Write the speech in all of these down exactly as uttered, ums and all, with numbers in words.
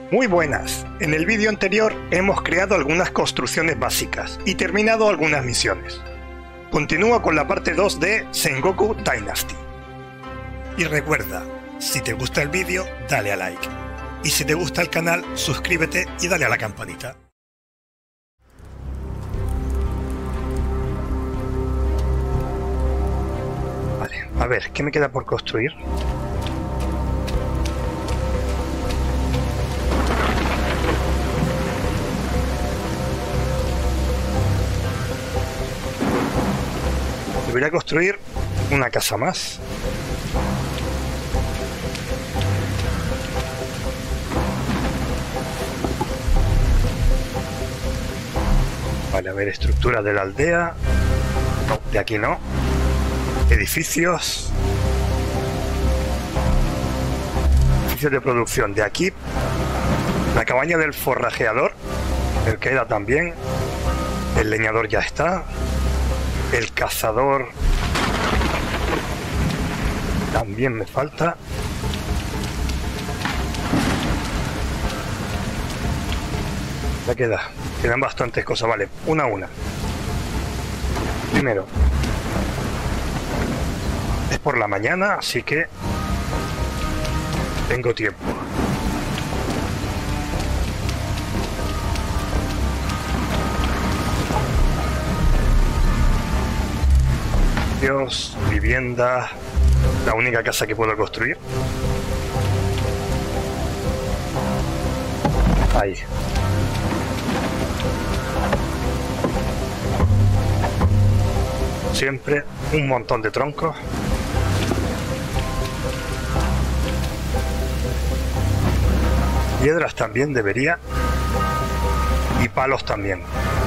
Muy buenas, en el vídeo anterior hemos creado algunas construcciones básicas y terminado algunas misiones. Continúa con la parte dos de Sengoku Dynasty. Y recuerda, si te gusta el vídeo, dale a like. Y si te gusta el canal, suscríbete y dale a la campanita. Vale, a ver, ¿qué me queda por construir? Debería construir una casa más. Vale, a ver, estructura de la aldea. No, de aquí no. Edificios. Edificios de producción. De aquí, la cabaña del forrajeador. El queda también. El leñador ya está. El cazador también me falta. Ya queda. Quedan bastantes cosas. Vale, una a una. Primero, es por la mañana, así que tengo tiempo. Vivienda, la única casa que puedo construir. Ahí. Siempre un montón de troncos. Piedras también debería. Y palos también.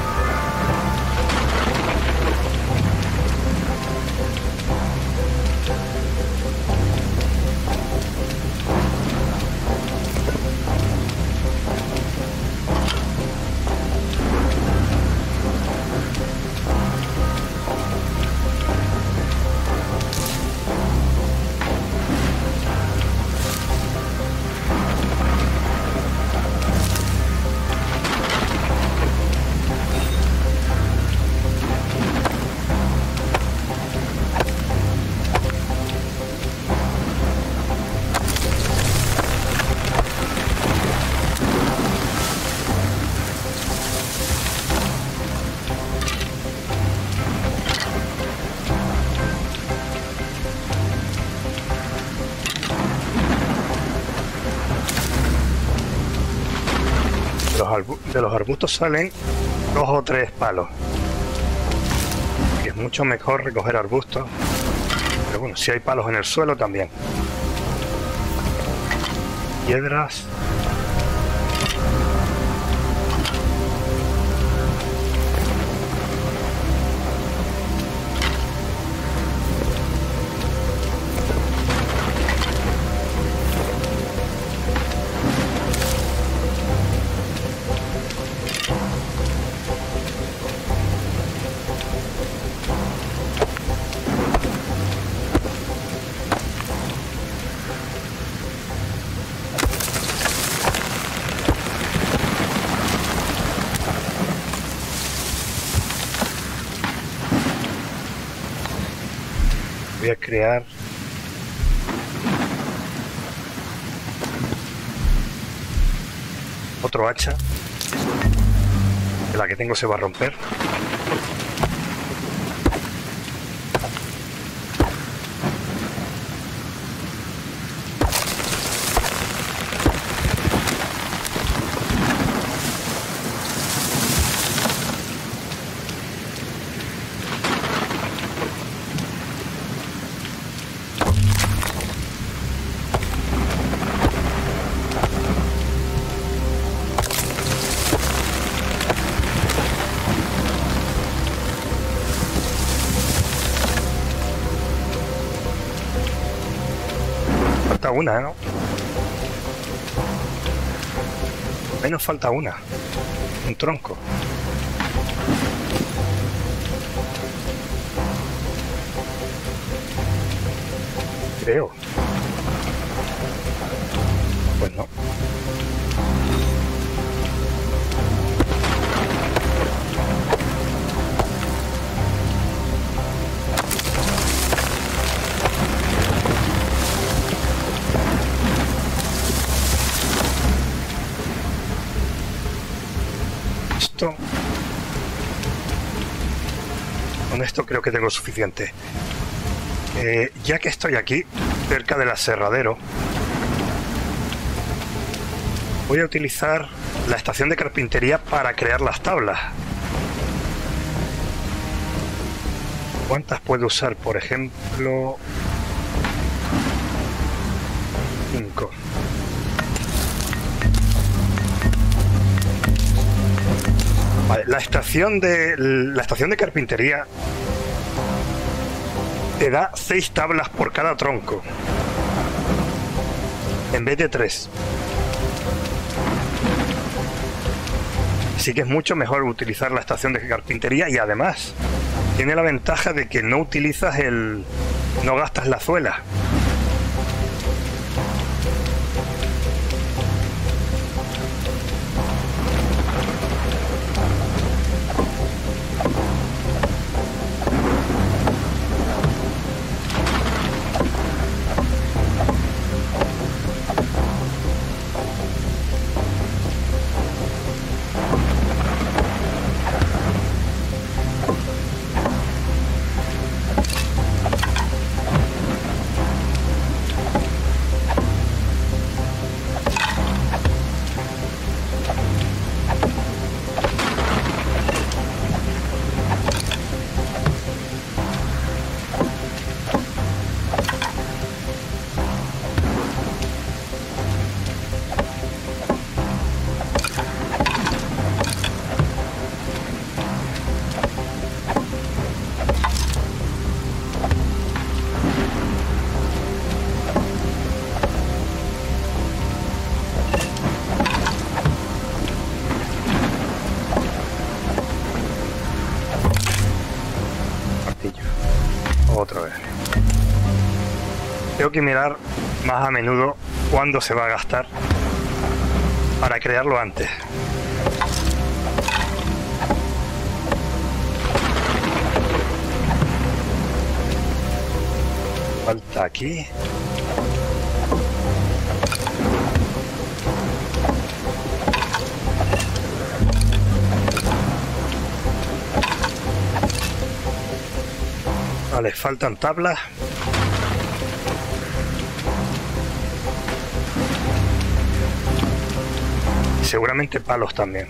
De los arbustos salen dos o tres palos. Y es mucho mejor recoger arbustos. Pero bueno, si hay palos en el suelo también. Piedras. Voy a crear otro hacha, que la que tengo se va a romper. Una, ¿no? Menos falta una. Un tronco. Creo. Pues no. esto... Con esto creo que tengo suficiente. Eh, ya que estoy aquí, cerca del aserradero, voy a utilizar la estación de carpintería para crear las tablas. ¿Cuántas puedo usar? Por ejemplo... cinco. Vale, la estación de la estación de carpintería te da seis tablas por cada tronco en vez de tres. Así que es mucho mejor utilizar la estación de carpintería y además tiene la ventaja de que no utilizas el... no gastas la suela. Otra vez. Tengo que mirar más a menudo cuándo se va a gastar para crearlo antes. Falta aquí. Vale, faltan tablas. Y seguramente palos también.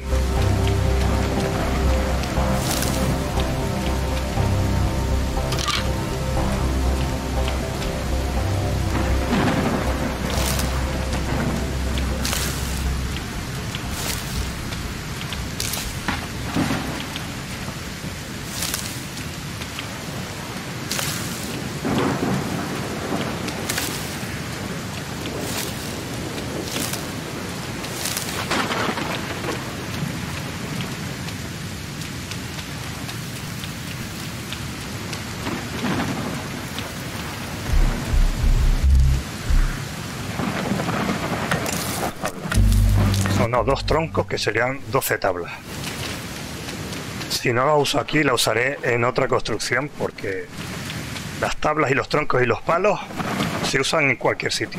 No, dos troncos que serían doce tablas. Si no la uso aquí, la usaré en otra construcción porque las tablas y los troncos y los palos se usan en cualquier sitio.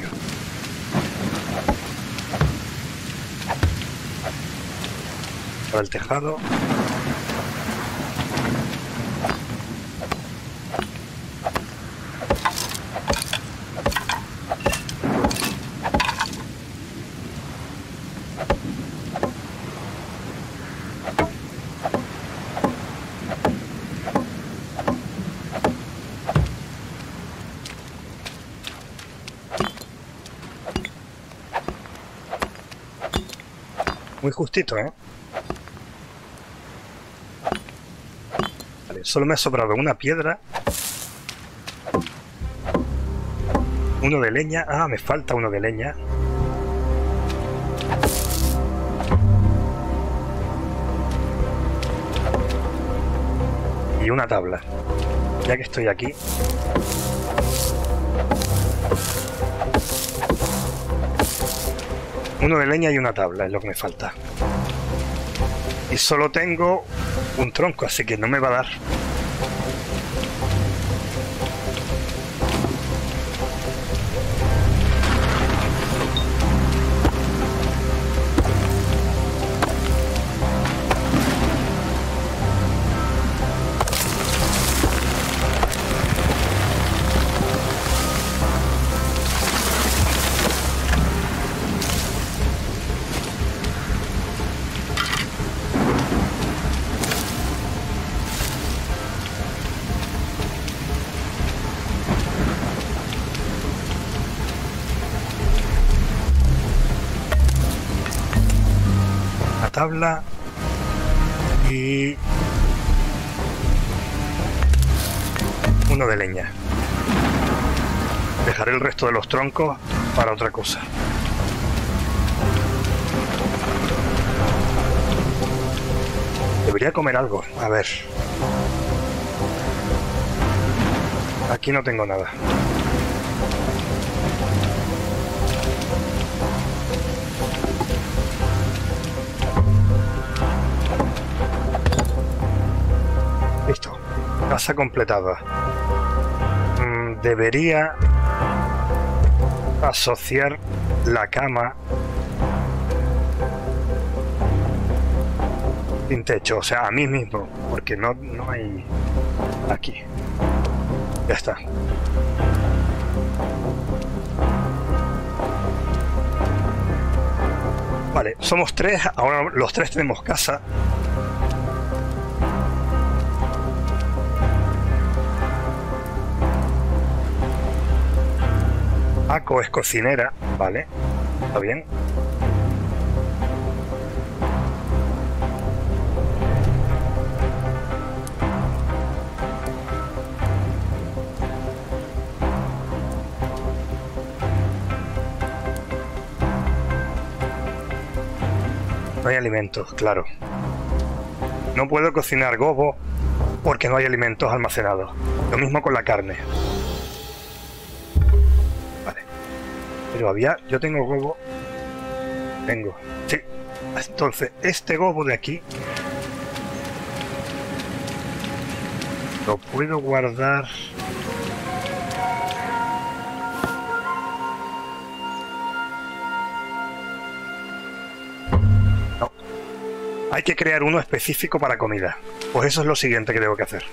Para el tejado. Muy justito, ¿eh? Vale, solo me ha sobrado una piedra. Uno de leña. Ah, me falta uno de leña. Y una tabla. Ya que estoy aquí. Uno de leña y una tabla es lo que me falta. Y solo tengo un tronco, así que no me va a dar. tabla y uno de leña. Dejaré el resto de los troncos para otra cosa. Debería comer algo. A ver. Aquí no tengo nada. Listo. Casa completada. Mm, debería asociar la cama sin techo, o sea, a mí mismo, porque no, no hay aquí. Ya está. Vale, somos tres, ahora los tres tenemos casa. Ako es cocinera, vale, está bien. No hay alimentos, claro. No puedo cocinar gobo porque no hay alimentos almacenados. Lo mismo con la carne. Pero había... Yo tengo gobo... Tengo... Sí. Entonces, este gobo de aquí... Lo puedo guardar... No. Hay que crear uno específico para comida. Pues eso es lo siguiente que tengo que hacer.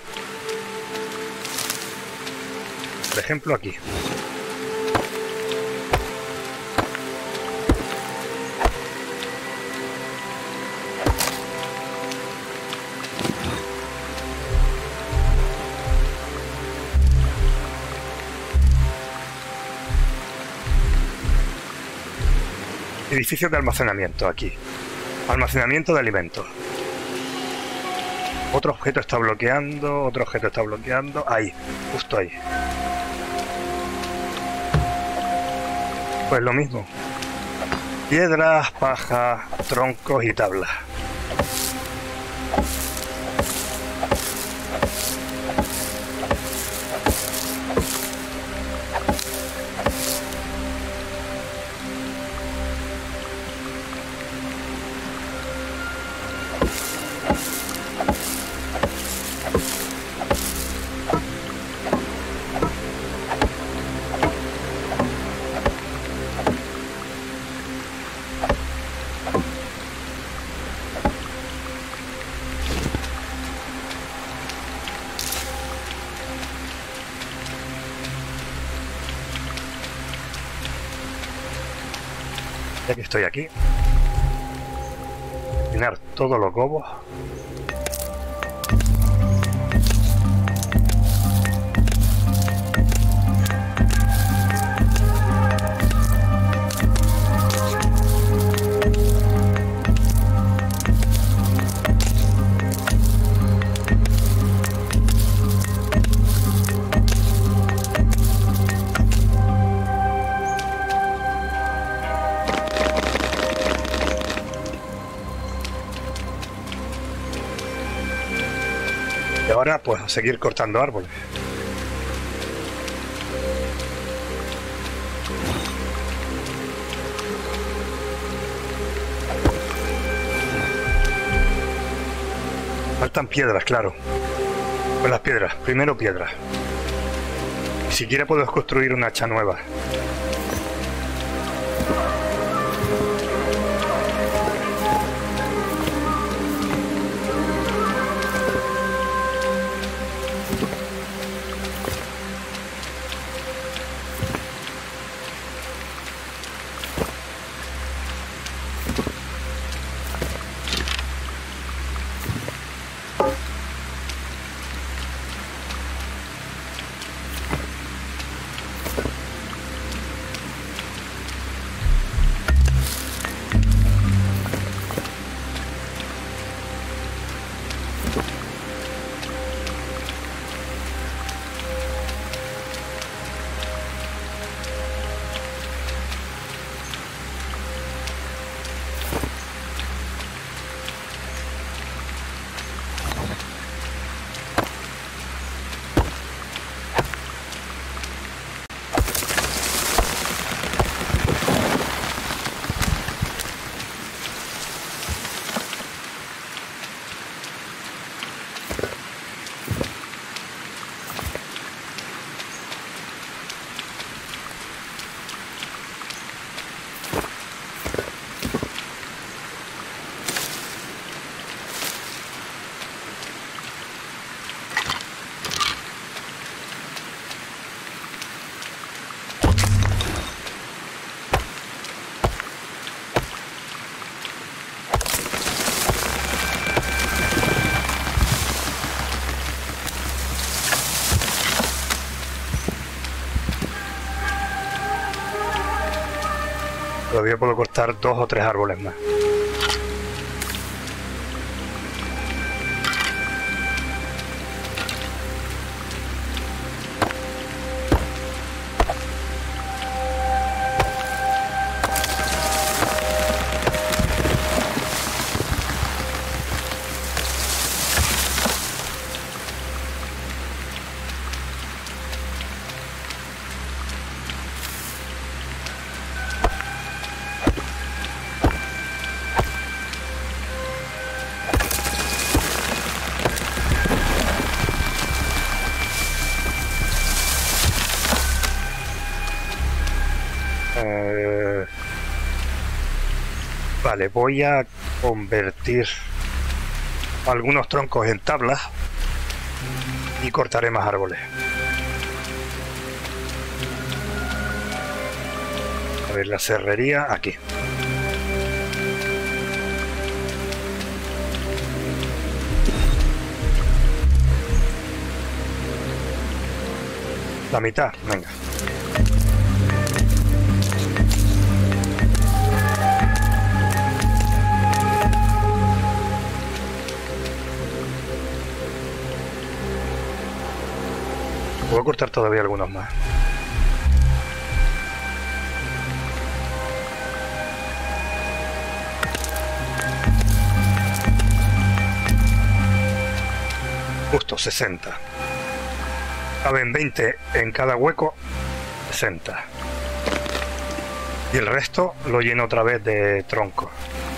Por ejemplo, aquí. Edificio de almacenamiento aquí. Almacenamiento de alimentos. Otro objeto está bloqueando, otro objeto está bloqueando. Ahí, justo ahí. Pues lo mismo. Piedras, paja, troncos y tablas. Ya que estoy aquí, llenar todos los gobos. Y ahora pues a seguir cortando árboles. Faltan piedras, claro. Pues las piedras, primero piedras. Ni siquiera puedo construir una hacha nueva. Todavía puedo cortar dos o tres árboles más. Vale, voy a convertir algunos troncos en tablas y cortaré más árboles. A ver, la serrería aquí. La mitad, venga. Puedo cortar todavía algunos más. Justo sesenta. Caben veinte en cada hueco. sesenta. Y el resto lo lleno otra vez de tronco.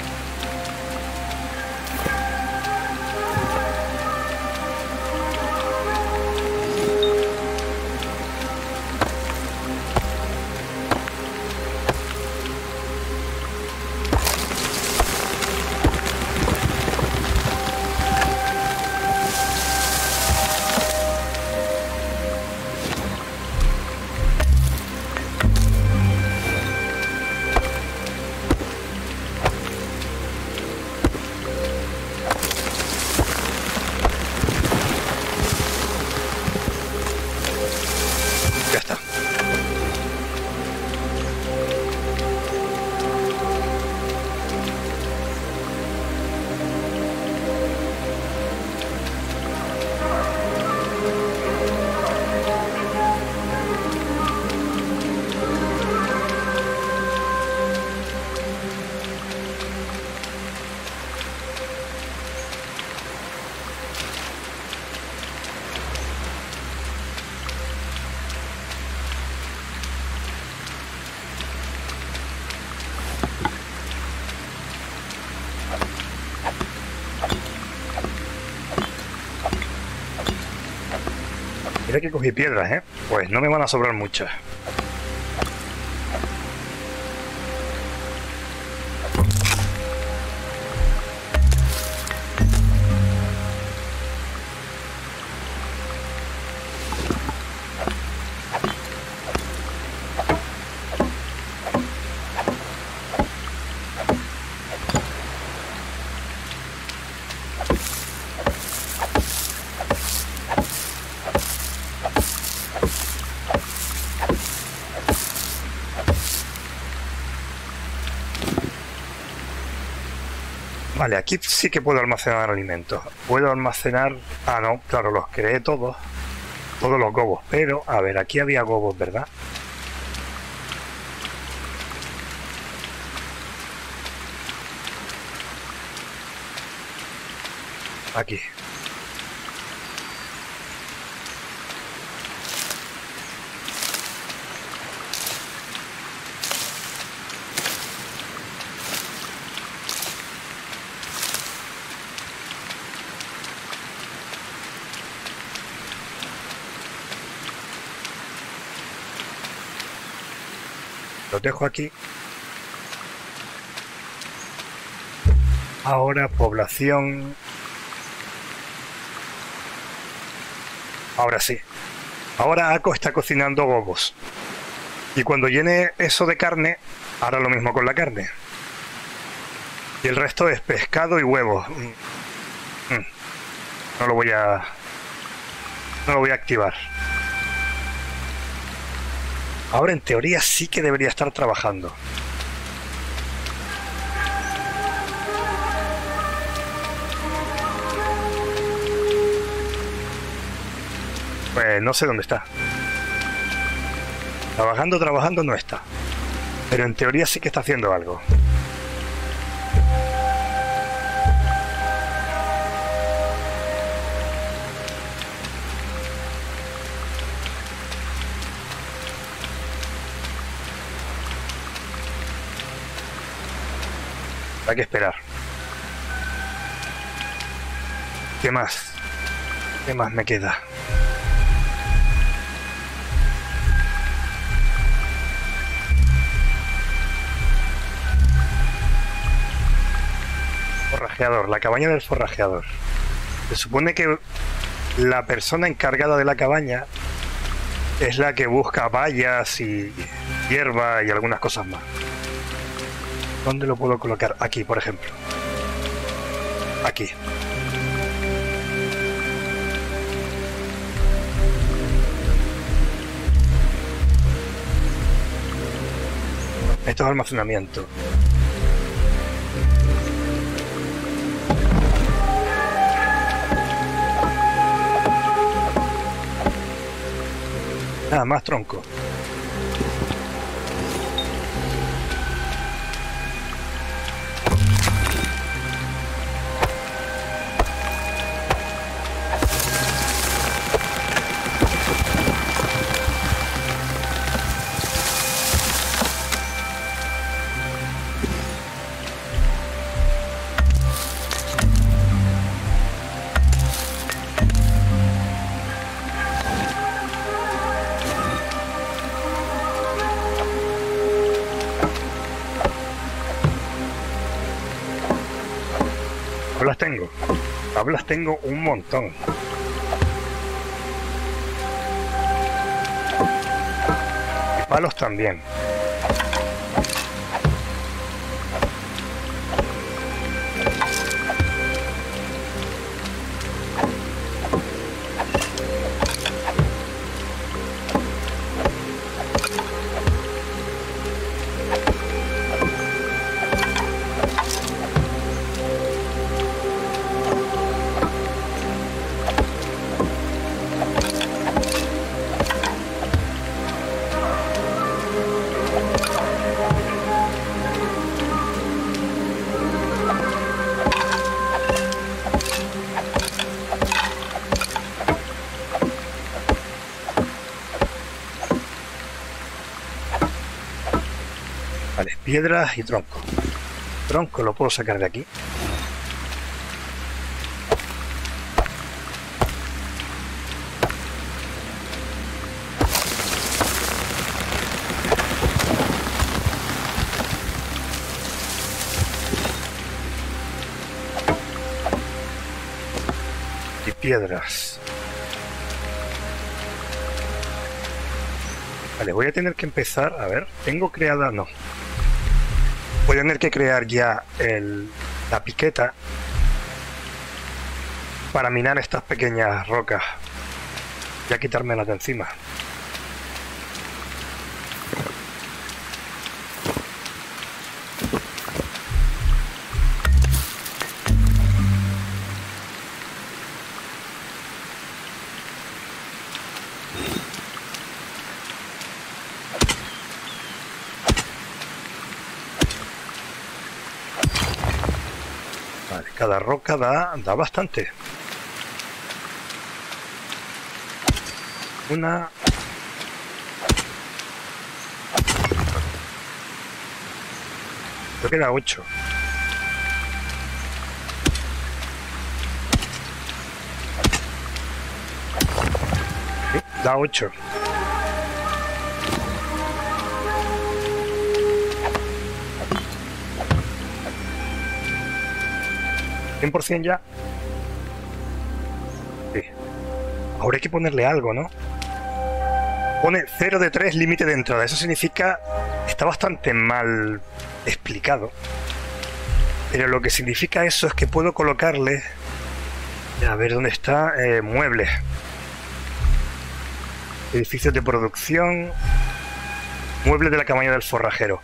Mira que cogí piedras, ¿eh? Pues no me van a sobrar muchas. Vale, aquí sí que puedo almacenar alimentos. Puedo almacenar... Ah, no, claro, los creé todos. Todos los gobos. Pero, a ver, aquí había gobos, ¿verdad? Aquí. Los dejo aquí. Ahora población. Ahora sí. Ahora Ako está cocinando gobos. Y cuando llene eso de carne, hará lo mismo con la carne. Y el resto es pescado y huevos. No lo voy a... No lo voy a activar. Ahora en teoría sí que debería estar trabajando. Pues no sé dónde está. Trabajando, trabajando no está. Pero en teoría sí que está haciendo algo. Hay que esperar. ¿Qué más? ¿Qué más me queda? Forrajeador, la cabaña del forrajeador. Se supone que la persona encargada de la cabaña es la que busca bayas y hierba y algunas cosas más. ¿Dónde lo puedo colocar? Aquí, por ejemplo. Aquí. Esto es almacenamiento. Nada más tronco. Tablas tengo. Tablas tengo un montón. Y palos también. Vale, piedras y tronco. Tronco lo puedo sacar de aquí. Y piedras. Vale, voy a tener que empezar. A ver, tengo creada... No. Voy a tener que crear ya el, la piqueta para minar estas pequeñas rocas. Ya quitármelas de encima. Cada roca da, da bastante. Una... Creo que da ocho. Sí, da ocho. cien por cien ya. Sí. Ahora hay que ponerle algo, ¿no? Pone cero de tres límite de entrada. Eso significa... Está bastante mal explicado. Pero lo que significa eso es que puedo colocarle... A ver dónde está. Eh, muebles. Edificios de producción. Muebles de la cabaña del forrajero.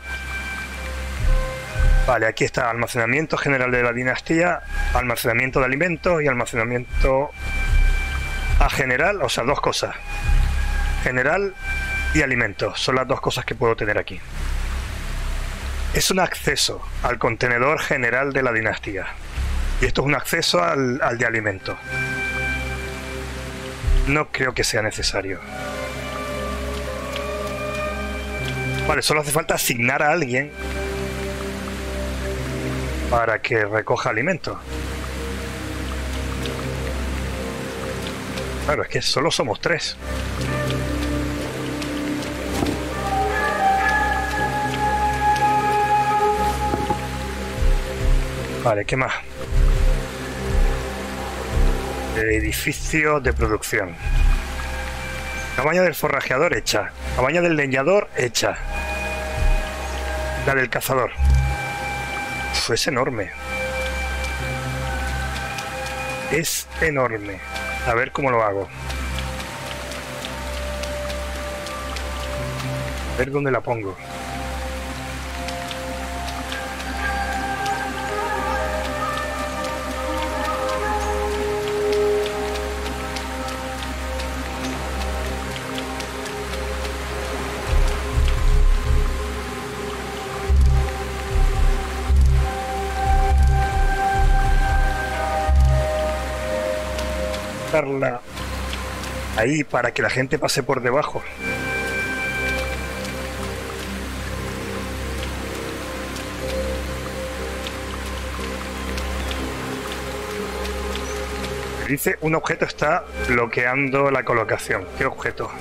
Vale, aquí está almacenamiento general de la dinastía, almacenamiento de alimentos y almacenamiento a general, o sea, dos cosas. General y alimentos. Son las dos cosas que puedo tener aquí. Es un acceso al contenedor general de la dinastía. Y esto es un acceso al, al de alimentos. No creo que sea necesario. Vale, solo hace falta asignar a alguien para que recoja alimentos. Claro, es que solo somos tres. Vale, ¿qué más? Edificio de producción. Cabaña del forrajeador hecha. Cabaña del leñador hecha. La del cazador. Uf, es enorme. Es enorme. A ver cómo lo hago. A ver dónde la pongo. Ahí para que la gente pase por debajo. Dice un objeto está bloqueando la colocación. ¿Qué objeto?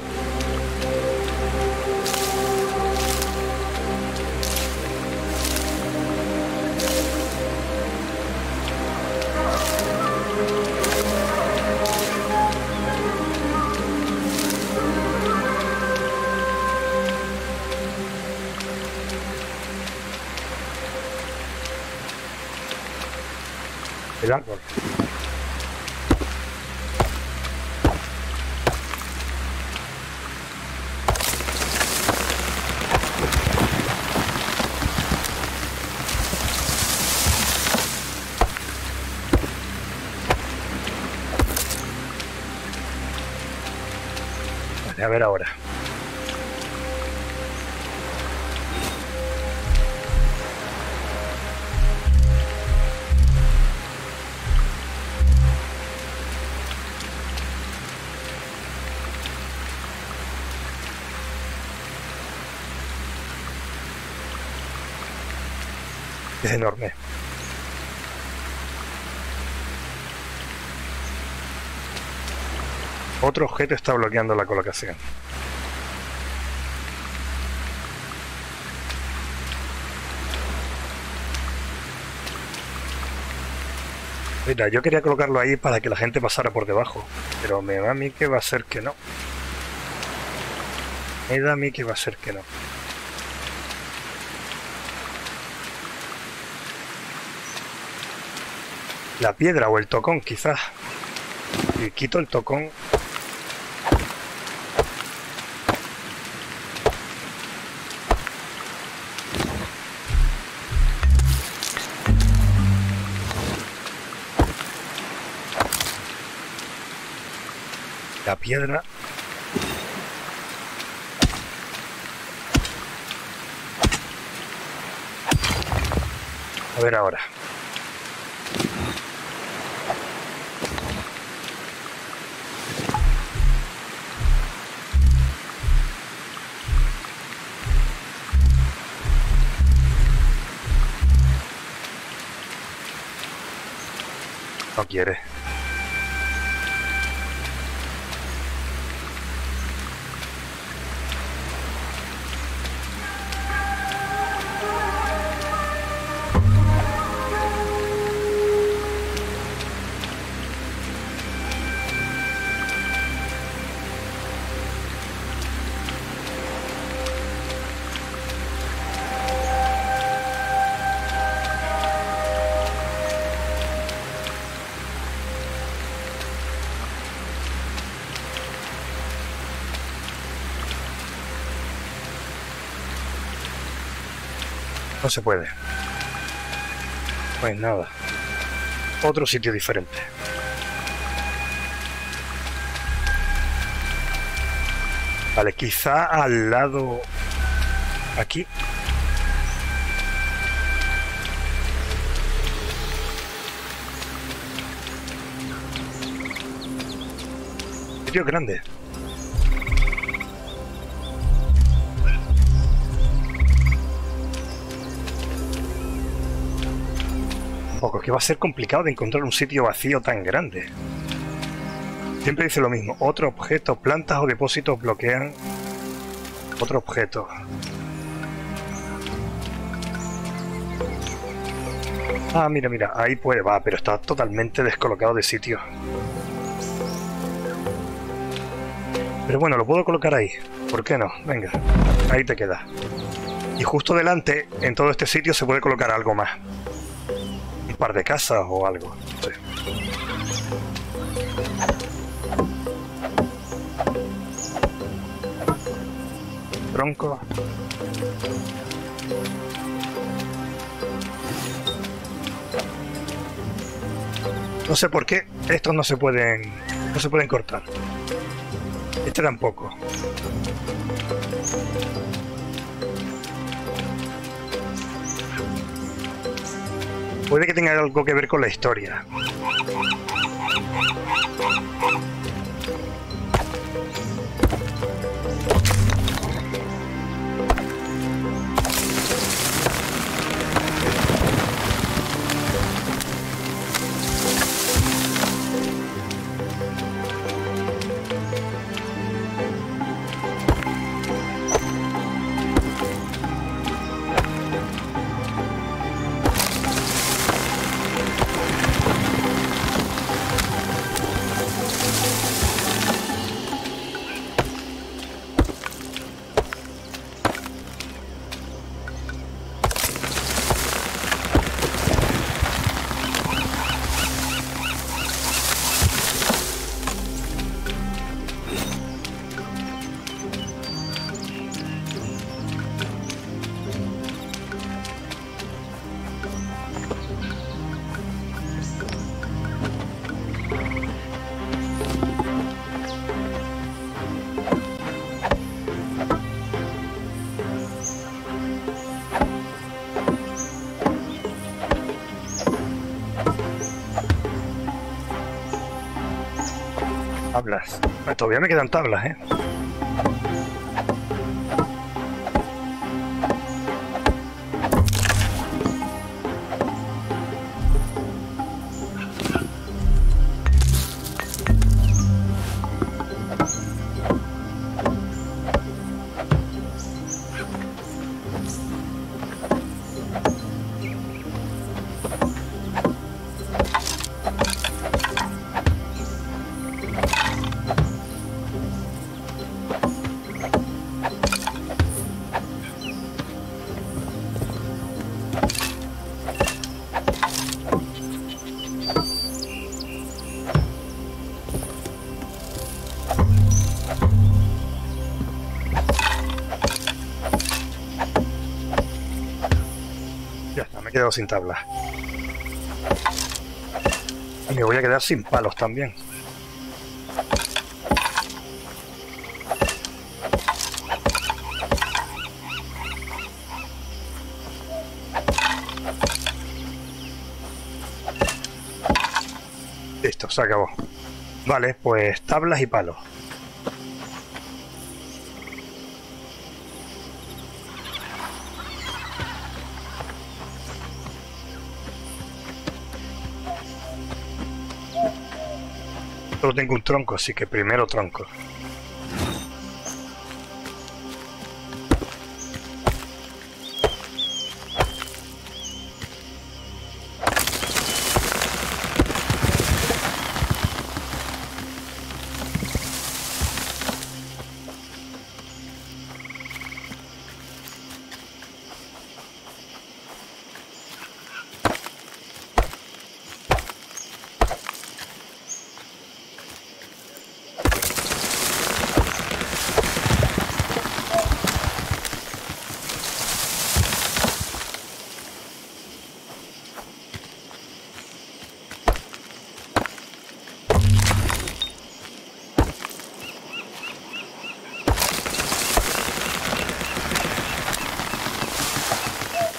El árbol. Vale, a ver ahora. Es enorme. Otro objeto está bloqueando la colocación. Mira, yo quería colocarlo ahí para que la gente pasara por debajo, pero me da a mí que va a ser que no. Me da a mí que va a ser que no. La piedra o el tocón, quizás. Y quito el tocón. La piedra. A ver ahora. No quiere. No se puede. Pues nada. Otro sitio diferente. Vale, quizá al lado... Aquí. Sitio grande. Un poco, que va a ser complicado de encontrar un sitio vacío tan grande. Siempre dice lo mismo. Otro objeto, plantas o depósitos bloquean otro objeto. Ah, mira, mira, ahí puede, va, pero está totalmente descolocado de sitio. Pero bueno, lo puedo colocar ahí. ¿Por qué no? Venga, ahí te queda. Y justo delante, en todo este sitio, se puede colocar algo más. Un par de casas o algo. No sé. Tronco. No sé por qué estos no se pueden no se pueden cortar. Este tampoco. Puede que tenga algo que ver con la historia. Tablas. Todavía me quedan tablas, ¿eh? Me he quedado sin tablas. Y me voy a quedar sin palos también. Listo, se acabó. Vale, pues tablas y palos. Solo tengo un tronco, así que primero tronco.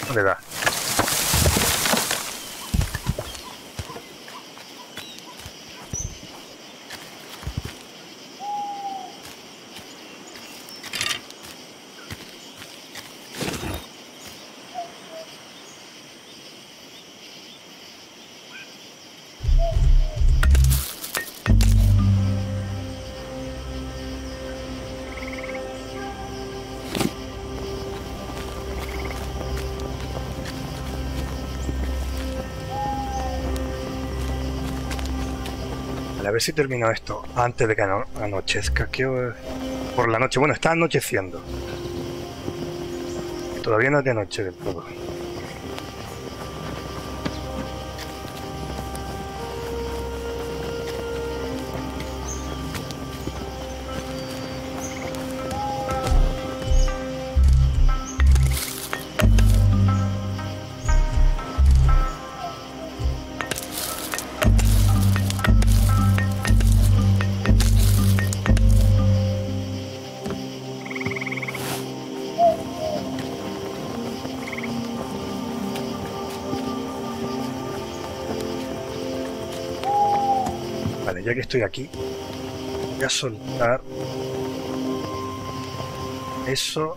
No le da. A ver si termino esto antes de que ano anochezca. ¿Qué? Por la noche. Bueno, está anocheciendo. Todavía no es de noche del todo. Vale, ya que estoy aquí, voy a soltar eso,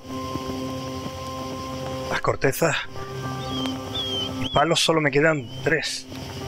las cortezas y palos. Solo me quedan tres.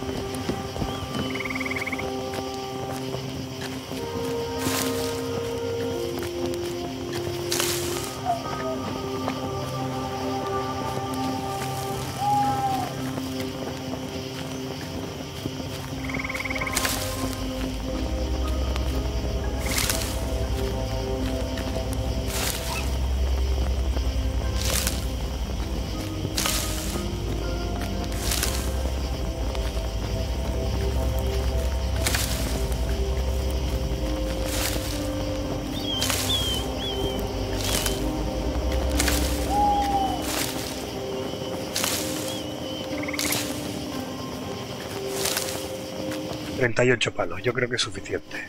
treinta y ocho palos, yo creo que es suficiente.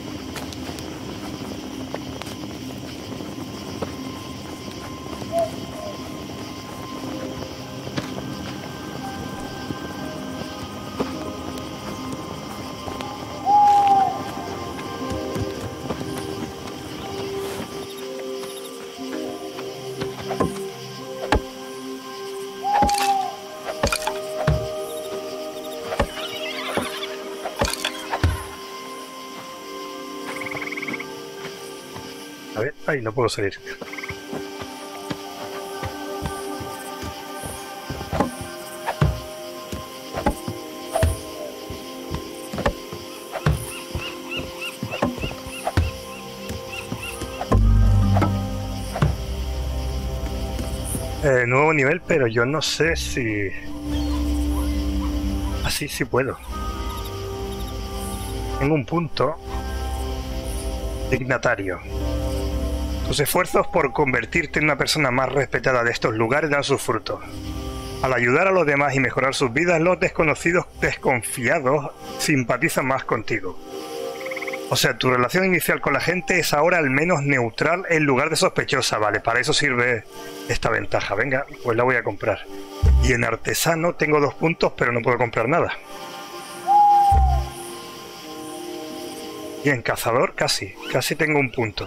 A ver, ay, no puedo salir. Eh, nuevo nivel, pero yo no sé si... Así sí puedo. Tengo un punto. Dignatario. Tus esfuerzos por convertirte en una persona más respetada de estos lugares dan sus frutos. Al ayudar a los demás y mejorar sus vidas, los desconocidos desconfiados simpatizan más contigo. O sea, tu relación inicial con la gente es ahora al menos neutral en lugar de sospechosa. Vale, para eso sirve esta ventaja. Venga, pues la voy a comprar. Y en artesano tengo dos puntos, pero no puedo comprar nada. Y en cazador casi, casi tengo un punto.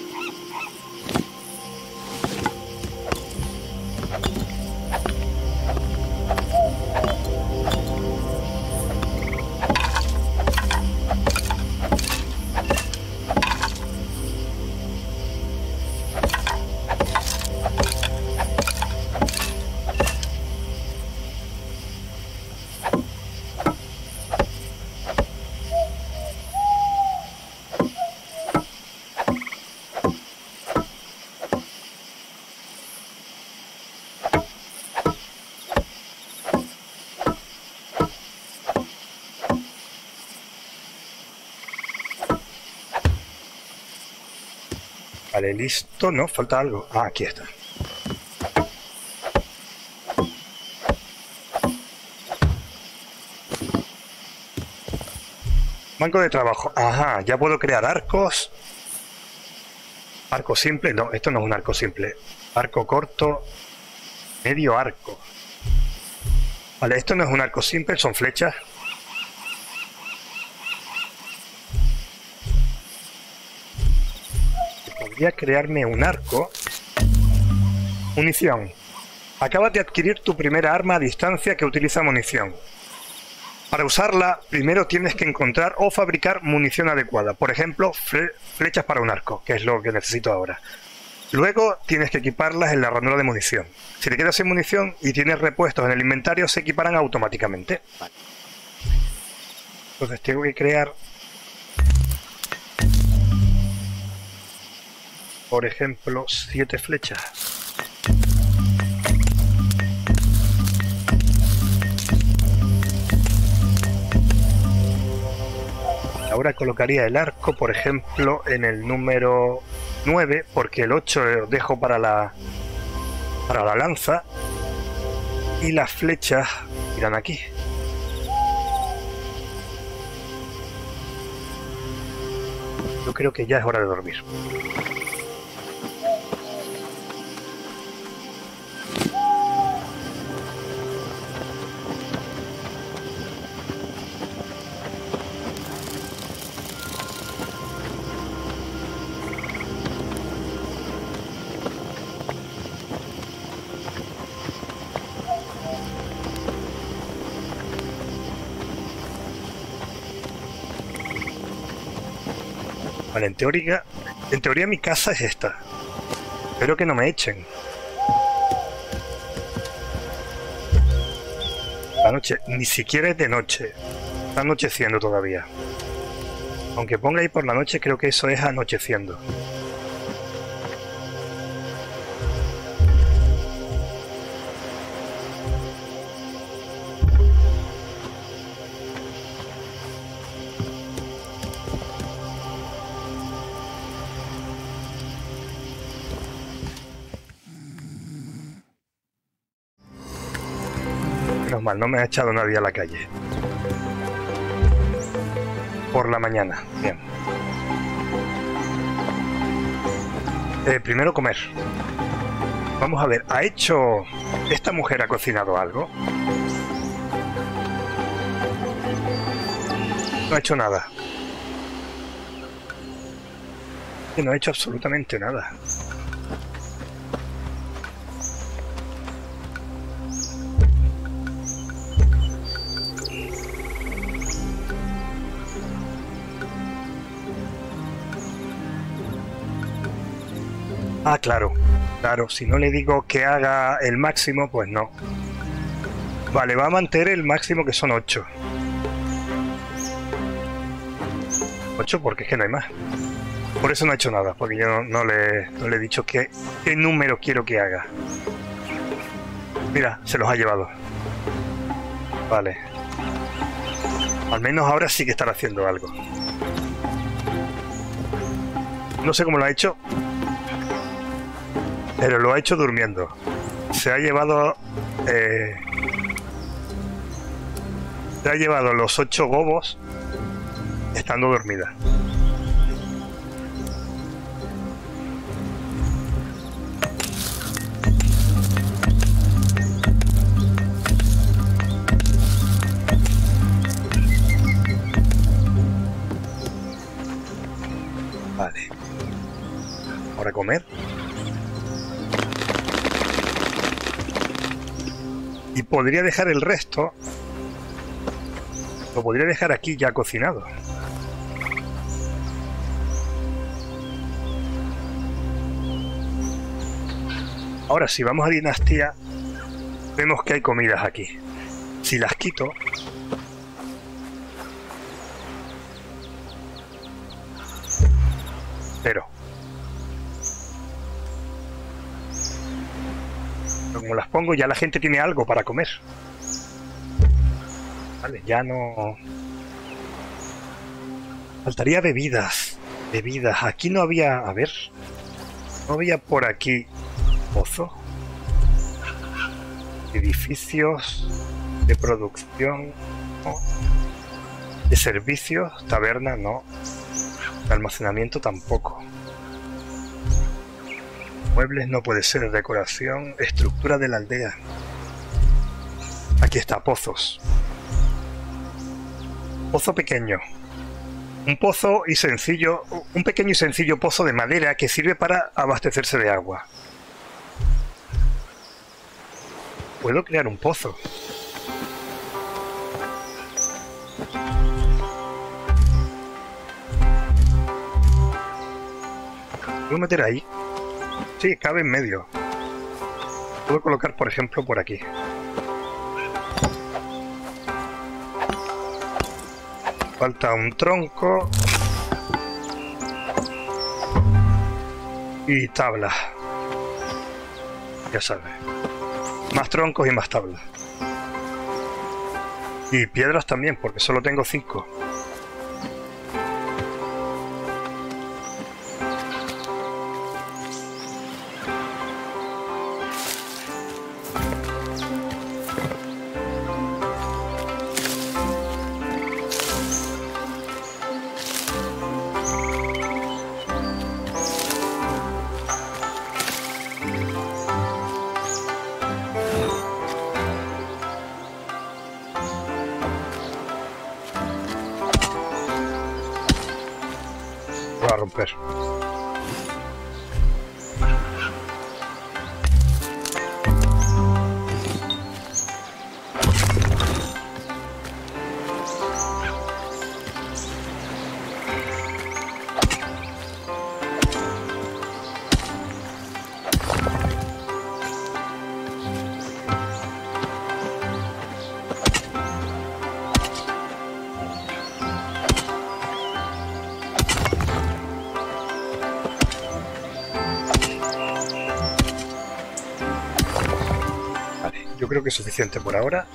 Vale, listo, no, falta algo. Ah, aquí está. Banco de trabajo. Ajá, ya puedo crear arcos. Arco simple, no, esto no es un arco simple. Arco corto. Medio arco. Vale, esto no es un arco simple, son flechas. Podría crearme un arco. Munición. Acabas de adquirir tu primera arma a distancia que utiliza munición. Para usarla, primero tienes que encontrar o fabricar munición adecuada. Por ejemplo, fle flechas para un arco, que es lo que necesito ahora. Luego tienes que equiparlas en la ranura de munición. Si te quedas sin munición y tienes repuestos en el inventario, se equiparán automáticamente. Vale. Entonces tengo que crear, por ejemplo, siete flechas. Ahora colocaría el arco, por ejemplo, en el número nueve, porque el ocho lo dejo para la, para la lanza. Y las flechas irán aquí. Yo creo que ya es hora de dormir. Vale, en teoría, en teoría mi casa es esta. Espero que no me echen. La noche, ni siquiera es de noche. Está anocheciendo todavía. Aunque ponga ahí por la noche, creo que eso es anocheciendo. Mal, no me ha echado nadie a la calle. Por la mañana, bien. Eh, primero comer. Vamos a ver, ¿ha hecho... ¿Esta mujer ha cocinado algo? No ha hecho nada. No ha hecho absolutamente nada. Ah, claro, claro, si no le digo que haga el máximo, pues no. Vale, va a mantener el máximo que son ocho. ocho porque es que no hay más. Por eso no ha hecho nada, porque yo no, no, le, no le he dicho qué, qué número quiero que haga. Mira, se los ha llevado. Vale. Al menos ahora sí que estará haciendo algo. No sé cómo lo ha hecho, pero lo ha hecho durmiendo. Se ha llevado... Eh, se ha llevado los ocho gobos estando dormida. Vale. Ahora comer. Y podría dejar el resto, lo podría dejar aquí ya cocinado. Ahora, si vamos a dinastía, vemos que hay comidas aquí. Si las quito, pero como las pongo, ya la gente tiene algo para comer. Vale, ya no... Faltaría bebidas. Bebidas. Aquí no había... A ver... No había por aquí... Pozo. Edificios... De producción... No. De servicios... Taberna, no. De almacenamiento tampoco. Muebles no puede ser. Decoración. Estructura de la aldea. Aquí está, pozos. Pozo pequeño. Un pozo y sencillo, un pequeño y sencillo pozo de madera que sirve para abastecerse de agua. Puedo crear un pozo. ¿Puedo meter ahí? Sí, cabe en medio. Puedo colocar, por ejemplo, por aquí. Falta un tronco. Y tabla. Ya sabes. Más troncos y más tablas. Y piedras también, porque solo tengo cinco. A romper. Yo creo que es suficiente por ahora.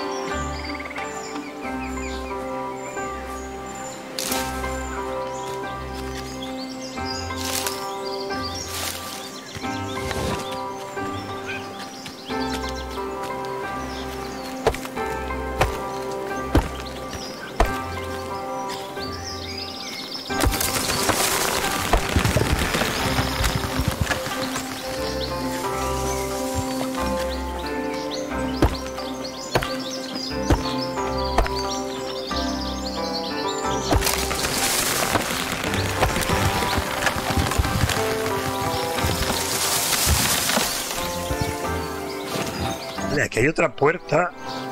Vale, aquí hay otra puerta.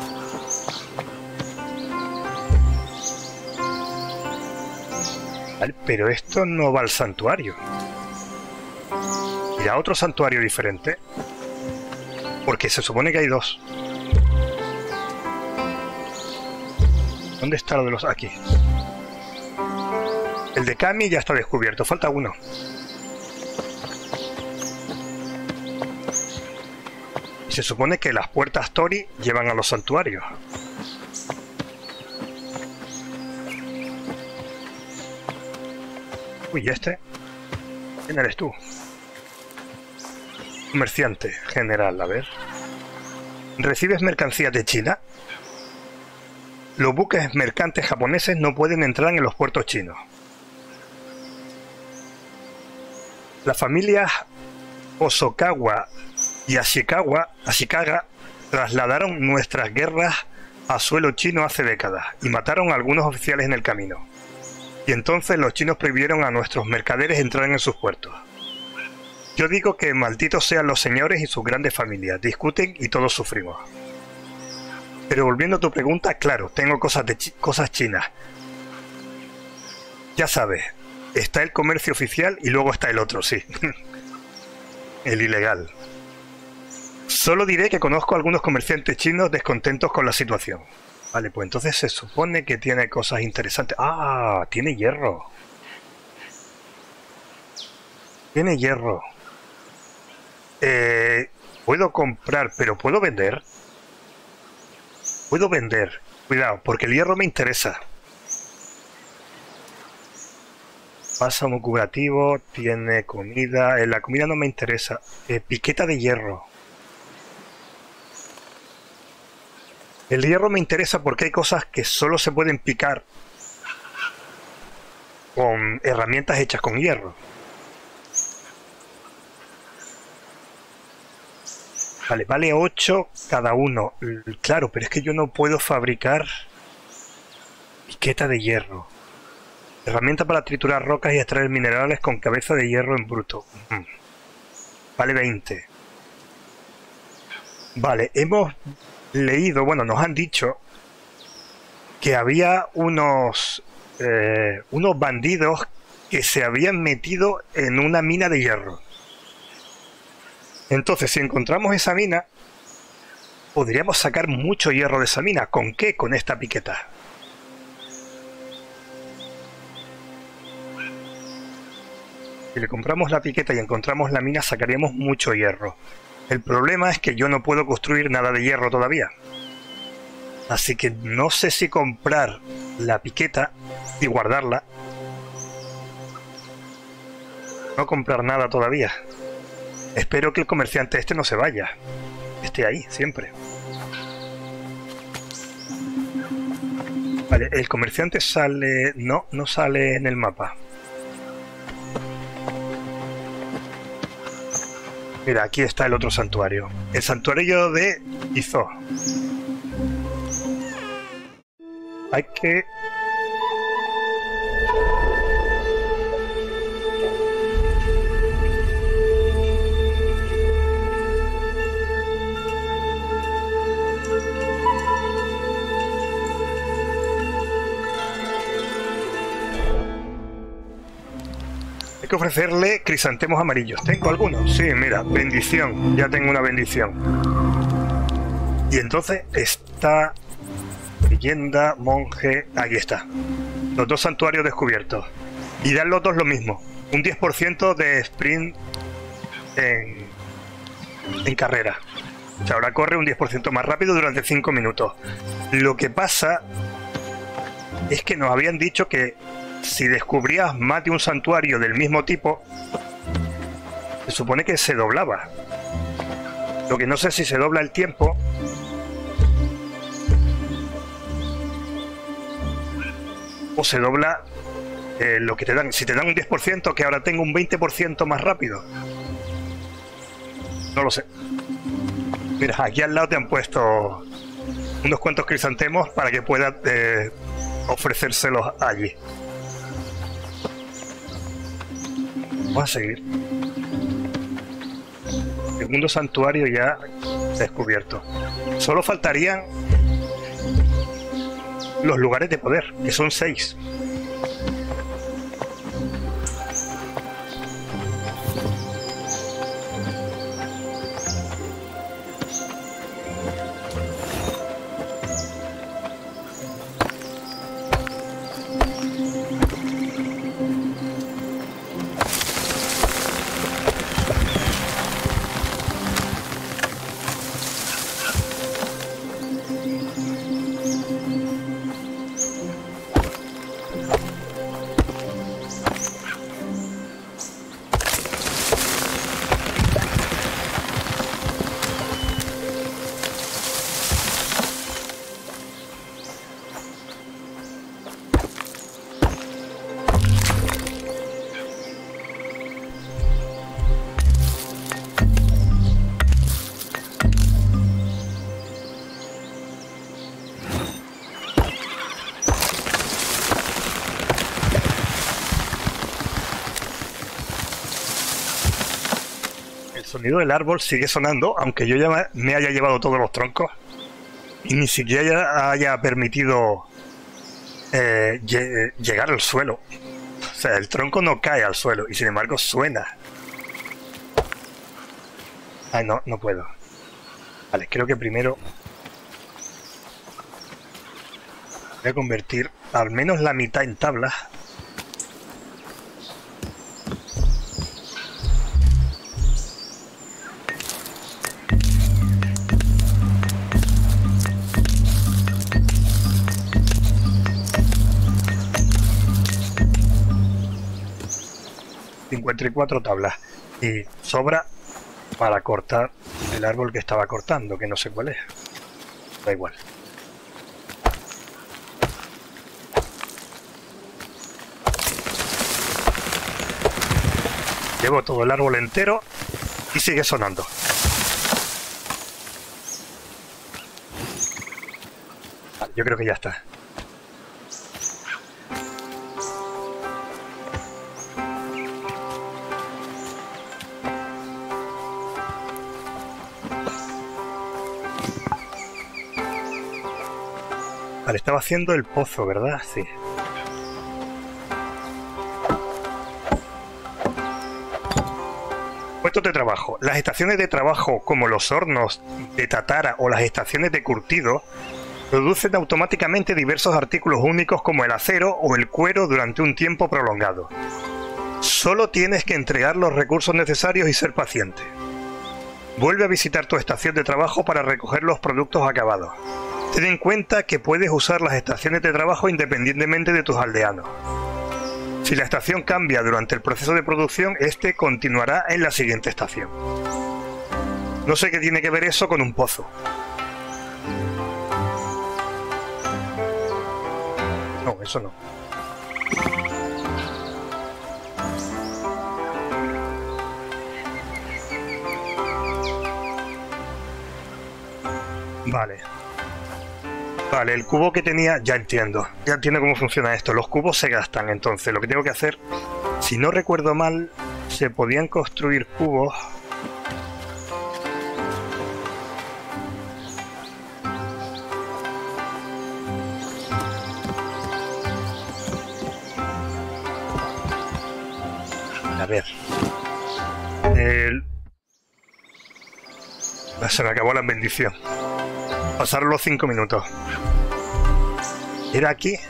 Vale, pero esto no va al santuario. ¿Irá a otro santuario diferente? Porque se supone que hay dos. ¿Dónde está lo de los...? Aquí. El de Kami ya está descubierto. Falta uno. Se supone que las puertas Tori llevan a los santuarios. Uy, ¿y este? ¿Quién eres tú? Comerciante general, a ver. ¿Recibes mercancías de China? Los buques mercantes japoneses no pueden entrar en los puertos chinos. La familia Hosokawa y Ashikawa, Ashikaga trasladaron nuestras guerras a suelo chino hace décadas y mataron a algunos oficiales en el camino. Y entonces los chinos prohibieron a nuestros mercaderes entrar en sus puertos. Yo digo que malditos sean los señores y sus grandes familias, discuten y todos sufrimos. Pero volviendo a tu pregunta, claro, tengo cosas, de chi cosas chinas. Ya sabes, está el comercio oficial y luego está el otro, sí. El ilegal. Solo diré que conozco a algunos comerciantes chinos descontentos con la situación. Vale, pues entonces se supone que tiene cosas interesantes. ¡Ah! Tiene hierro. Tiene hierro. Eh, puedo comprar, pero ¿puedo vender? Puedo vender. Cuidado, porque el hierro me interesa. Bálsamo curativo, tiene comida. Eh, la comida no me interesa. Eh, piqueta de hierro. El hierro me interesa porque hay cosas que solo se pueden picar con herramientas hechas con hierro. Vale, vale ocho cada uno. Claro, pero es que yo no puedo fabricar piqueta de hierro. Herramienta para triturar rocas y extraer minerales con cabeza de hierro en bruto. Mm. Vale veinte. Vale, hemos leído, bueno, nos han dicho que había unos, eh, unos bandidos que se habían metido en una mina de hierro. Entonces, si encontramos esa mina, podríamos sacar mucho hierro de esa mina. ¿Con qué? Con esta piqueta. Si le compramos la piqueta y encontramos la mina, sacaríamos mucho hierro. El problema es que yo no puedo construir nada de hierro todavía. Así que no sé si comprar la piqueta y guardarla. No comprar nada todavía. Espero que el comerciante este no se vaya. Esté ahí, siempre. Vale, el comerciante sale... No, no sale en el mapa. Mira, aquí está el otro santuario. El santuario de Izo. Hay que... Hay que ofrecerle crisantemos amarillos. ¿Tengo algunos? Sí, mira, bendición. Ya tengo una bendición. Y entonces está... Leyenda, monje... Aquí está. Los dos santuarios descubiertos. Y dan los dos lo mismo. Un diez por ciento de sprint en, en carrera. O sea, ahora corre un diez por ciento más rápido durante cinco minutos. Lo que pasa es que nos habían dicho que si descubrías más de un santuario del mismo tipo, se supone que se doblaba. Lo que no sé si se dobla el tiempo... o se dobla eh, lo que te dan. Si te dan un diez por ciento, que ahora tengo un veinte por ciento más rápido. No lo sé. Mira, aquí al lado te han puesto unos cuantos crisantemos para que puedas eh, ofrecérselos allí. Vamos a seguir. Segundo santuario ya descubierto. Solo faltarían los lugares de poder, que son seis. El sonido del árbol sigue sonando, aunque yo ya me haya llevado todos los troncos y ni siquiera haya permitido eh, llegar al suelo. O sea, el tronco no cae al suelo y sin embargo suena. Ay, no, no puedo. Vale, creo que primero voy a convertir al menos la mitad en tablas. cincuenta y cuatro tablas y sobra para cortar el árbol que estaba cortando, que no sé cuál es. Da igual. Llevo todo el árbol entero y sigue sonando. Vale, yo creo que ya está. Vale, estaba haciendo el pozo, ¿verdad? Sí. Puestos de trabajo. Las estaciones de trabajo, como los hornos de Tatara o las estaciones de curtido, producen automáticamente diversos artículos únicos como el acero o el cuero durante un tiempo prolongado. Solo tienes que entregar los recursos necesarios y ser paciente. Vuelve a visitar tu estación de trabajo para recoger los productos acabados. Ten en cuenta que puedes usar las estaciones de trabajo independientemente de tus aldeanos. Si la estación cambia durante el proceso de producción, este continuará en la siguiente estación. No sé qué tiene que ver eso con un pozo. No, eso no. Vale. Vale, el cubo que tenía, ya entiendo. Ya entiendo cómo funciona esto. Los cubos se gastan, entonces lo que tengo que hacer, si no recuerdo mal, se podían construir cubos. A ver. El... Se me acabó la bendición. Pasaron los cinco minutos. ¿Era aquí?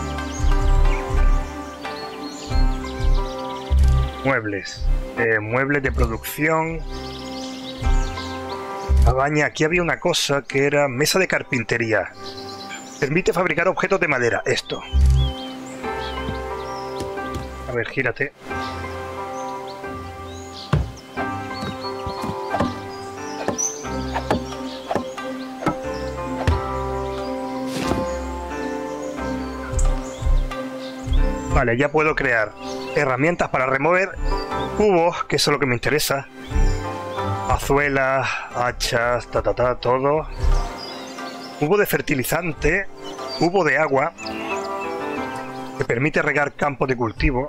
Muebles. Eh, muebles de producción. Cabaña. Aquí había una cosa que era mesa de carpintería. Permite fabricar objetos de madera. Esto. A ver, gírate. Vale, ya puedo crear herramientas para remover cubos, que eso es lo que me interesa. Azuelas, hachas, ta ta ta, todo. Cubo de fertilizante, cubo de agua, que permite regar campos de cultivo.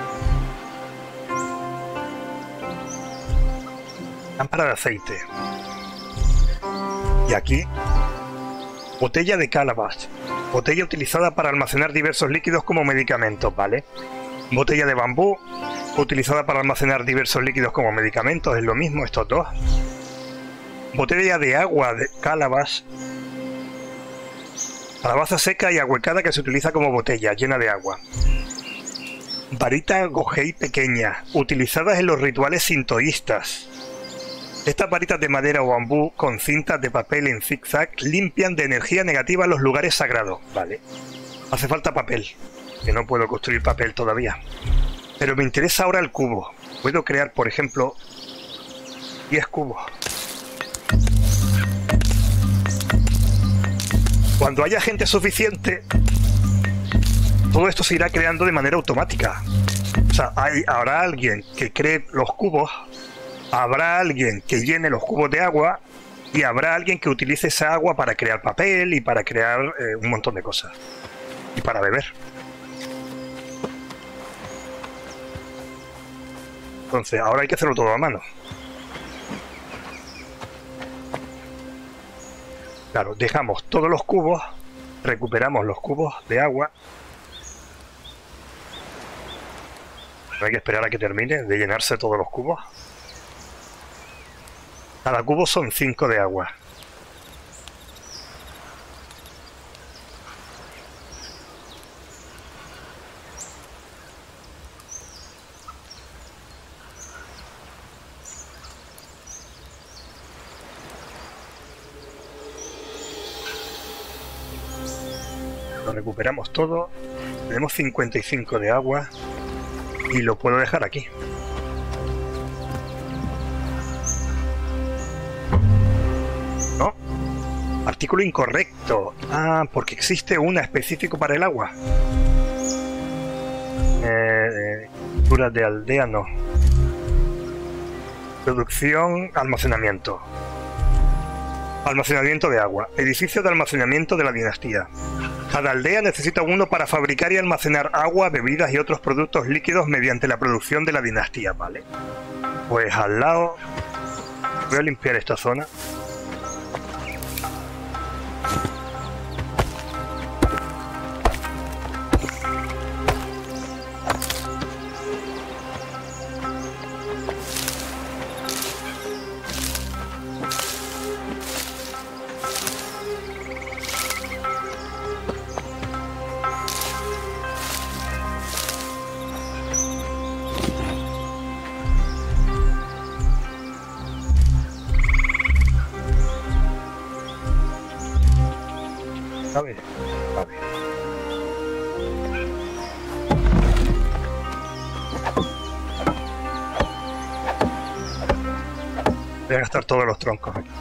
Lámpara de aceite. Y aquí, botella de calabaza. Botella utilizada para almacenar diversos líquidos como medicamentos, ¿vale? Botella de bambú, utilizada para almacenar diversos líquidos como medicamentos, es lo mismo estos dos. Botella de agua de calabaza. Calabaza seca y ahuecada que se utiliza como botella, llena de agua. Varita gojei pequeña, utilizadas en los rituales sintoístas. Estas varitas de madera o bambú con cintas de papel en zigzag limpian de energía negativa los lugares sagrados. Vale. Hace falta papel, que no puedo construir papel todavía. Pero me interesa ahora el cubo. Puedo crear, por ejemplo, diez cubos. Cuando haya gente suficiente, todo esto se irá creando de manera automática. O sea, hay, habrá alguien que cree los cubos, habrá alguien que llene los cubos de agua y habrá alguien que utilice esa agua para crear papel y para crear eh, un montón de cosas. Y para beber. Entonces, ahora hay que hacerlo todo a mano. Claro, dejamos todos los cubos, recuperamos los cubos de agua. Hay que esperar a que termine de llenarse todos los cubos. Cada cubo son cinco de agua. Lo recuperamos todo. Tenemos cincuenta y cinco de agua. Y lo puedo dejar aquí. No. Artículo incorrecto. Ah, porque existe una específico para el agua. Eh, curas de aldea no. Producción, almacenamiento. Almacenamiento de agua. Edificio de almacenamiento de la dinastía. Cada aldea necesita uno para fabricar y almacenar agua, bebidas y otros productos líquidos mediante la producción de la dinastía, ¿vale? Pues al lado... Voy a limpiar esta zona. A ver, a ver. Voy a gastar todos los troncos aquí.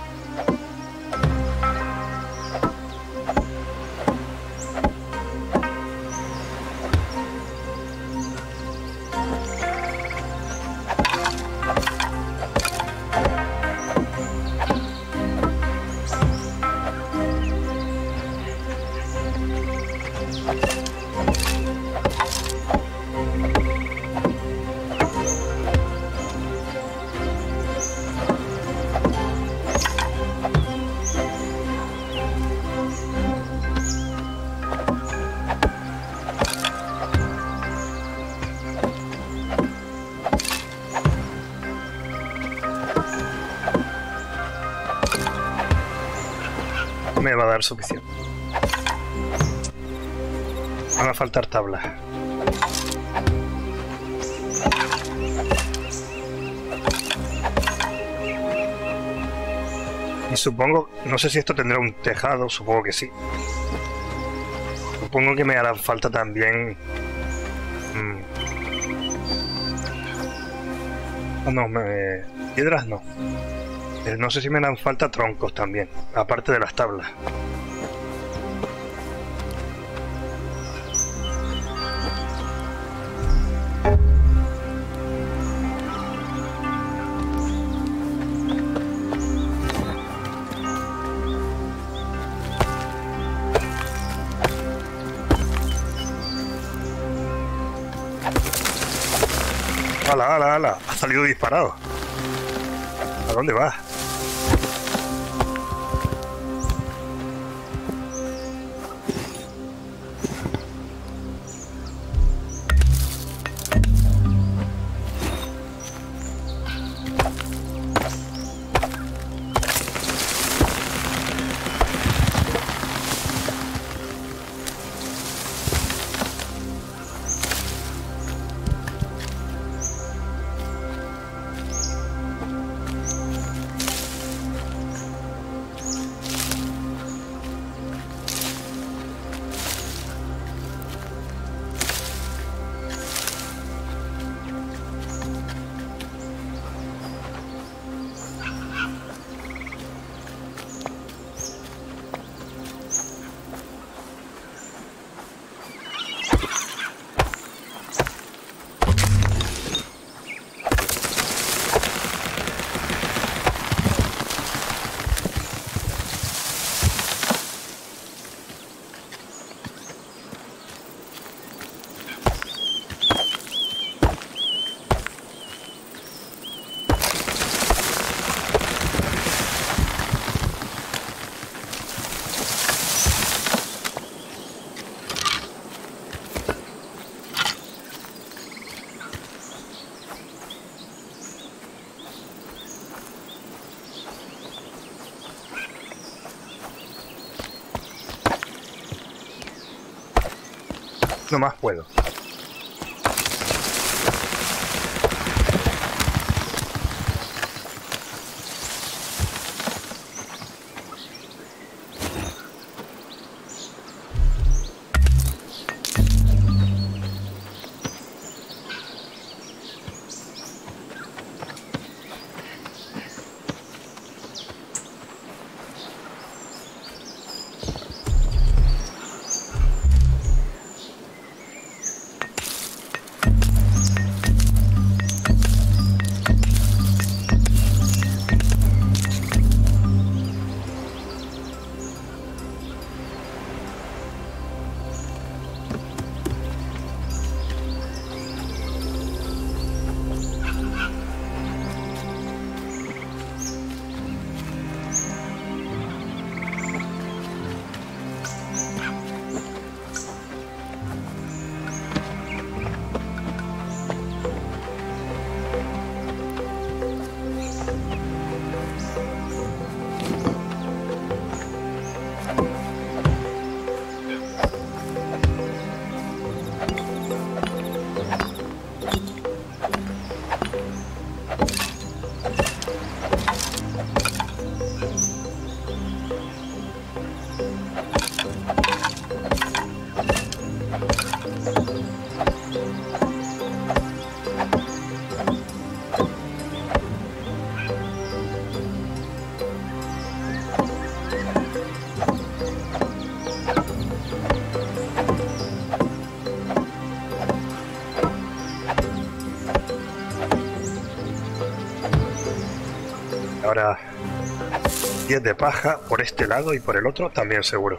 Me va a dar suficiente. Van a faltar tablas. Y supongo, no sé si esto tendrá un tejado, supongo que sí. Supongo que me hará falta también... Mmm, no, me... piedras no. No sé si me dan falta troncos también, aparte de las tablas. ¡Hala, hala, hala! Ha salido disparado. ¿A dónde vas? No más puedo. Ahora diez de paja por este lado y por el otro también seguro.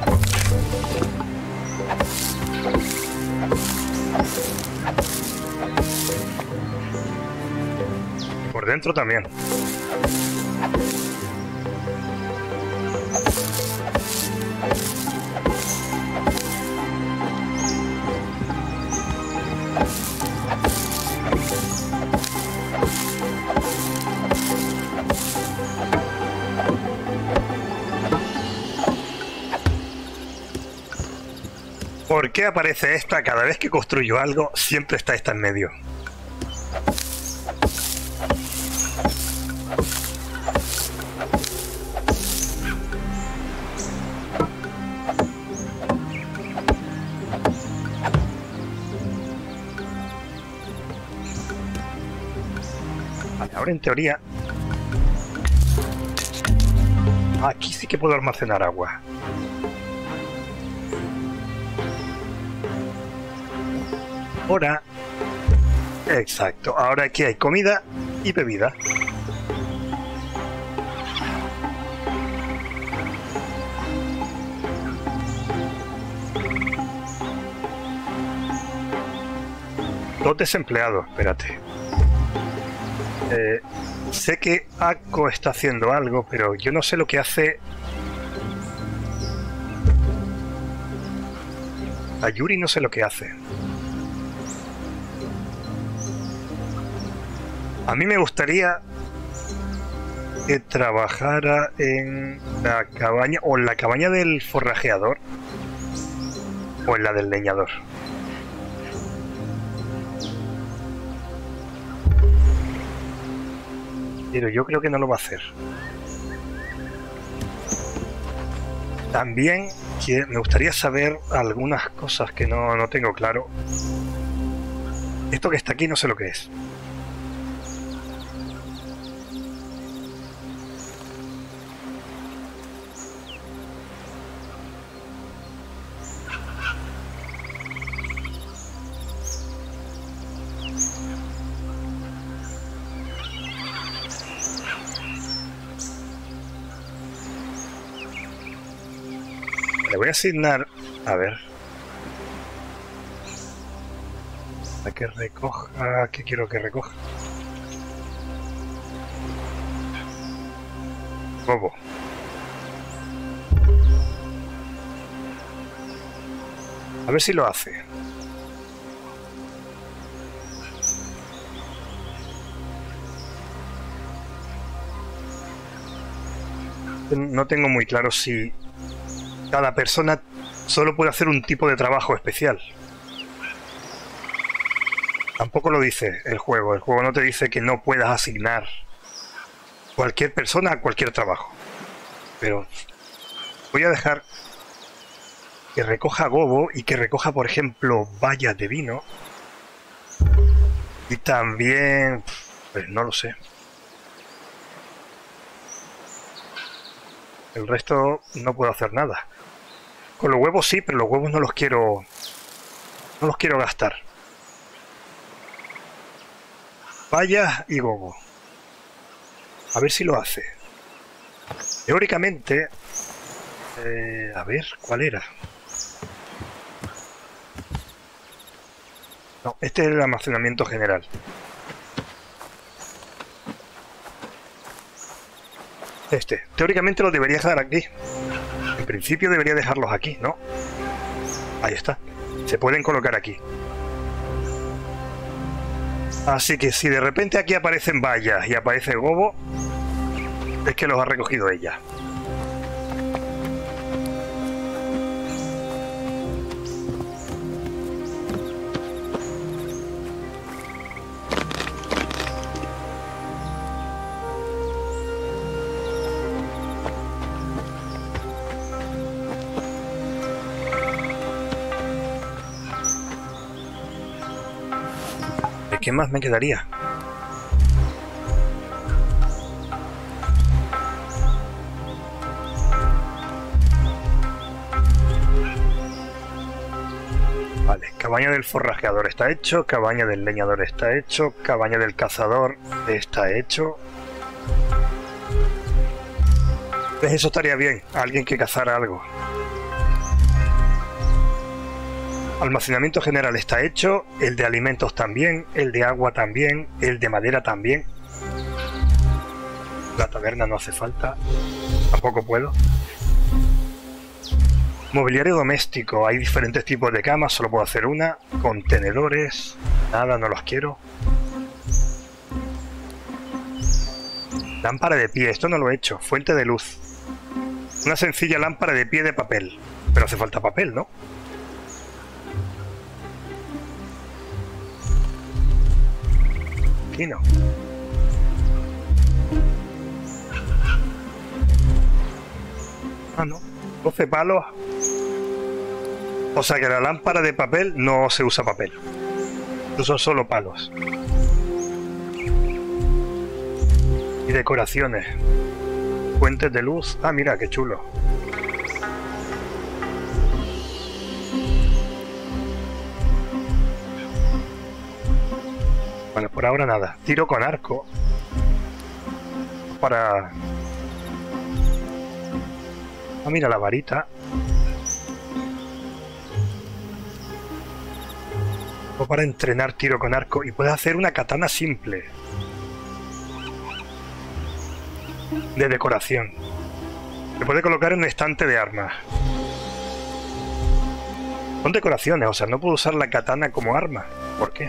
Por dentro también. ¿Por qué aparece esta cada vez que construyo algo? Siempre está esta en medio. Vale, ahora en teoría... Aquí sí que puedo almacenar agua. Ahora, exacto, ahora aquí hay comida y bebida. Dos desempleados, espérate. Eh, sé que Akko está haciendo algo, pero yo no sé lo que hace. A Yuri no sé lo que hace. A mí me gustaría que trabajara en la cabaña, o en la cabaña del forrajeador, o en la del leñador. Pero yo creo que no lo va a hacer. También que me gustaría saber algunas cosas que no, no tengo claro. Esto que está aquí no sé lo que es. Le voy a asignar, a ver, a que recoja, ¿qué quiero que recoja? Bobo. A ver si lo hace. No tengo muy claro si cada persona solo puede hacer un tipo de trabajo especial. Tampoco lo dice el juego. El juego no te dice que no puedas asignar cualquier persona a cualquier trabajo. Pero voy a dejar que recoja gobo y que recoja, por ejemplo, bayas de vino. Y también... pues no lo sé. El resto no puedo hacer nada. Con los huevos sí, pero los huevos no los quiero... no los quiero gastar. Bayas y gobo. A ver si lo hace. Teóricamente... Eh, a ver, ¿cuál era? No, este es el almacenamiento general. Este. Teóricamente lo debería dejar aquí. En principio debería dejarlos aquí, ¿no? Ahí está. Se pueden colocar aquí. Así que si de repente aquí aparecen bayas y aparece gobo, es que los ha recogido ella. ¿qué más me quedaría? Vale, cabaña del forrajeador está hecho, cabaña del leñador está hecho, cabaña del cazador está hecho. Pues eso estaría bien, alguien que cazara algo. Almacenamiento general está hecho, el de alimentos también, el de agua también, el de madera también. La taberna no hace falta, tampoco puedo. Mobiliario doméstico, hay diferentes tipos de camas, solo puedo hacer una. Contenedores, nada, no los quiero. Lámpara de pie, esto no lo he hecho. Fuente de luz. Una sencilla lámpara de pie de papel, pero hace falta papel, ¿no? Aquí no. Ah, no. doce palos. O sea que la lámpara de papel no se usa papel. Son solo palos. Y decoraciones. Fuentes de luz. Ah, mira, qué chulo. Bueno, por ahora nada. Tiro con arco. Para... Ah, mira la varita. O para entrenar tiro con arco. Y puedes hacer una katana simple. De decoración. Se puede colocar en un estante de armas. Son decoraciones, o sea, no puedo usar la katana como arma. ¿Por qué?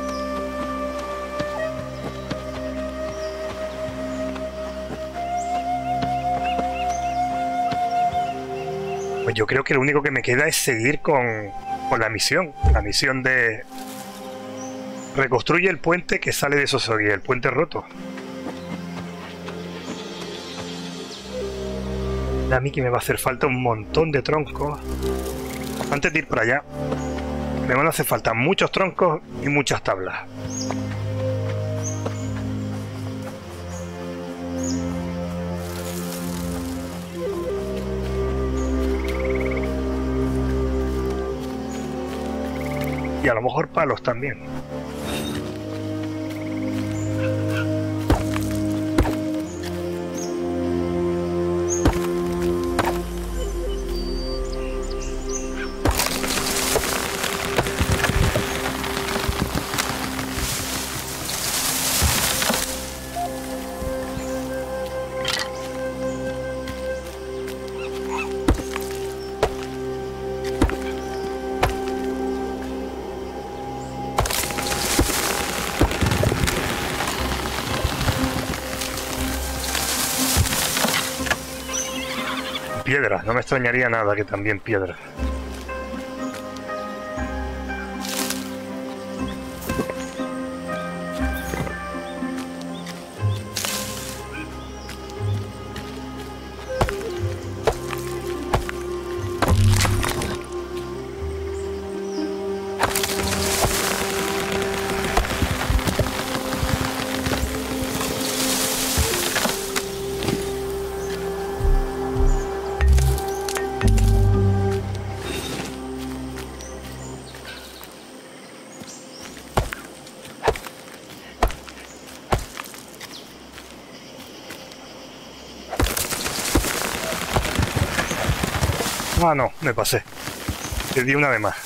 Pues yo creo que lo único que me queda es seguir con, con la misión. La misión de... Reconstruye el puente que sale de Sosogui, el puente roto. A mí que me va a hacer falta un montón de troncos. Antes de ir para allá, me van a hacer falta muchos troncos y muchas tablas. Y a lo mejor palos también. Piedra, no me extrañaría nada que también piedra. Ah, no, me pasé. Le di una vez más.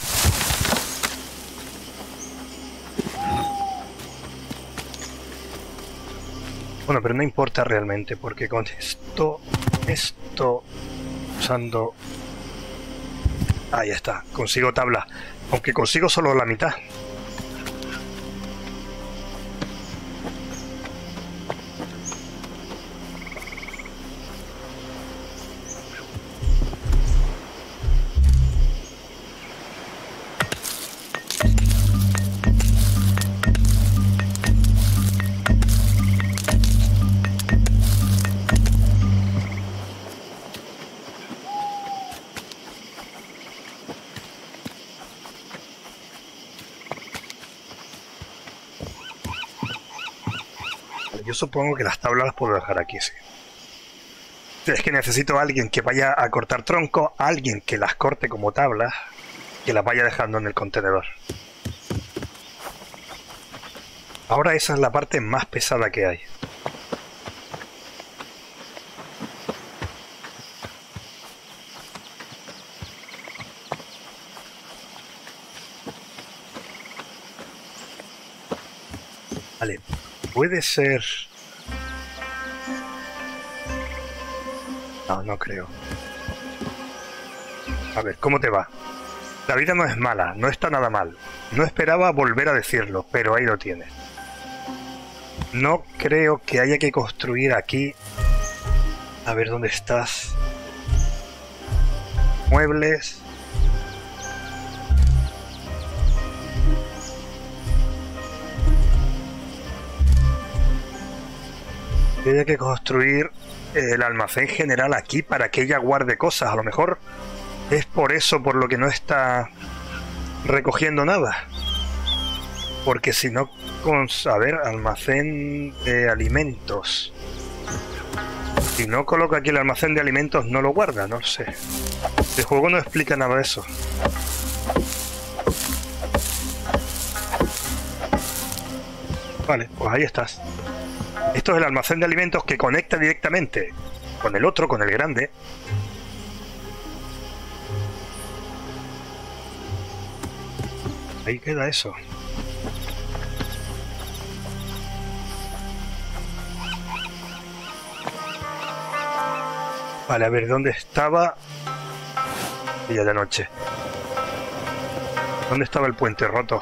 Bueno, pero no importa realmente, porque con esto, esto, usando... Ahí está, consigo tabla. Aunque consigo solo la mitad. yo supongo que las tablas las puedo dejar aquí, sí. Es que necesito a alguien que vaya a cortar troncos, a alguien que las corte como tablas, que las vaya dejando en el contenedor. Ahora esa es la parte más pesada que hay. Vale, puede ser... No, no creo. A ver, ¿cómo te va? La vida no es mala, no está nada mal. No esperaba volver a decirlo, pero ahí lo tienes. No creo que haya que construir aquí... A ver, ¿dónde estás? Muebles... Hay que construir el almacén general aquí para que ella guarde cosas. A lo mejor es por eso por lo que no está recogiendo nada. Porque si no... Con, a ver, almacén de alimentos. Si no coloco aquí el almacén de alimentos, no lo guarda, no lo sé. El juego no explica nada de eso. Vale, pues ahí estás. Esto es el almacén de alimentos que conecta directamente con el otro, con el grande. Ahí queda eso. Vale, a ver, ¿dónde estaba? Ya de noche. ¿Dónde estaba el puente roto?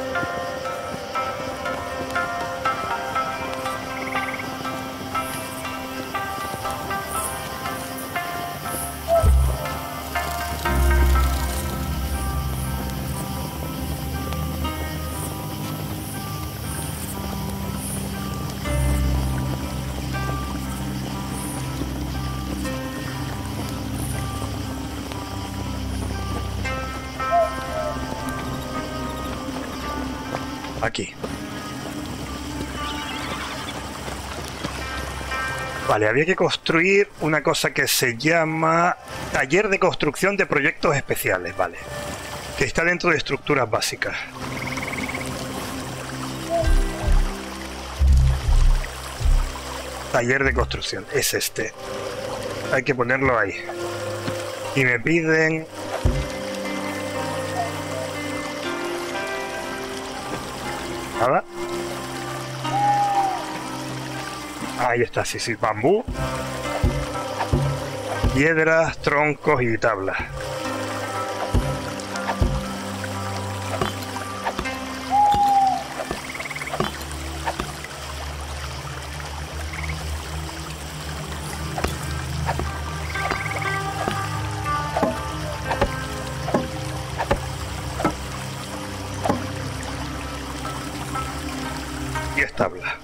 Aquí. Vale, había que construir una cosa que se llama taller de construcción de proyectos especiales, vale. Que está dentro de estructuras básicas. Taller de construcción, es este. Hay que ponerlo ahí. Y me piden... Nada. Ahí está, sí, sí, bambú, piedras, troncos y tablas. Tabla.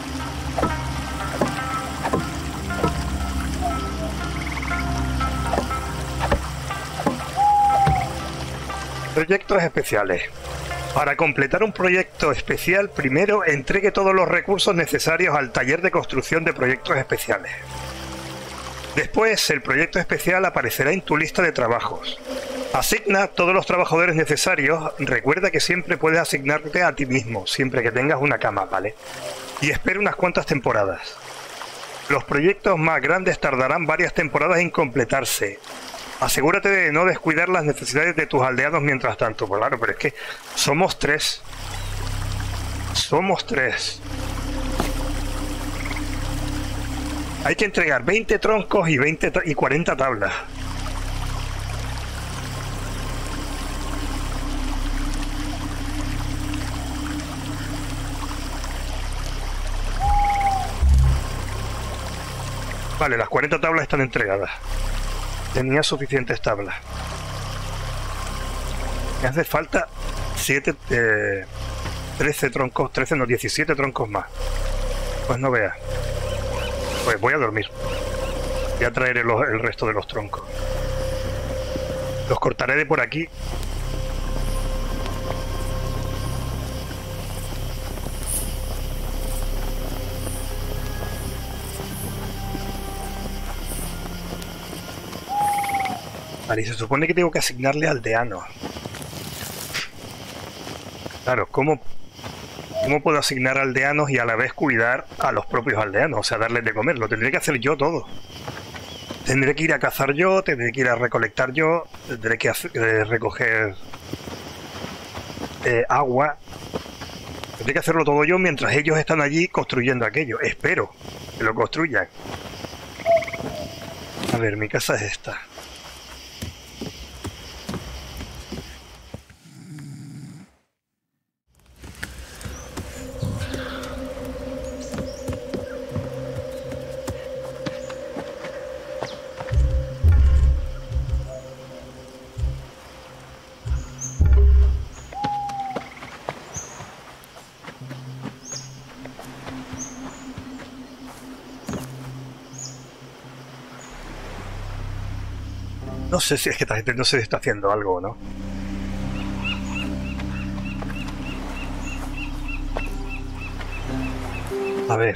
Proyectos especiales. Para completar un proyecto especial, primero entregue todos los recursos necesarios al taller de construcción de proyectos especiales. Después, el proyecto especial aparecerá en tu lista de trabajos. Asigna todos los trabajadores necesarios. Recuerda que siempre puedes asignarte a ti mismo, siempre que tengas una cama, ¿vale? Y espera unas cuantas temporadas. Los proyectos más grandes tardarán varias temporadas en completarse. Asegúrate de no descuidar las necesidades de tus aldeanos mientras tanto. Pues claro, pero es que somos tres. Somos tres. Hay que entregar veinte troncos y, veinte y cuarenta tablas. Vale, las cuarenta tablas están entregadas. Tenía suficientes tablas. Me hace falta siete, eh, trece troncos, trece no, diecisiete troncos más. Pues no veas. Pues voy a dormir. Voy a traer el, el resto de los troncos. Los cortaré de por aquí. Vale, y se supone que tengo que asignarle aldeanos. Claro, ¿cómo, ¿cómo puedo asignar aldeanos y a la vez cuidar a los propios aldeanos? O sea, darles de comer. Lo tendré que hacer yo todo. Tendré que ir a cazar yo, tendré que ir a recolectar yo, tendré que hacer, eh, recoger eh, agua. Tendré que hacerlo todo yo mientras ellos están allí construyendo aquello. Espero que lo construyan. A ver, mi casa es esta. No sé si es que esta gente no se está haciendo algo o no. A ver.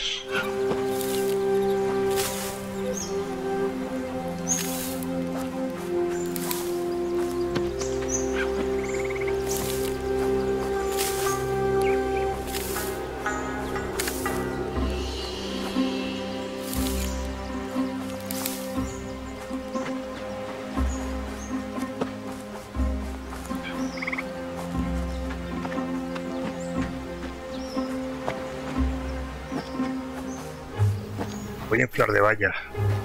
Voy a inflar de valla.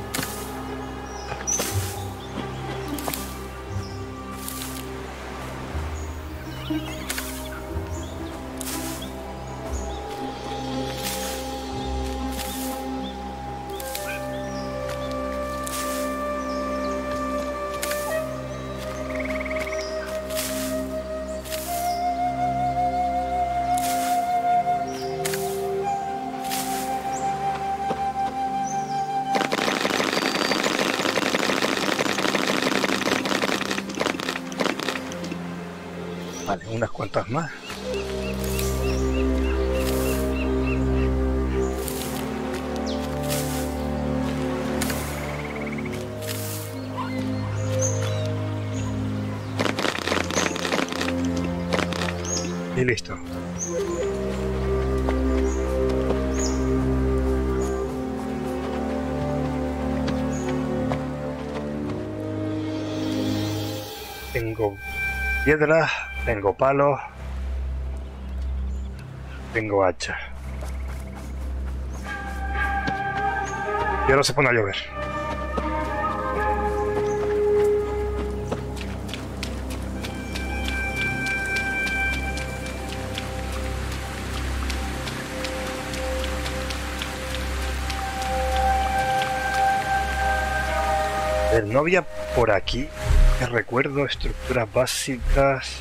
Vale, unas cuantas más. Y listo. Tengo piedras, tengo palos, tengo hacha. Y ahora se pone a llover. El no había por aquí, que recuerdo, estructuras básicas.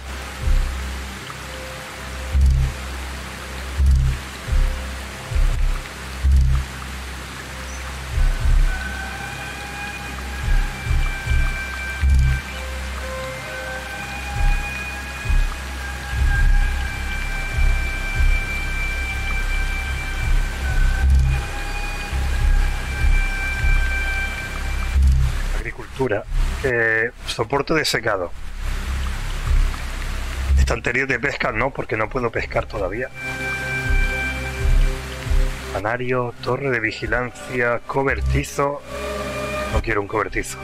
Eh, soporte de secado. Estantería de pesca no, porque no puedo pescar todavía. Canario, torre de vigilancia, cobertizo. No quiero un cobertizo.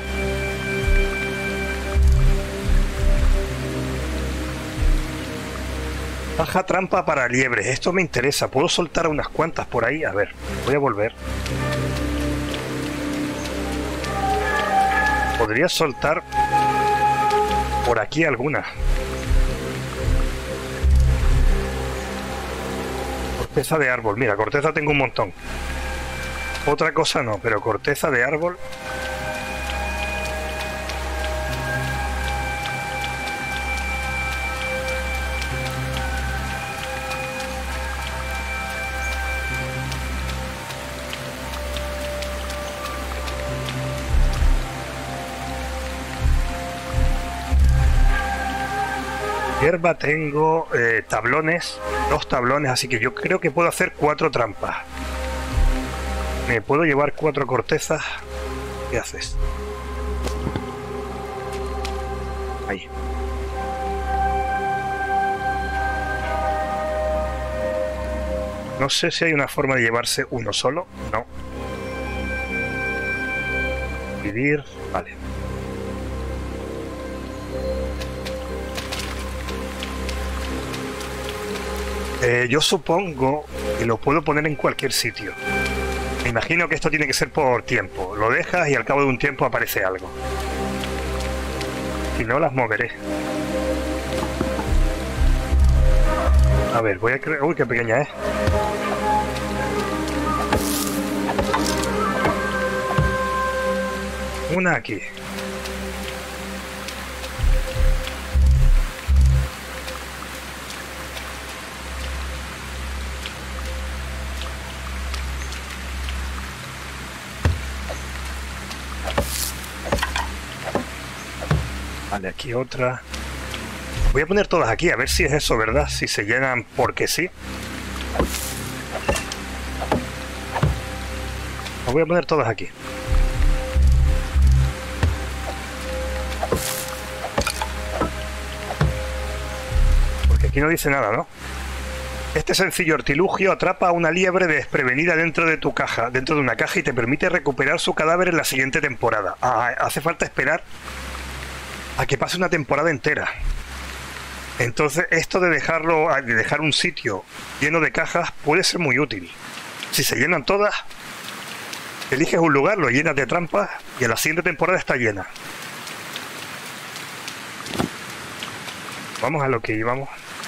Caja trampa para liebres. Esto me interesa. ¿Puedo soltar unas cuantas por ahí? A ver, voy a volver. Podría soltar por aquí alguna. Corteza de árbol. Mira, corteza tengo un montón. Otra cosa no, pero corteza de árbol. Hierba tengo, eh, tablones, dos tablones, así que yo creo que puedo hacer cuatro trampas. ¿Me puedo llevar cuatro cortezas? ¿Qué haces? Ahí. No sé si hay una forma de llevarse uno solo. No. Dividir. Vale. Eh, yo supongo que lo puedo poner en cualquier sitio. Me imagino que esto tiene que ser por tiempo. Lo dejas y al cabo de un tiempo aparece algo. Si no, las moveré. A ver, voy a crear... Uy, qué pequeña es. Una aquí. Vale, aquí otra. Voy a poner todas aquí, a ver si es eso, ¿verdad? Si se llenan porque sí. Las voy a poner todas aquí. Porque aquí no dice nada, ¿no? Este sencillo artilugio atrapa a una liebre desprevenida dentro de tu caja, dentro de una caja, y te permite recuperar su cadáver en la siguiente temporada. Ah, hace falta esperar a que pase una temporada entera. Entonces esto de dejarlo, de dejar un sitio lleno de cajas puede ser muy útil. Si se llenan todas, eliges un lugar, lo llenas de trampas y en la siguiente temporada está llena. Vamos a lo que íbamos.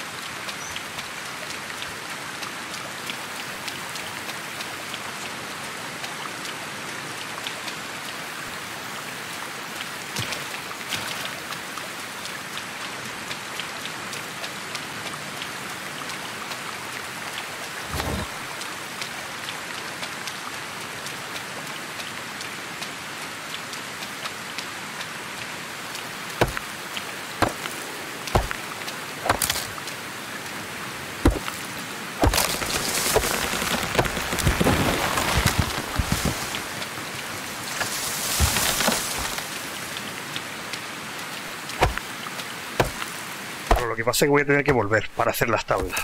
Lo que pasa es que voy a tener que volver para hacer las tablas.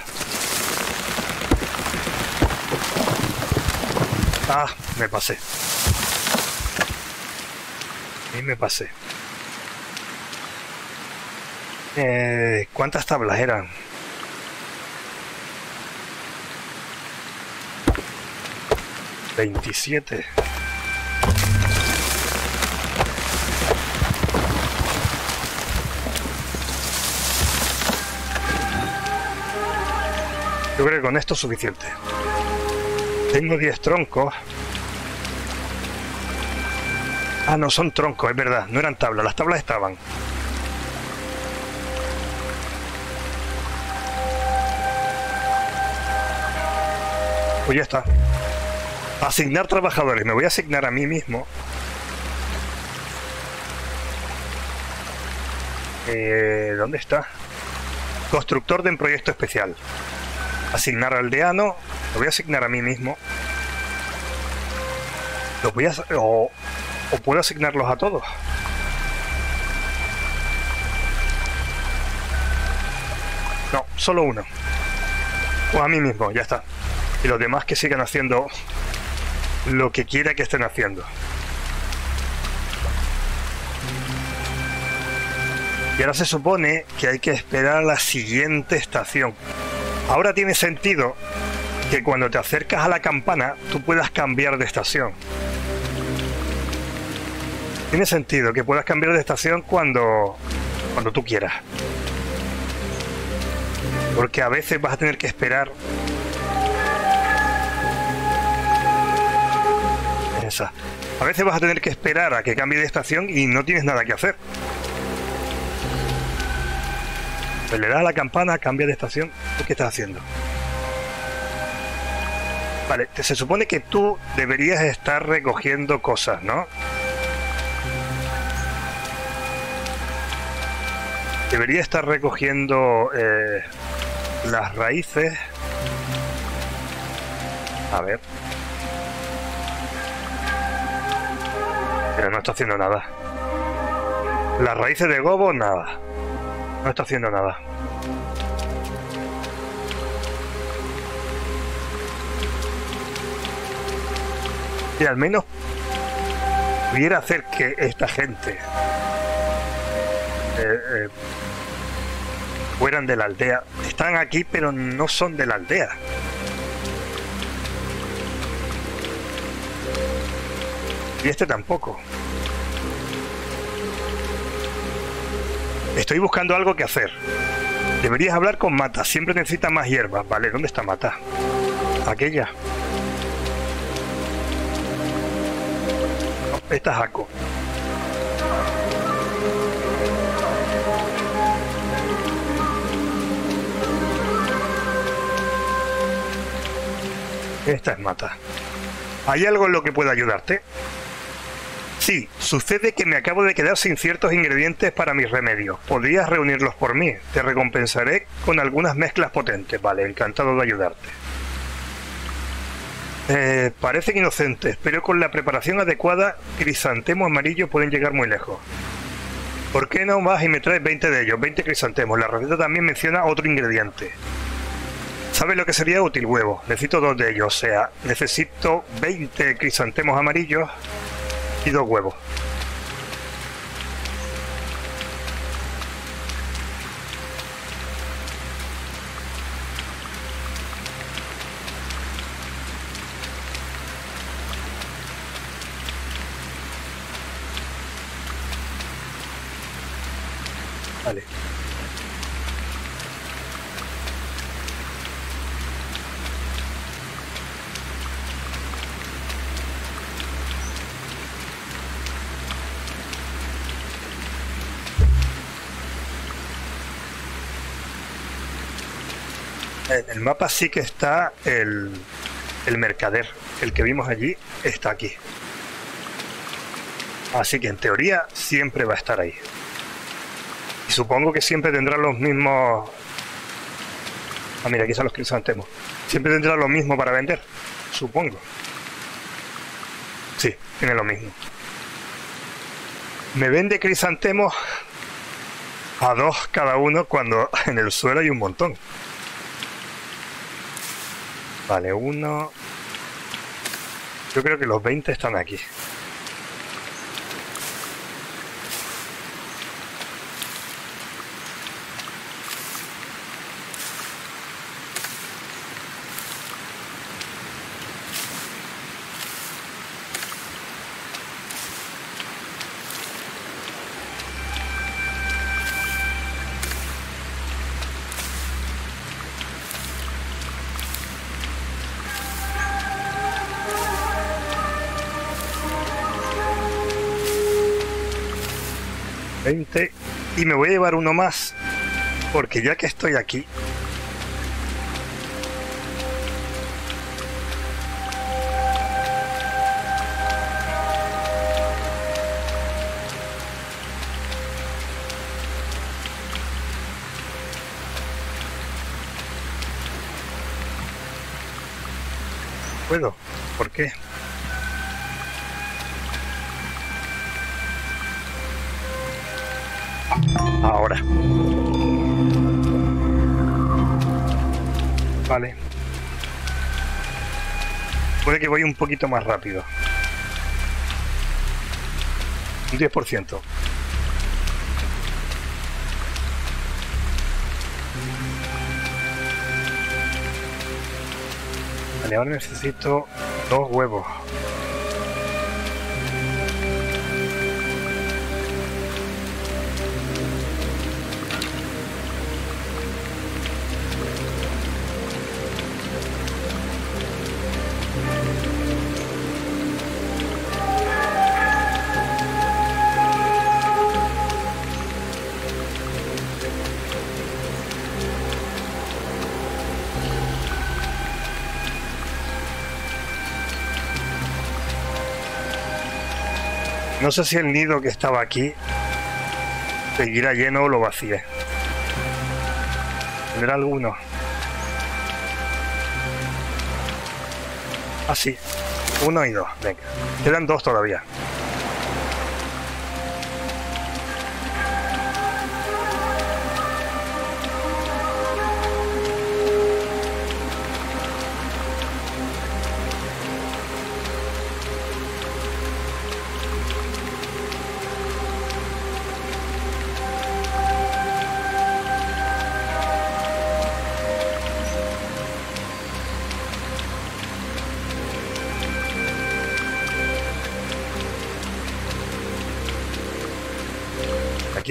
Ah, me pasé. Y me pasé. Eh, ¿Cuántas tablas eran? veintisiete. Yo creo que con esto es suficiente. Tengo diez troncos. Ah, no, son troncos, es verdad. No eran tablas, las tablas estaban. Pues ya está. Asignar trabajadores. Me voy a asignar a mí mismo. Eh, ¿Dónde está? Constructor de un proyecto especial. Asignar aldeano. Lo voy a asignar a mí mismo. Los voy a... O, o puedo asignarlos a todos. No, solo uno. O a mí mismo, ya está. Y los demás que sigan haciendo lo que quiera que estén haciendo. Y ahora se supone que hay que esperar a la siguiente estación. Ahora tiene sentido que cuando te acercas a la campana tú puedas cambiar de estación. Tiene sentido que puedas cambiar de estación cuando, cuando tú quieras. Porque a veces vas a tener que esperar. Esa. A veces vas a tener que esperar a que cambie de estación y no tienes nada que hacer. Pues le das a la campana, cambia de estación. ¿Qué estás haciendo? Vale, se supone que tú deberías estar recogiendo cosas, ¿no? Debería estar recogiendo eh, las raíces. A ver. Pero no está haciendo nada. Las raíces de gobo, nada. No está haciendo nada. Y al menos pudiera hacer que esta gente eh, eh, fueran de la aldea. Están aquí, pero no son de la aldea. Y este tampoco. Estoy buscando algo que hacer. Deberías hablar con Mata. Siempre necesita más hierbas. Vale, ¿dónde está Mata? Aquella. No, esta es Ako. Esta es Mata. ¿Hay algo en lo que pueda ayudarte? Sí, sucede que me acabo de quedar sin ciertos ingredientes para mis remedios. ¿Podrías reunirlos por mí? Te recompensaré con algunas mezclas potentes. Vale, encantado de ayudarte. Eh, parecen inocentes, pero con la preparación adecuada, crisantemos amarillos pueden llegar muy lejos. ¿Por qué no vas y me traes veinte de ellos? veinte crisantemos. La receta también menciona otro ingrediente. ¿Sabes lo que sería útil? Huevo. Necesito dos de ellos, o sea, necesito veinte crisantemos amarillos y dos huevos. Vale. En el mapa sí que está el, el mercader, el que vimos allí está aquí. Así que en teoría siempre va a estar ahí. Y supongo que siempre tendrá los mismos... Ah, mira, aquí están los crisantemos. Siempre tendrá lo mismo para vender, supongo. Sí, tiene lo mismo. Me vende crisantemos a dos cada uno cuando en el suelo hay un montón. Vale, uno... Yo creo que los veinte están aquí. veinte y me voy a llevar uno más porque ya que estoy aquí puedo. ¿Por qué? Ahora. Vale. Puede que voy un poquito más rápido. Un diez por ciento. Vale, ahora necesito dos huevos. No sé si el nido que estaba aquí seguirá lleno o lo vacíe. ¿Tendrá alguno? Ah, sí. Uno y dos. Venga. Quedan dos todavía.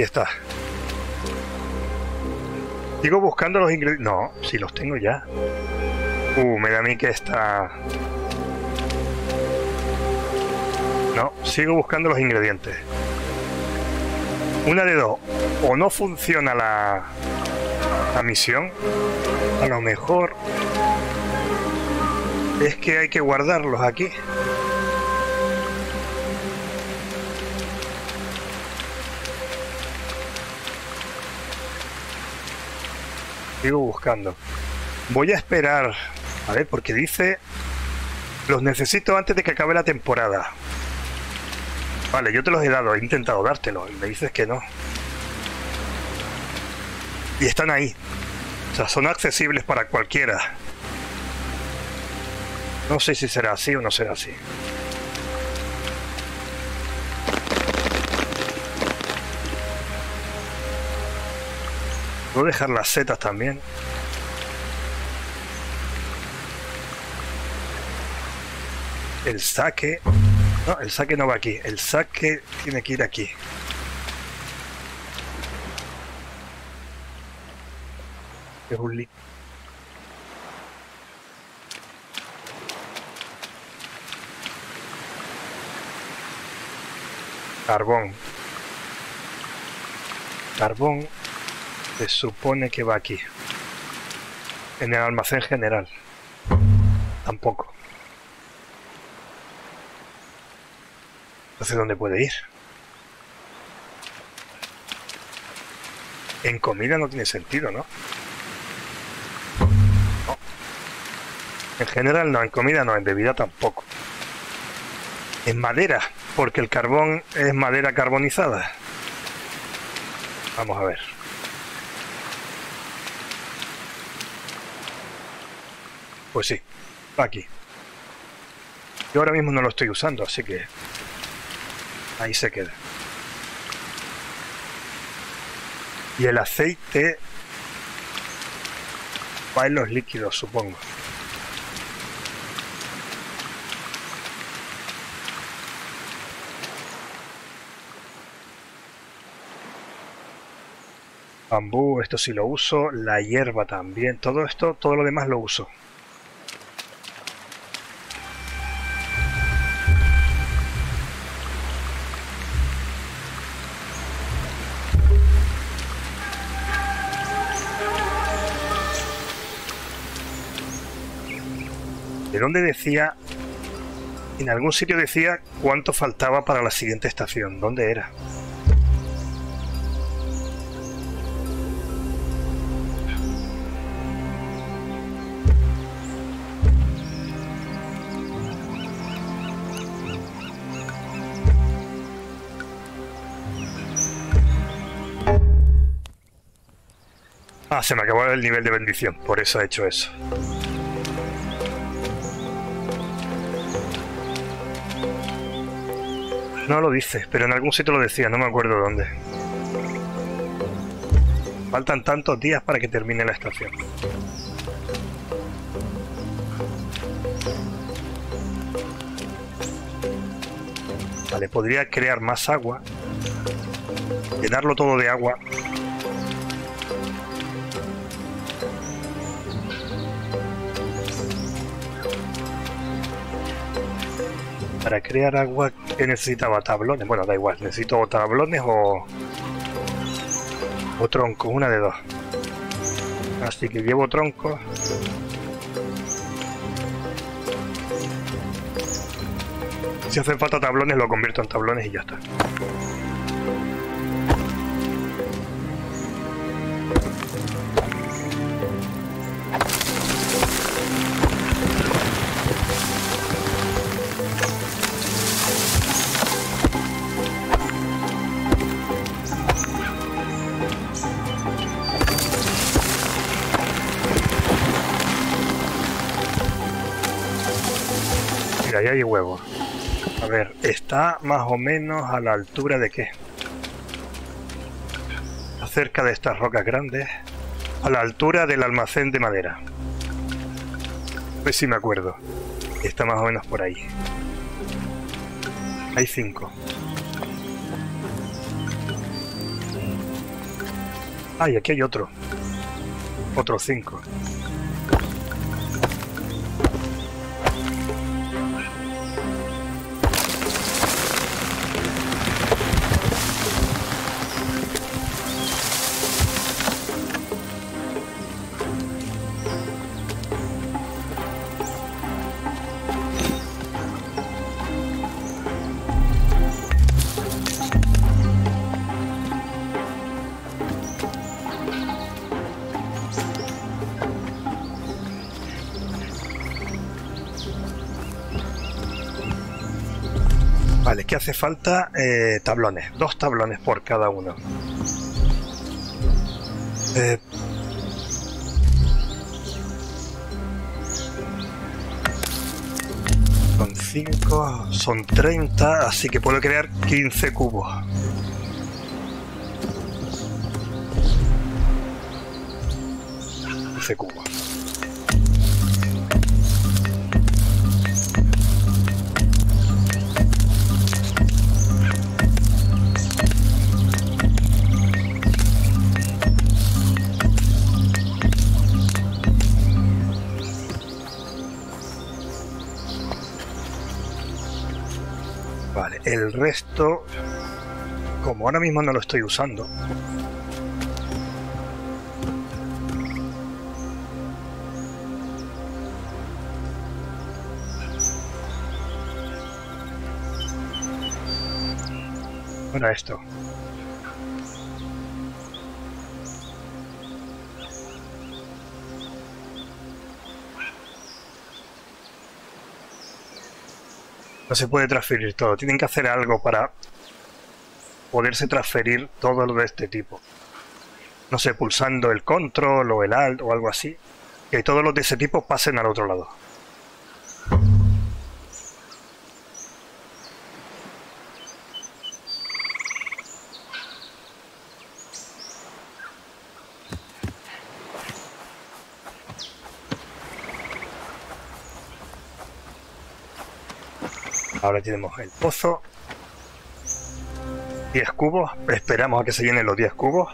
Aquí está. Sigo buscando los ingredientes. No, si los tengo ya. Uh, me da a mí que está... No, sigo buscando los ingredientes. Una de dos. O no funciona la, la misión. A lo mejor es que hay que guardarlos aquí. Sigo buscando. Voy a esperar. A ver, porque dice... Los necesito antes de que acabe la temporada. Vale, yo te los he dado. He intentado dártelos. Y me dices que no. Y están ahí. O sea, son accesibles para cualquiera. No sé si será así o no será así. Voy a dejar las setas también. El saque... No, el saque no va aquí. El saque tiene que ir aquí. Es un li... Carbón. Carbón se supone que va aquí. En el almacén general. Tampoco. Entonces, ¿dónde puede ir? En comida no tiene sentido, ¿no? No. En general no, en comida no, en bebida tampoco. En madera, porque el carbón es madera carbonizada. Vamos a ver. Pues sí, va aquí. Yo ahora mismo no lo estoy usando, así que ahí se queda. Y el aceite va en los líquidos, supongo. Bambú, esto sí lo uso. La hierba también. Todo esto, todo lo demás lo uso. ¿De dónde decía? En algún sitio decía cuánto faltaba para la siguiente estación. ¿Dónde era? Ah, se me acabó el nivel de bendición, por eso he hecho eso. No lo dice, pero en algún sitio lo decía, no me acuerdo dónde. Faltan tantos días para que termine la estación. Vale, podría crear más agua. Llenarlo todo de agua. Para crear agua, ¿qué necesitaba? ¿Tablones? Bueno, da igual. Necesito tablones o... o troncos, una de dos. Así que llevo troncos. Si hacen falta tablones, lo convierto en tablones y ya está. Mira, ahí hay huevos. A ver, está más o menos a la altura de qué. Cerca de estas rocas grandes. A la altura del almacén de madera. Pues sí me acuerdo. Está más o menos por ahí. Hay cinco. Ah, y aquí hay otro. Otros cinco. Vale, ¿qué hace falta? Eh, tablones, dos tablones por cada uno. Eh, son cinco, son treinta, así que puedo crear quince cubos. quince cubos. Vale, el resto, como ahora mismo no lo estoy usando, bueno, esto. No se puede transferir todo, tienen que hacer algo para poderse transferir todo lo de este tipo. No sé, pulsando el control o el alt o algo así, que todos los de ese tipo pasen al otro lado. Ahora tenemos el pozo. diez cubos. Esperamos a que se llenen los diez cubos.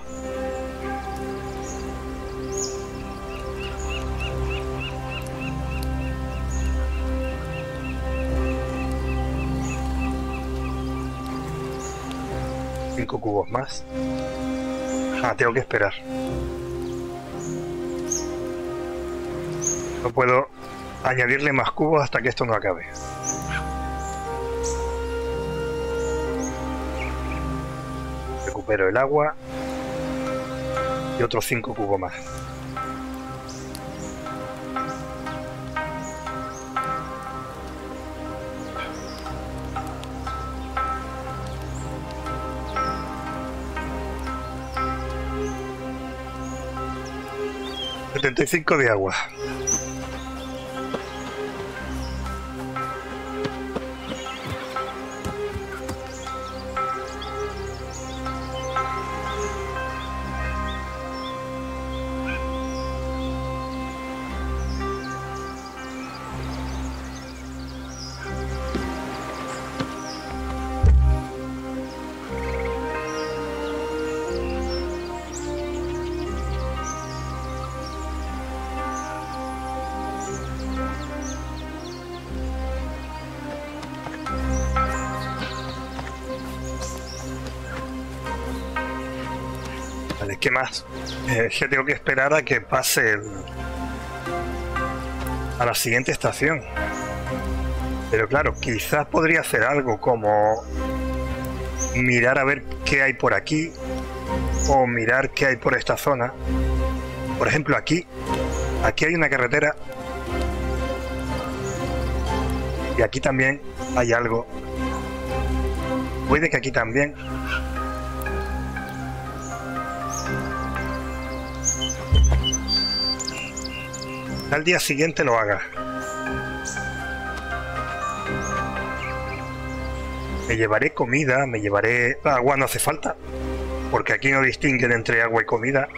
cinco cubos más. Ah, tengo que esperar. No puedo añadirle más cubos hasta que esto no acabe. Recupero el agua y otros cinco cubos más. setenta y cinco de agua. ¿Qué más? Eh, que tengo que esperar a que pase el... a la siguiente estación. Pero claro, quizás podría hacer algo como mirar a ver qué hay por aquí o mirar qué hay por esta zona. Por ejemplo, aquí aquí hay una carretera y aquí también hay algo. Puede que aquí también. Al día siguiente lo haga. Me llevaré comida, me llevaré... agua no hace falta, porque aquí no distinguen entre agua y comida.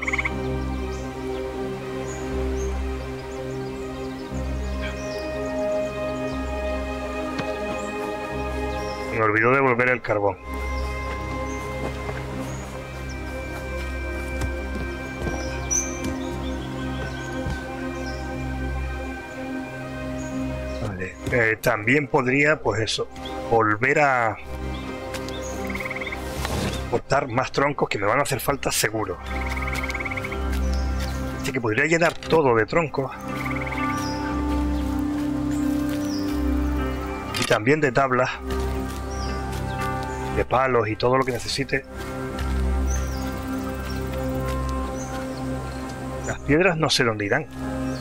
Me olvidó devolver el carbón. Vale, eh, también podría, pues eso, volver a cortar más troncos que me van a hacer falta seguro. Así que podría llenar todo de troncos. Y también de tablas, de palos y todo lo que necesite. Las piedras no sé dónde irán.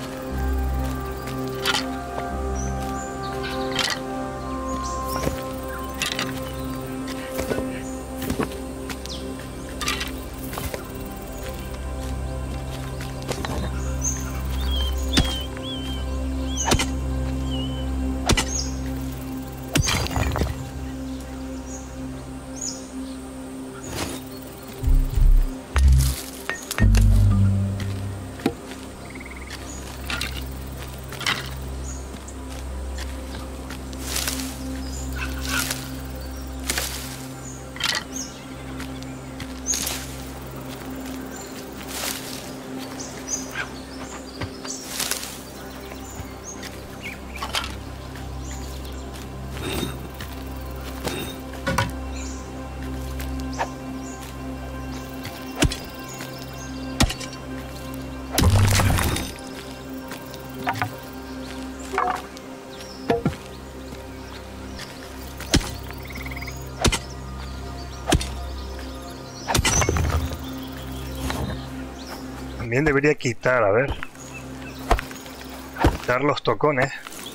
También debería quitar, a ver, quitar los tocones.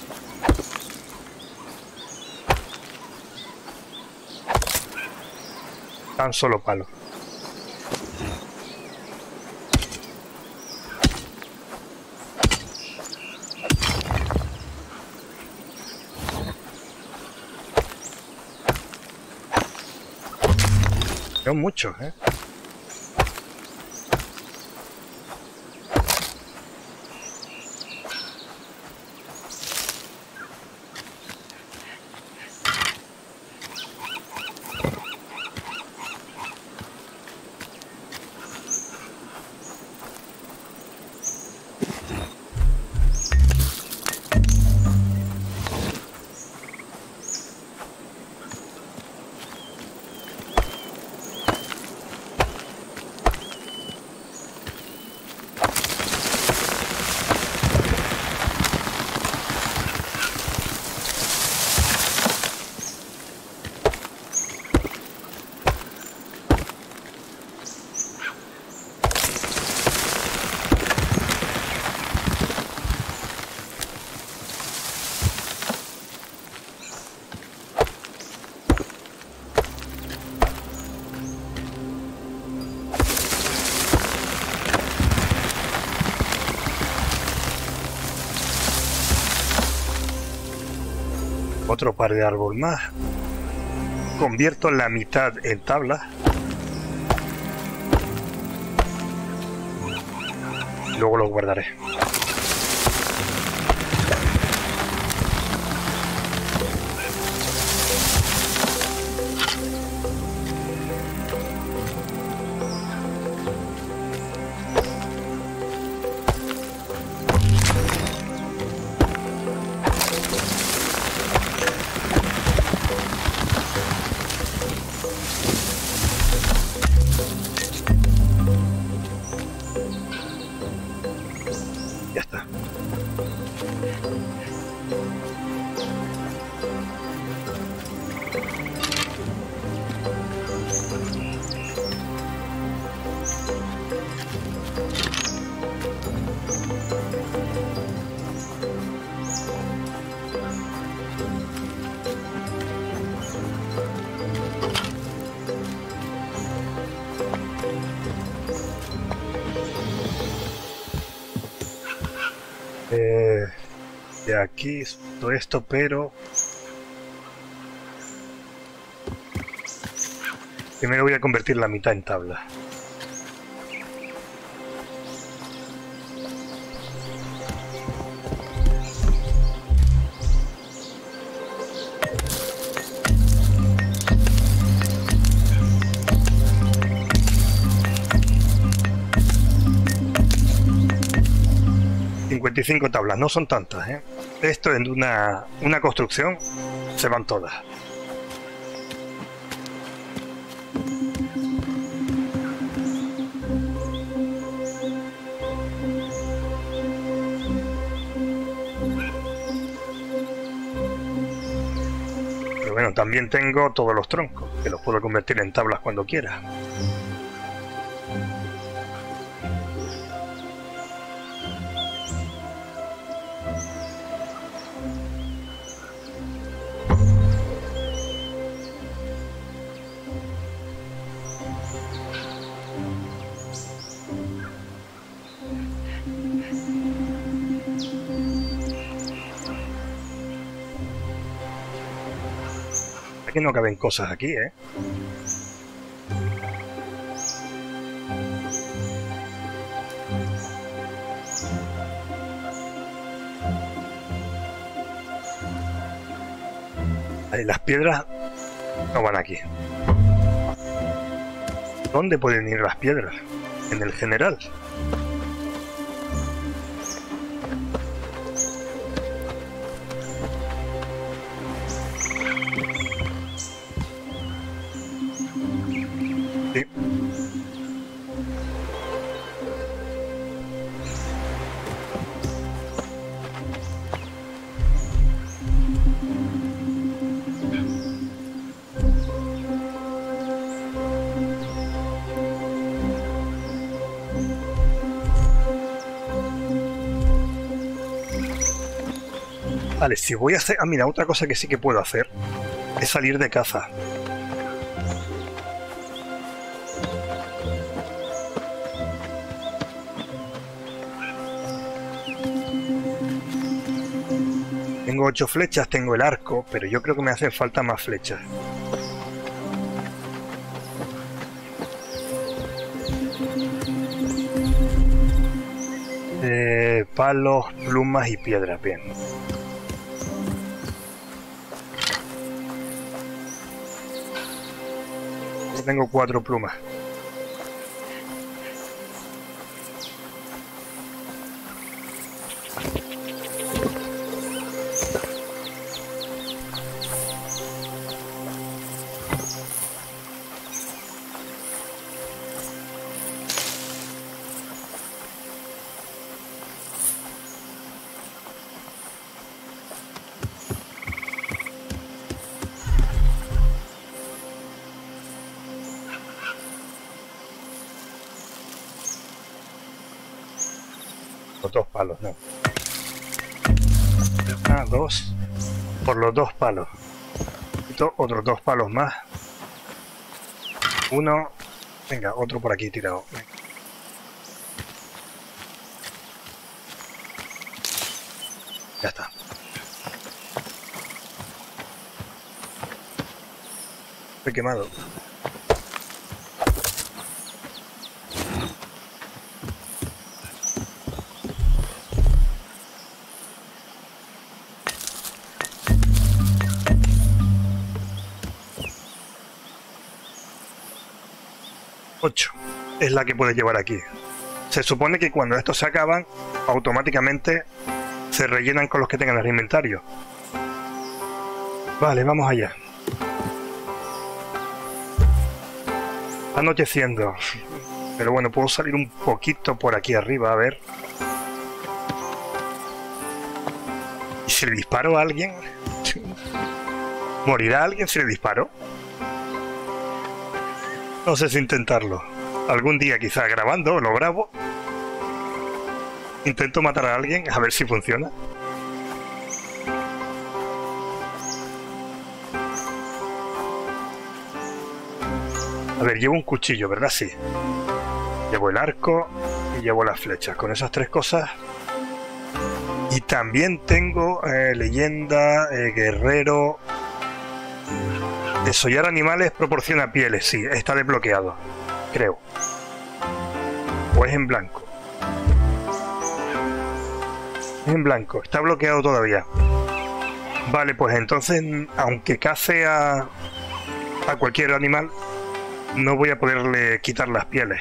Tan solo palo. Son muchos, ¿eh? Otro par de árbol más. Convierto la mitad en tabla. Luego los guardaré. Eh, de aquí todo esto, pero primero voy a convertir la mitad en tabla. cincuenta y cinco tablas, no son tantas, ¿eh? esto en una, una construcción, se van todas. Pero bueno, también tengo todos los troncos, que los puedo convertir en tablas cuando quiera. Que no caben cosas aquí, ¿eh? Ahí, las piedras no van aquí. ¿Dónde pueden ir las piedras? En el general. Sí. Vale, si voy a hacer... Ah, mira, otra cosa que sí que puedo hacer es salir de caza. Tengo ocho flechas, tengo el arco, pero yo creo que me hacen falta más flechas. Eh, palos, plumas y piedras, bien. Yo tengo cuatro plumas. Los dos palos, no. Ah, dos. Por los dos palos. Otros dos palos más. Uno. Venga, otro por aquí tirado. Venga. Ya está. Estoy quemado. ocho es la que puedes llevar aquí. Se supone que cuando estos se acaban, automáticamente se rellenan con los que tengan en el inventario. Vale, vamos allá. Anocheciendo. Pero bueno, puedo salir un poquito por aquí arriba, a ver. ¿Y si le disparo a alguien? ¿Morirá alguien si le disparo? No sé si intentarlo. Algún día quizás grabando, lo grabo. Intento matar a alguien, a ver si funciona. A ver, llevo un cuchillo, ¿verdad? Sí. Llevo el arco y llevo las flechas. Con esas tres cosas. Y también tengo eh, leyenda, eh, guerrero... Desollar animales proporciona pieles, sí, está desbloqueado, creo. O es en blanco. Es en blanco, está bloqueado todavía. Vale, pues entonces, aunque cace a, a cualquier animal, no voy a poderle quitar las pieles.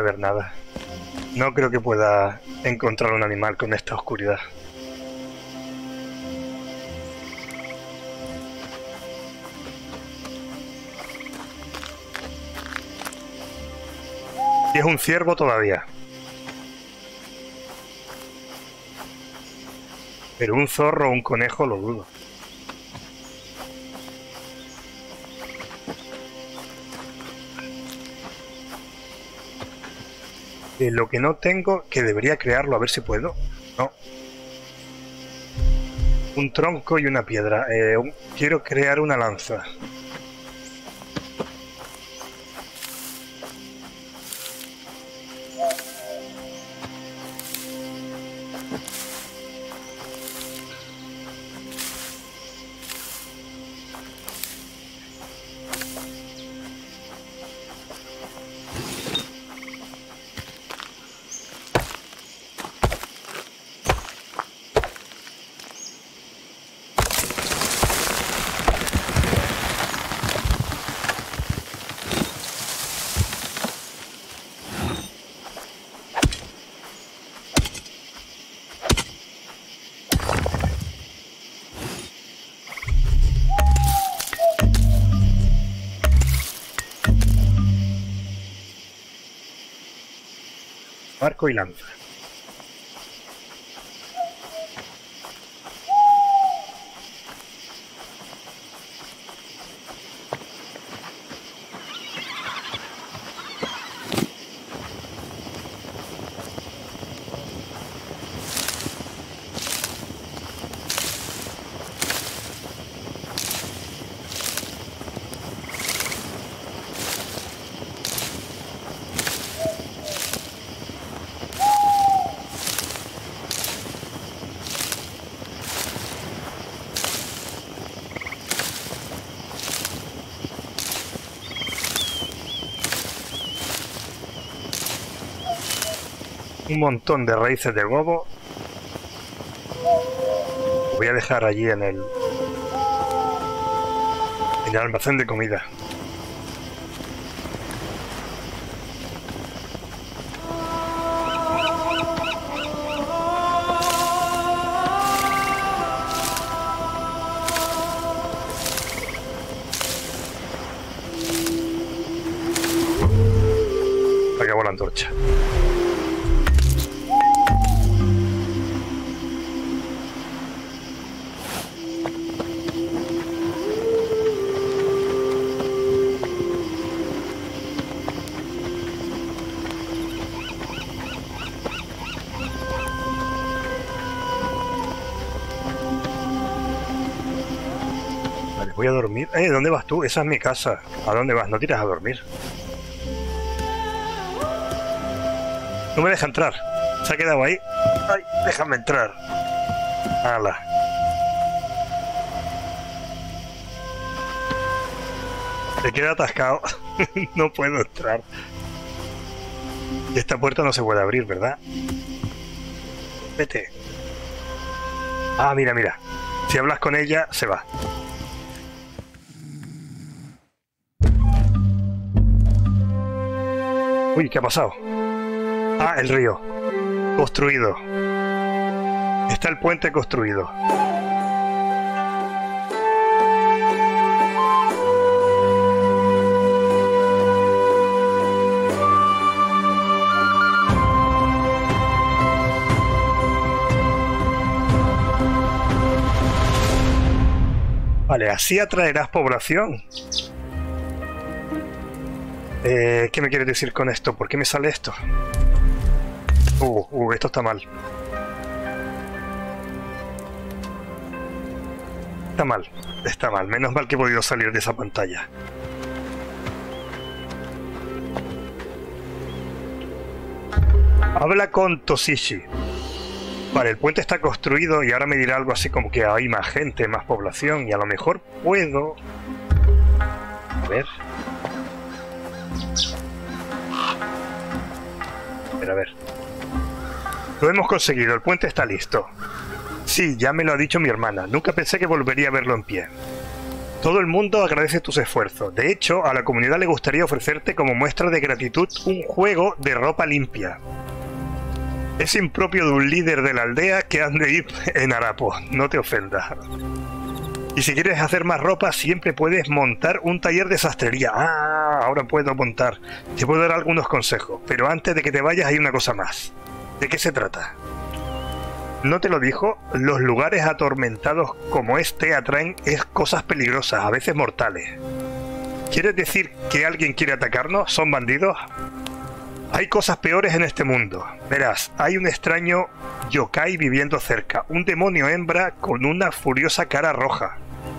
ver nada. No creo que pueda encontrar un animal con esta oscuridad. Y es un ciervo todavía. Pero un zorro o un conejo lo dudo. Eh, lo que no tengo, que debería crearlo, a ver si puedo. No. Un tronco y una piedra. Eh, un, quiero crear una lanza. Arco y lanza. Un montón de raíces de gobo. Lo voy a dejar allí en el en el almacén de comida. Acabó la antorcha. Voy a dormir. Eh, ¿dónde vas tú? Esa es mi casa. ¿A dónde vas? No tiras a dormir. No me deja entrar. Se ha quedado ahí. Ay, déjame entrar. Hala. Se queda atascado. No puedo entrar. Y esta puerta no se puede abrir, ¿verdad? Vete. Ah, mira, mira. Si hablas con ella, se va. Uy, ¿qué ha pasado? Ah, el río. Construido. Está el puente construido. Vale, así atraerás población. Eh, ¿Qué me quieres decir con esto? ¿Por qué me sale esto? Uh, uh, esto está mal. Está mal, está mal. Menos mal que he podido salir de esa pantalla. Habla con Toshichi. Vale, el puente está construido y ahora me dirá algo así como que hay más gente, más población y a lo mejor puedo... A ver... A ver, a ver. Lo hemos conseguido, el puente está listo. Sí, ya me lo ha dicho mi hermana. Nunca pensé que volvería a verlo en pie. Todo el mundo agradece tus esfuerzos. De hecho, a la comunidad le gustaría ofrecerte como muestra de gratitud un juego de ropa limpia. Es impropio de un líder de la aldea que han de ir en harapos. No te ofendas. Y si quieres hacer más ropa, siempre puedes montar un taller de sastrería. Ah, ahora puedo montar. Te puedo dar algunos consejos. Pero antes de que te vayas hay una cosa más. ¿De qué se trata? ¿No te lo dijo? Los lugares atormentados como este atraen es cosas peligrosas, a veces mortales. ¿Quieres decir que alguien quiere atacarnos? ¿Son bandidos? Hay cosas peores en este mundo. Verás, hay un extraño yokai viviendo cerca, un demonio hembra con una furiosa cara roja.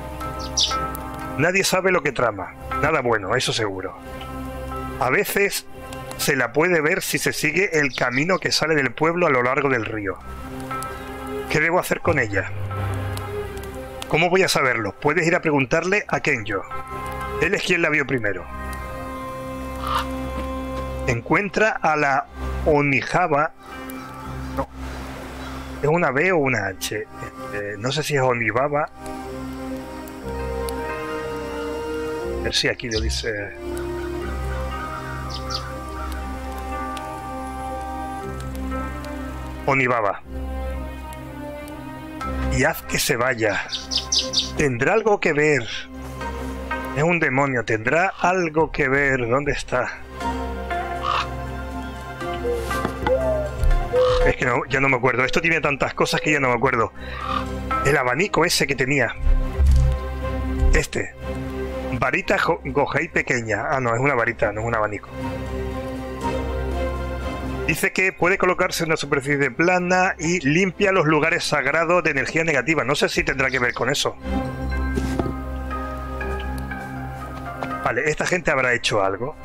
Nadie sabe lo que trama. Nada bueno, eso seguro. A veces se la puede ver si se sigue el camino que sale del pueblo a lo largo del río. ¿Qué debo hacer con ella? ¿Cómo voy a saberlo? Puedes ir a preguntarle a Kenjo. Él es quien la vio primero. Encuentra a la Onijaba. No. ¿Es una B o una H? Eh, no sé si es Onibaba. A ver si aquí lo dice. Onibaba. Y haz que se vaya. Tendrá algo que ver. Es un demonio. Tendrá algo que ver. ¿Dónde está? Es que no, ya no me acuerdo. Esto tiene tantas cosas que ya no me acuerdo. El abanico ese que tenía. Este. Varita Gohei pequeña. Ah, no, es una varita, no es un abanico. Dice que puede colocarse en una superficie plana y limpia los lugares sagrados de energía negativa. No sé si tendrá que ver con eso. Vale, esta gente habrá hecho algo.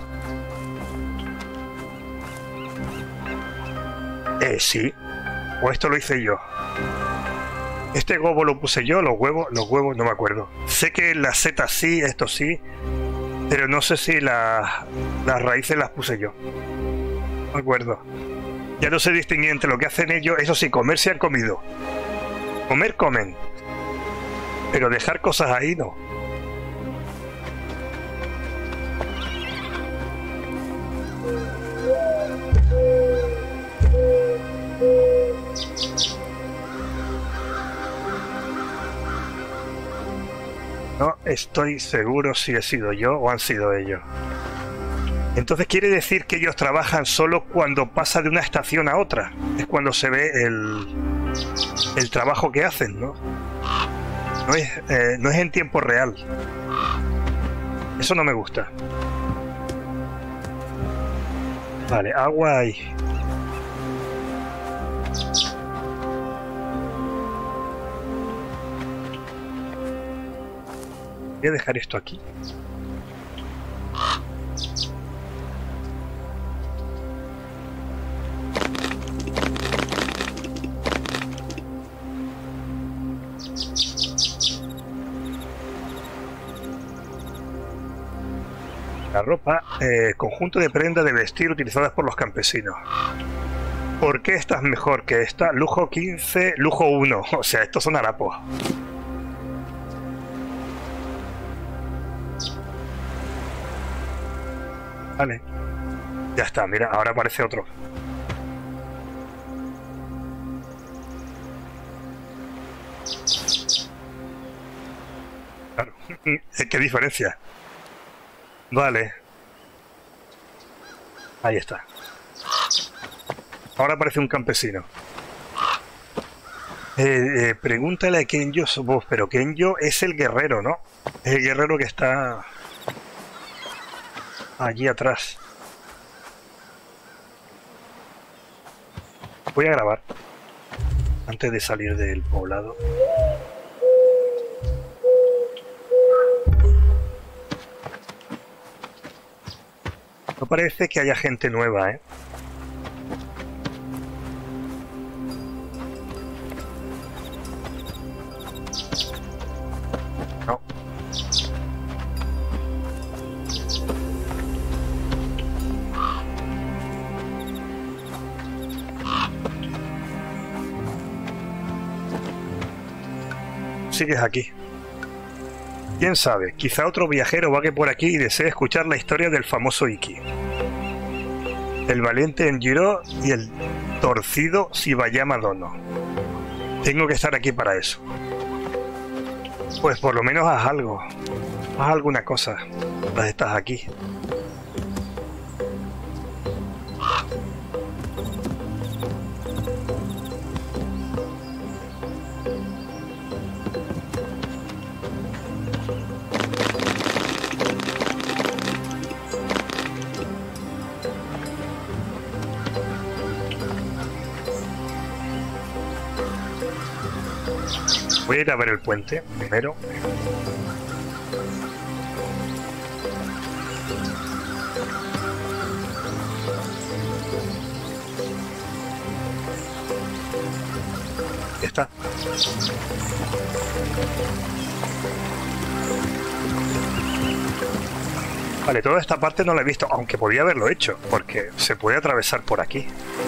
Eh, sí. O esto lo hice yo. Este huevo lo puse yo, los huevos, los huevos no me acuerdo. Sé que las setas sí, esto sí, pero no sé si la, las raíces las puse yo. No me acuerdo. Ya no sé distinguir entre lo que hacen ellos. Eso sí, comer se han comido. Comer, comen. Pero dejar cosas ahí, no. No estoy seguro si he sido yo o han sido ellos. Entonces quiere decir que ellos trabajan solo cuando pasa de una estación a otra. Es cuando se ve el, el trabajo que hacen, ¿no? No es, eh, no es en tiempo real. Eso no me gusta. Vale, agua hay. Voy a dejar esto aquí. La ropa, eh, conjunto de prendas de vestir utilizadas por los campesinos. ¿Por qué esta es mejor que esta? Lujo quince, lujo uno. O sea, estos son harapos. Vale. Ya está, mira, ahora aparece otro. Claro. ¿Qué diferencia? Vale. Ahí está. Ahora aparece un campesino. Eh, eh, pregúntale a Kenjo vos, pero Kenjo es el guerrero, ¿no? Es el guerrero que está allí atrás. Voy a grabar antes de salir del poblado. No parece que haya gente nueva, ¿eh? No. Sigues aquí. Quién sabe, quizá otro viajero vague por aquí y desee escuchar la historia del famoso Iki. El valiente Enjiro y el torcido Shibayama Dono. Tengo que estar aquí para eso. Pues por lo menos haz algo. Haz alguna cosa. Mientras estás aquí. Voy a ir a ver el puente primero. Ya está. Vale, toda esta parte no la he visto, aunque podía haberlo hecho, porque se puede atravesar por aquí.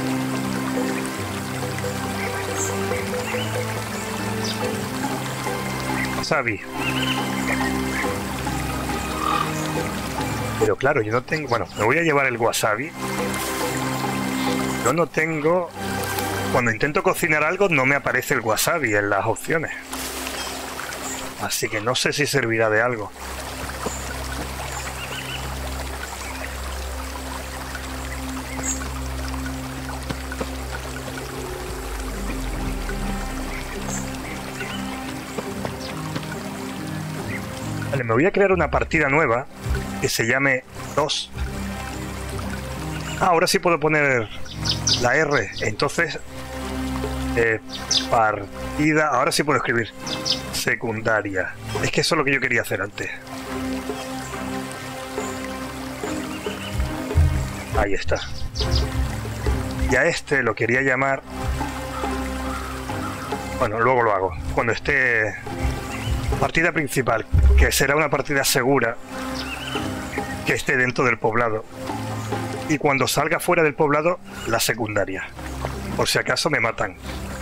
Wasabi. Pero claro, yo no tengo... Bueno, me voy a llevar el wasabi. Yo no tengo... Cuando intento cocinar algo no me aparece el wasabi en las opciones. Así que no sé si servirá de algo. Vale, me voy a crear una partida nueva que se llame dos. Ah, ahora sí puedo poner la R. Entonces, eh, partida... Ahora sí puedo escribir secundaria. Es que eso es lo que yo quería hacer antes. Ahí está. Y a este lo quería llamar... Bueno, luego lo hago. Cuando esté... Partida principal, que será una partida segura que esté dentro del poblado. Y cuando salga fuera del poblado, la secundaria. Por si acaso me matan.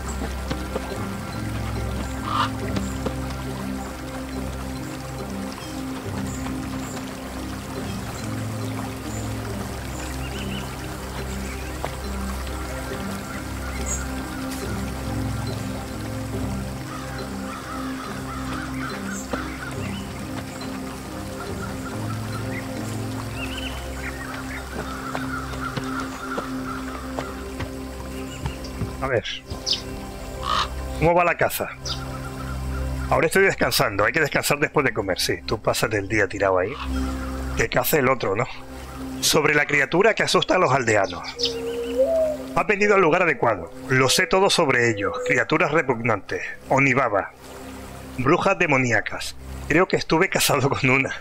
A ver, ¿cómo va la caza? Ahora estoy descansando, hay que descansar después de comer, sí. Tú pasas el día tirado ahí. Que cace el otro, ¿no? Sobre la criatura que asusta a los aldeanos. Ha venido al lugar adecuado. Lo sé todo sobre ellos. Criaturas repugnantes. Onibaba. Brujas demoníacas. Creo que estuve casado con una.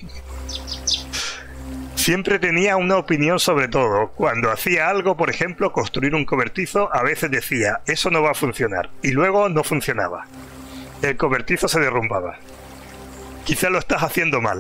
Siempre tenía una opinión sobre todo. Cuando hacía algo, por ejemplo, construir un cobertizo, a veces decía, eso no va a funcionar. Y luego no funcionaba. El cobertizo se derrumbaba. Quizá lo estás haciendo mal.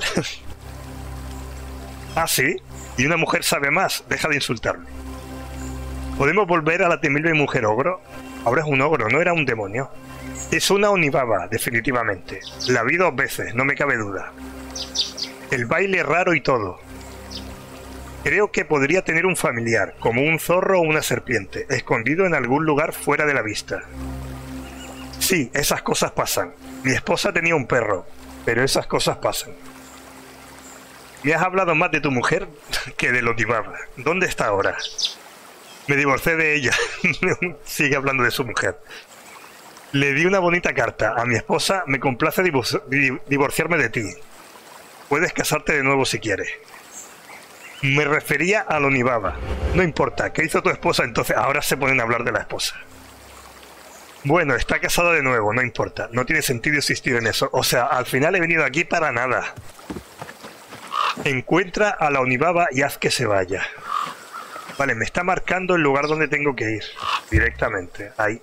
¿Ah, sí? ¿Y una mujer sabe más? Deja de insultarme. ¿Podemos volver a la temible mujer ogro? Ahora es un ogro, no era un demonio. Es una onibaba, definitivamente. La vi dos veces, no me cabe duda. El baile raro y todo. Creo que podría tener un familiar, como un zorro o una serpiente, escondido en algún lugar fuera de la vista. Sí, esas cosas pasan. Mi esposa tenía un perro, pero esas cosas pasan. Me has hablado más de tu mujer que de lo Onibaba. ¿Dónde está ahora? Me divorcié de ella. Sigue hablando de su mujer. Le di una bonita carta. A mi esposa me complace divor- divorciarme de ti. Puedes casarte de nuevo si quieres. Me refería a lo Onibaba. No importa, ¿qué hizo tu esposa entonces? Ahora se ponen a hablar de la esposa. Bueno, está casada de nuevo, no importa. No tiene sentido insistir en eso. O sea, al final he venido aquí para nada. Encuentra a la Onibaba y haz que se vaya. Vale, me está marcando el lugar donde tengo que ir. Directamente, ahí.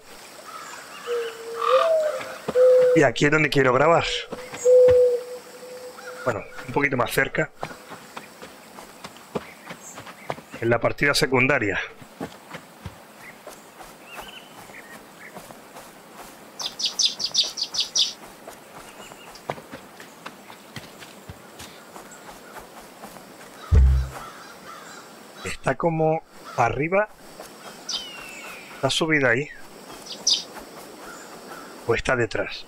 Y aquí es donde quiero grabar. Bueno, un poquito más cerca. En la partida secundaria. Está como arriba. ¿Está subida ahí? ¿O está detrás?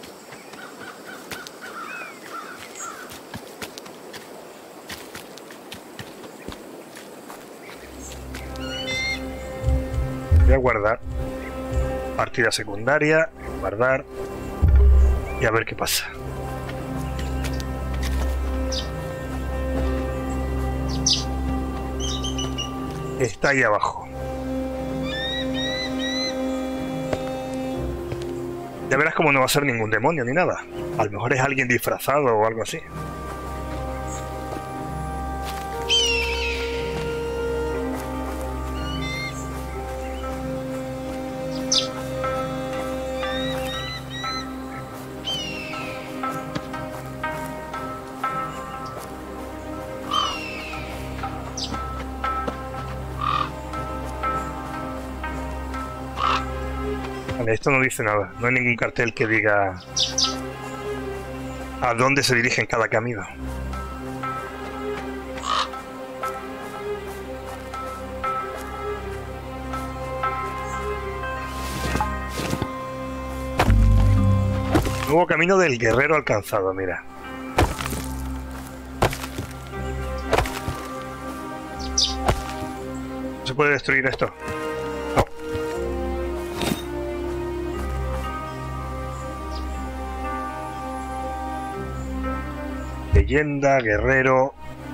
Voy a guardar. Partida secundaria. Guardar. Y a ver qué pasa. Está ahí abajo. Ya verás como no va a ser ningún demonio ni nada. A lo mejor es alguien disfrazado o algo así. Esto no dice nada, no hay ningún cartel que diga a dónde se dirige en cada camino. Nuevo camino del guerrero alcanzado, mira. ¿Se puede destruir esto? Leyenda, guerrero.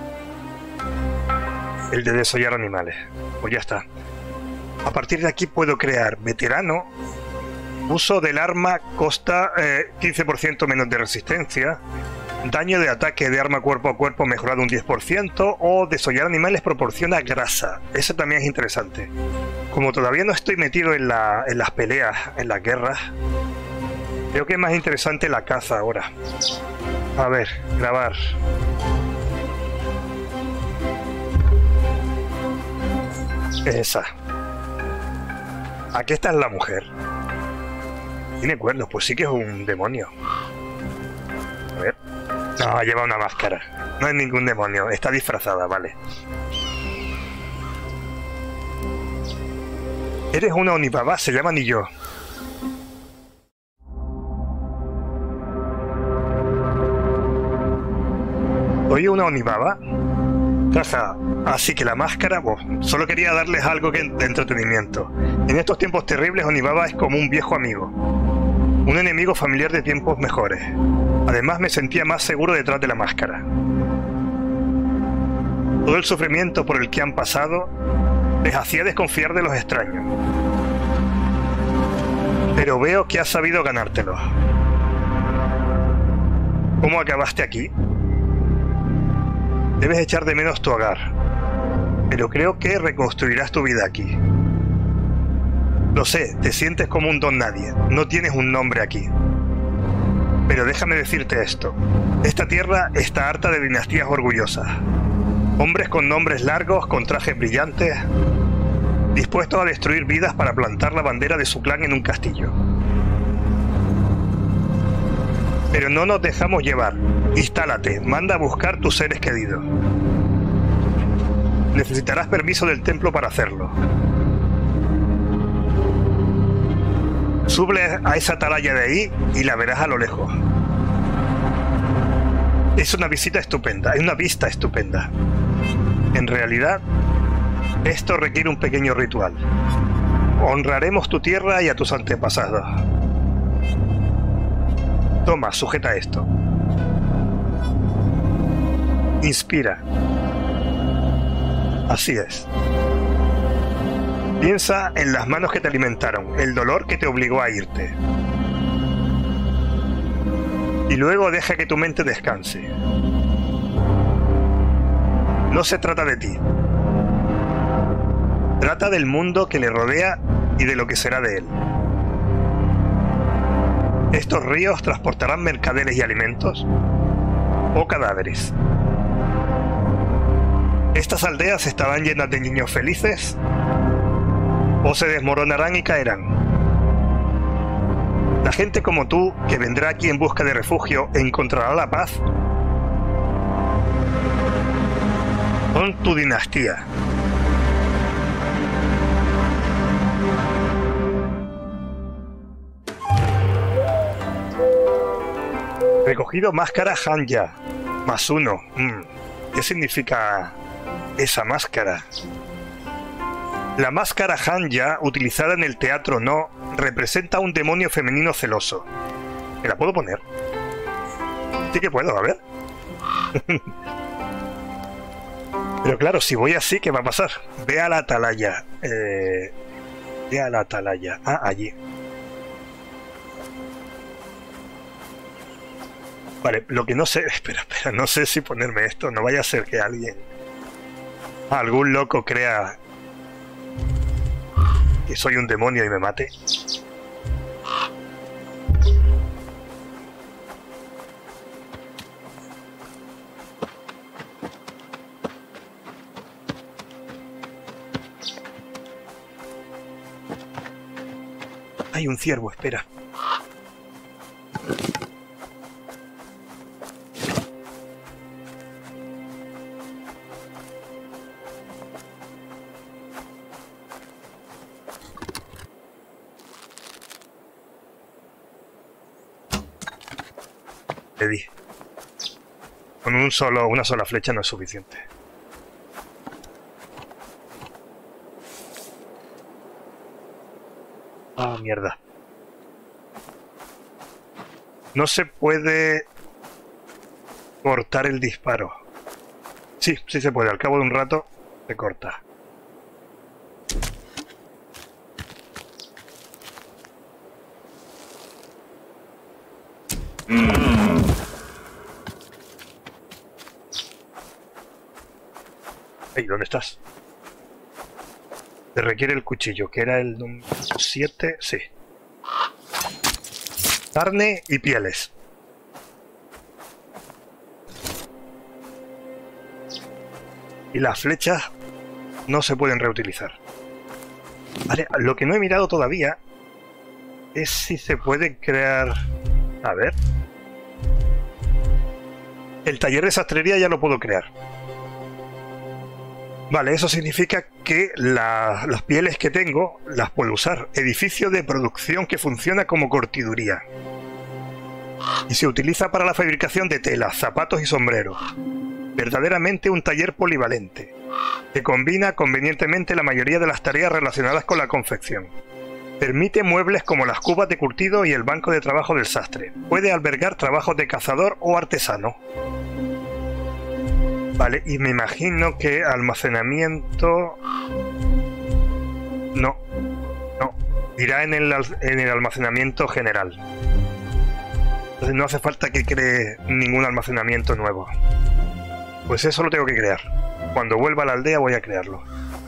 El de desollar animales. Pues ya está. A partir de aquí puedo crear veterano. Uso del arma costa eh, quince por ciento menos de resistencia. Daño de ataque de arma cuerpo a cuerpo mejorado un diez por ciento. O desollar animales proporciona grasa. Eso también es interesante. Como todavía no estoy metido en, la, en las peleas, en las guerras, creo que es más interesante la caza ahora. A ver, grabar. Esa. Aquí está la mujer. Tiene cuernos, pues sí que es un demonio. A ver. No, lleva una máscara. No es ningún demonio, está disfrazada, vale. Eres una Onibaba, se llama Niyo. ¿Oye una Onibaba? Jaja, así que la máscara, vos, solo quería darles algo que de entretenimiento. En estos tiempos terribles, Onibaba es como un viejo amigo. Un enemigo familiar de tiempos mejores. Además me sentía más seguro detrás de la máscara. Todo el sufrimiento por el que han pasado les hacía desconfiar de los extraños. Pero veo que has sabido ganártelo. ¿Cómo acabaste aquí? Debes echar de menos tu hogar, pero creo que reconstruirás tu vida aquí. Lo sé, te sientes como un don nadie, no tienes un nombre aquí. Pero déjame decirte esto, esta tierra está harta de dinastías orgullosas. Hombres con nombres largos, con trajes brillantes, dispuestos a destruir vidas para plantar la bandera de su clan en un castillo. Pero no nos dejamos llevar. Instálate, manda a buscar tus seres queridos. Necesitarás permiso del templo para hacerlo. Sube a esa atalaya de ahí y la verás a lo lejos. Es una visita estupenda, es una vista estupenda. En realidad, esto requiere un pequeño ritual. Honraremos tu tierra y a tus antepasados. Toma, sujeta esto. Inspira. Así es. Piensa en las manos que te alimentaron, el dolor que te obligó a irte. Y luego deja que tu mente descanse. No se trata de ti. Trata del mundo que le rodea y de lo que será de él. Estos ríos transportarán mercaderes y alimentos o cadáveres. Estas aldeas estarán llenas de niños felices o se desmoronarán y caerán. La gente como tú, que vendrá aquí en busca de refugio, encontrará la paz. Son tu dinastía. Recogido máscara Hanya. Más uno. Mm. ¿Qué significa esa máscara? La máscara Hanya, utilizada en el teatro No, representa a un demonio femenino celoso. ¿Me la puedo poner? Sí que puedo, a ver. Pero claro, si voy así, ¿qué va a pasar? Ve a la atalaya. Eh, ve a la atalaya. Ah, allí. Vale, lo que no sé... Espera, espera, no sé si ponerme esto. No vaya a ser que alguien... Algún loco crea... que soy un demonio y me mate. Hay un ciervo, espera. Le di. Con un solo, una sola flecha no es suficiente. Ah, mierda. No se puede cortar el disparo. Sí, sí se puede. Al cabo de un rato se corta. Hey, ¿dónde estás? Te requiere el cuchillo, que era el número siete, sí. Carne y pieles. Y las flechas no se pueden reutilizar. Vale, lo que no he mirado todavía es si se puede crear... A ver... El taller de sastrería ya lo puedo crear. Vale, eso significa que la, las pieles que tengo las puedo usar. Edificio de producción que funciona como cortiduría. Y se utiliza para la fabricación de telas, zapatos y sombreros. Verdaderamente un taller polivalente, que combina convenientemente la mayoría de las tareas relacionadas con la confección. Permite muebles como las cubas de curtido y el banco de trabajo del sastre. Puede albergar trabajos de cazador o artesano. Vale, y me imagino que almacenamiento... No, no, irá en el, en el almacenamiento general. Entonces no hace falta que cree ningún almacenamiento nuevo. Pues eso lo tengo que crear. Cuando vuelva a la aldea voy a crearlo.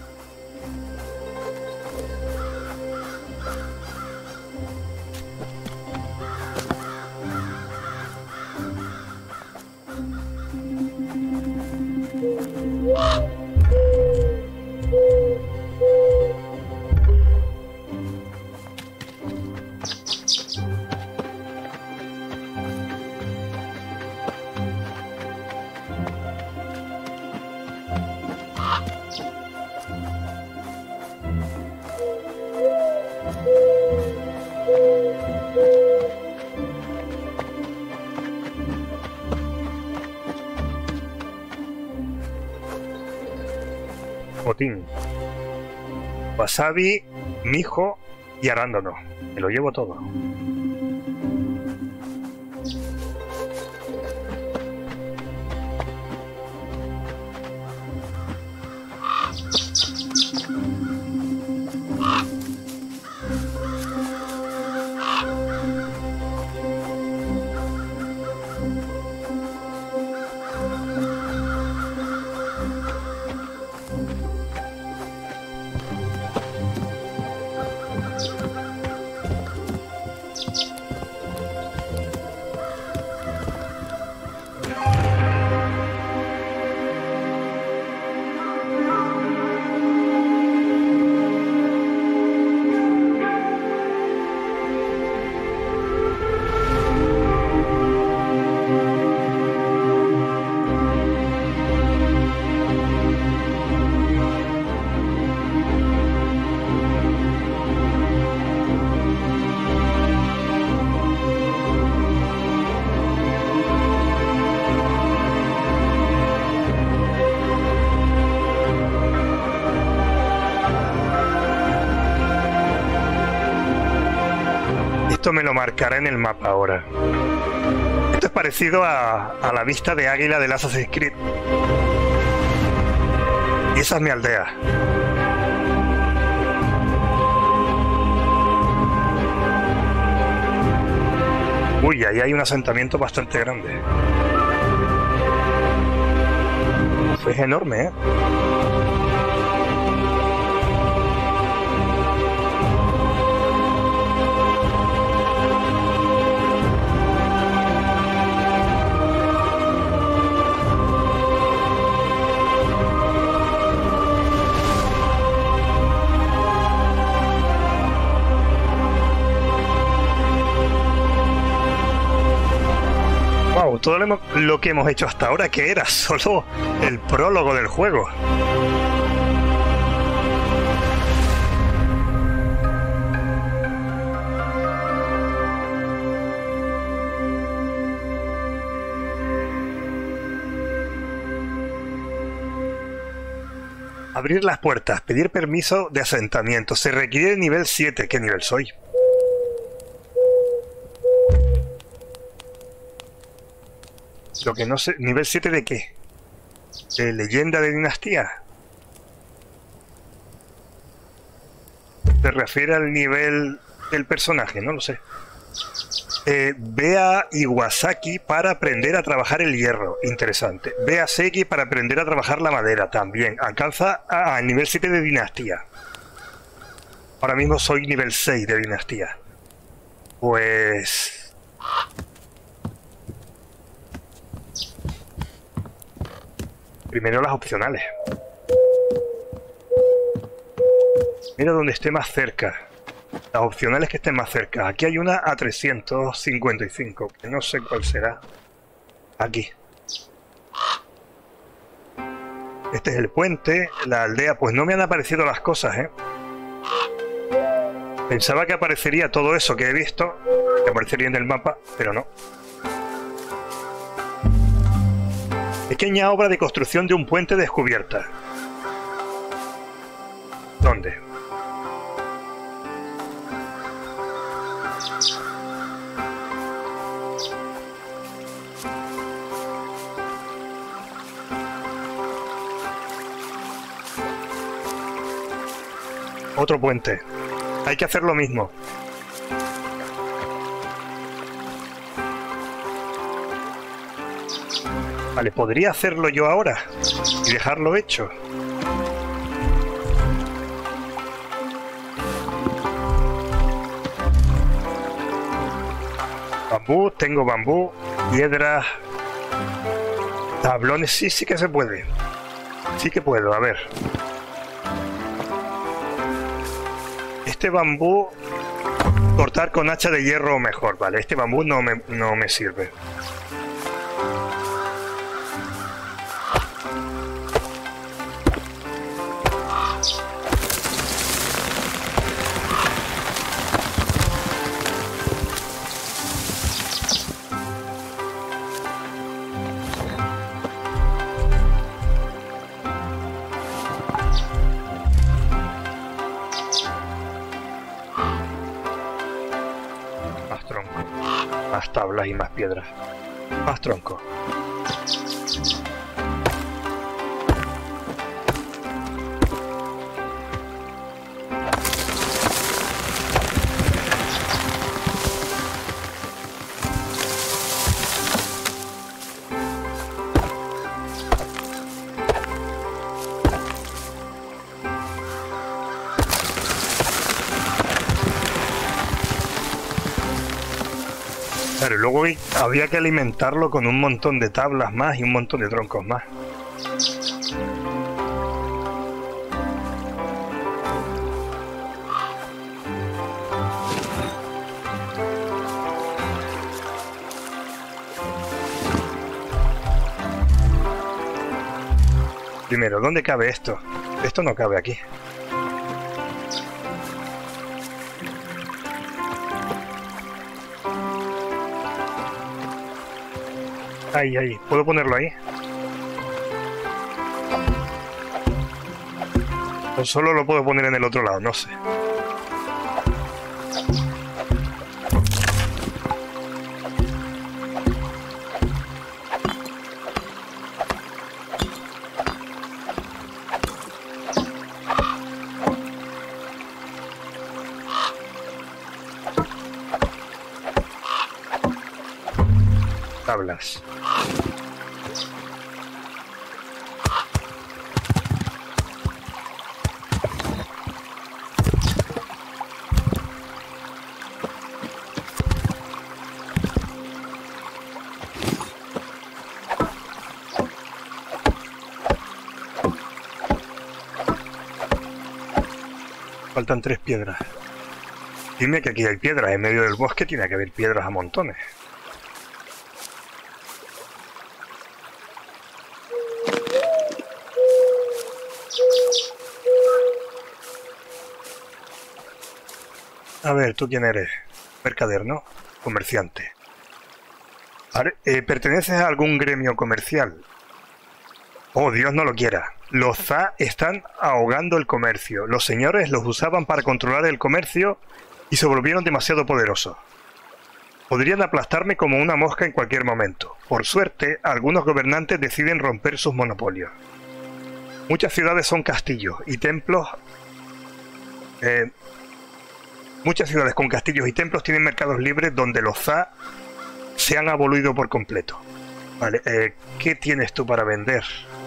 Botín, wasabi, mijo y arándano. Me lo llevo todo. Esto me lo marcará en el mapa ahora. Esto es parecido a, a la vista de águila del Assassin's Creed. Y esa es mi aldea. Uy, ahí hay un asentamiento bastante grande. Uf, es enorme, ¿eh? Todo lo, lo que hemos hecho hasta ahora, que era solo el prólogo del juego. Abrir las puertas, pedir permiso de asentamiento. Se requiere nivel siete. ¿Qué nivel soy? Lo que no sé... ¿Nivel siete de qué? ¿De leyenda de dinastía? Se refiere al nivel del personaje, no lo sé. Eh, ve a Iwasaki para aprender a trabajar el hierro. Interesante. Ve a Seki para aprender a trabajar la madera. También. Alcanza a, a nivel siete de dinastía. Ahora mismo soy nivel seis de dinastía. Pues... primero las opcionales. Mira donde esté más cerca. Las opcionales que estén más cerca. Aquí hay una a trescientos cincuenta y cinco, que no sé cuál será. Aquí. Este es el puente, la aldea. Pues no me han aparecido las cosas, ¿eh? Pensaba que aparecería todo eso que he visto, que aparecería en el mapa, pero no. Pequeña obra de construcción de un puente descubierta. ¿Dónde? Otro puente. Hay que hacer lo mismo. Vale, podría hacerlo yo ahora y dejarlo hecho. Bambú, tengo bambú, piedras, tablones, sí, sí que se puede. Sí que puedo, a ver. Este bambú, cortar con hacha de hierro mejor, vale. Este bambú no me, no me sirve. Más tablas y más piedras. Más tronco. Pero luego había que alimentarlo con un montón de tablas más y un montón de troncos más. Primero, ¿dónde cabe esto? Esto no cabe aquí. Ahí, ahí. ¿Puedo ponerlo ahí? O solo lo puedo poner en el otro lado, no sé. Tablas. Faltan tres piedras. Dime que aquí hay piedras. En medio del bosque tiene que haber piedras a montones. A ver, ¿tú quién eres? Mercader, ¿no? Comerciante. Vale, eh, ¿perteneces a algún gremio comercial? Oh, Dios no lo quiera. Los za están ahogando el comercio. Los señores los usaban para controlar el comercio y se volvieron demasiado poderosos. Podrían aplastarme como una mosca en cualquier momento. Por suerte, algunos gobernantes deciden romper sus monopolios. Muchas ciudades son castillos y templos... Eh, muchas ciudades con castillos y templos tienen mercados libres donde los za se han abolido por completo. Vale, eh, ¿qué tienes tú para vender?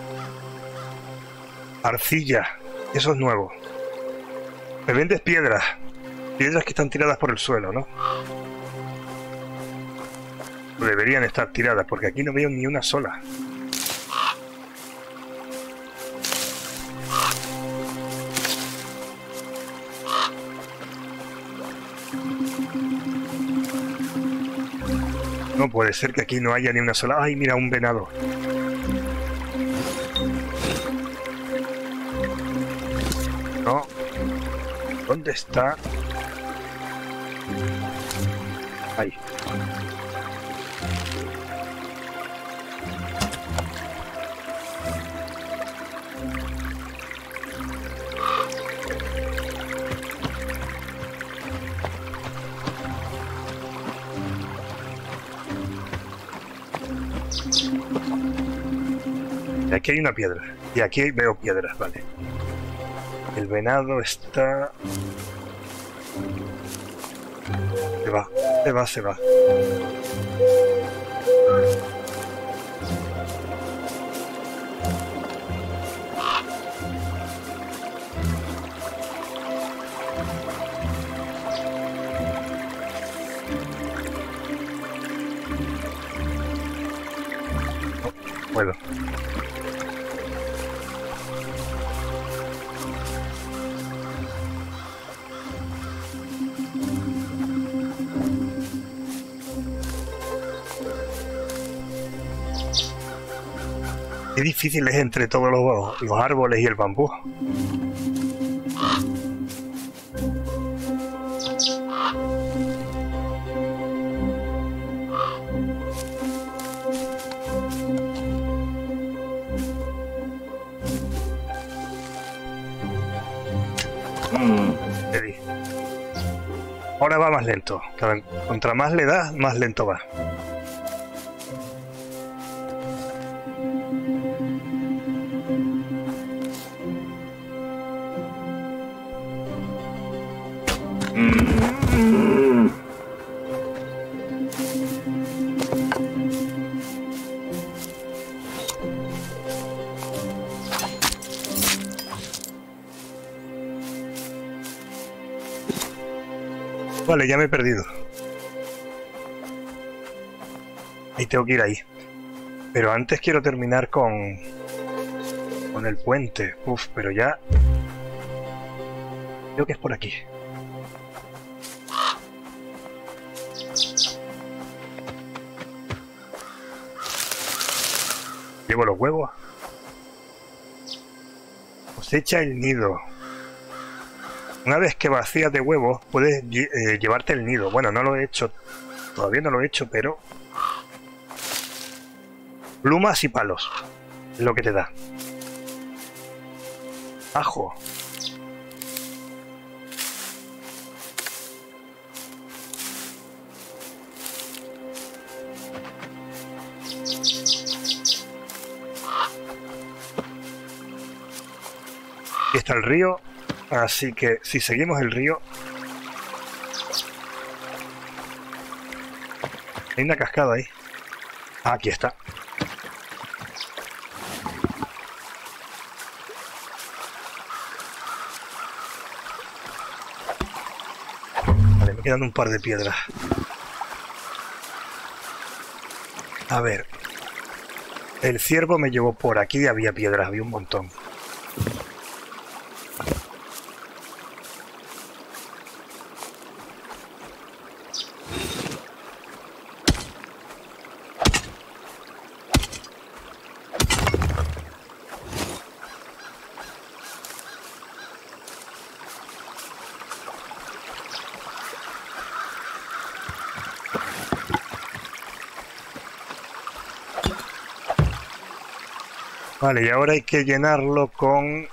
Arcilla, eso es nuevo. Me vendes piedras. Piedras que están tiradas por el suelo, ¿no? Deberían estar tiradas, porque aquí no veo ni una sola. No puede ser que aquí no haya ni una sola. ¡Ay, mira, un venado! No. ¿Dónde está? Ahí. Y aquí hay una piedra. Y aquí veo piedras, vale. El venado está... Se va, se va, se va. No puedo. Qué difícil es entre todos los, los árboles y el bambú. Te di. Ahora va más lento. Contra más le das, más lento va. Vale, ya me he perdido. Ahí tengo que ir ahí. Pero antes quiero terminar con... con el puente. Uf, pero ya... creo que es por aquí. Llevo los huevos. Cosecha el nido. Una vez que vacías de huevos, puedes eh, llevarte el nido. Bueno, no lo he hecho. Todavía no lo he hecho, pero... plumas y palos. Es lo que te da. Ajo. Aquí está el río. Así que si seguimos el río... hay una cascada ahí. Aquí está. Vale, me quedan un par de piedras. A ver. El ciervo me llevó por aquí, había piedras, había un montón. Vale, y ahora hay que llenarlo con...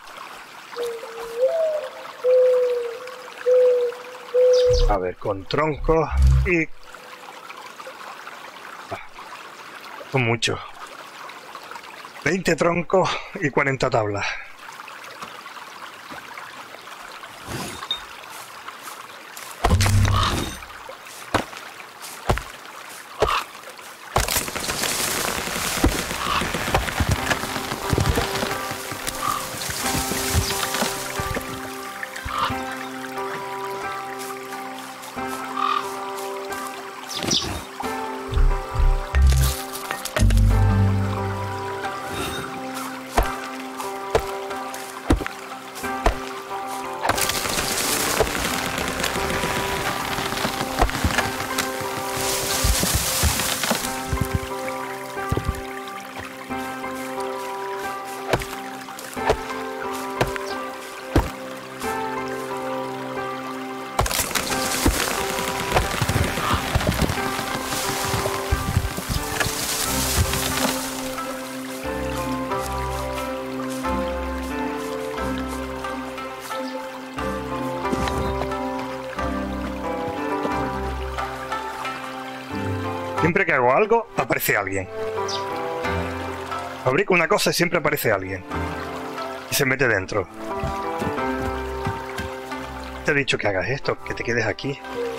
A ver, con troncos y... Ah, son muchos. veinte troncos y cuarenta tablas. Siempre que hago algo, aparece alguien. Fabrico una cosa y siempre aparece alguien. Y se mete dentro. Te he dicho que hagas esto, que te quedes aquí.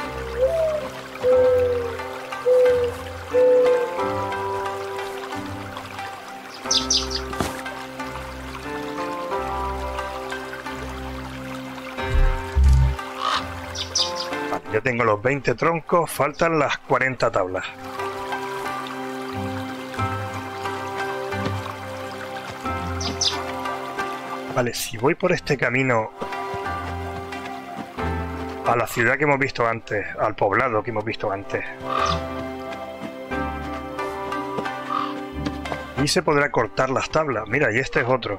Vale, ya tengo los veinte troncos, faltan las cuarenta tablas. Vale, si voy por este camino a la ciudad que hemos visto antes, al poblado que hemos visto antes, y se podrá cortar las tablas. Mira, y este es otro.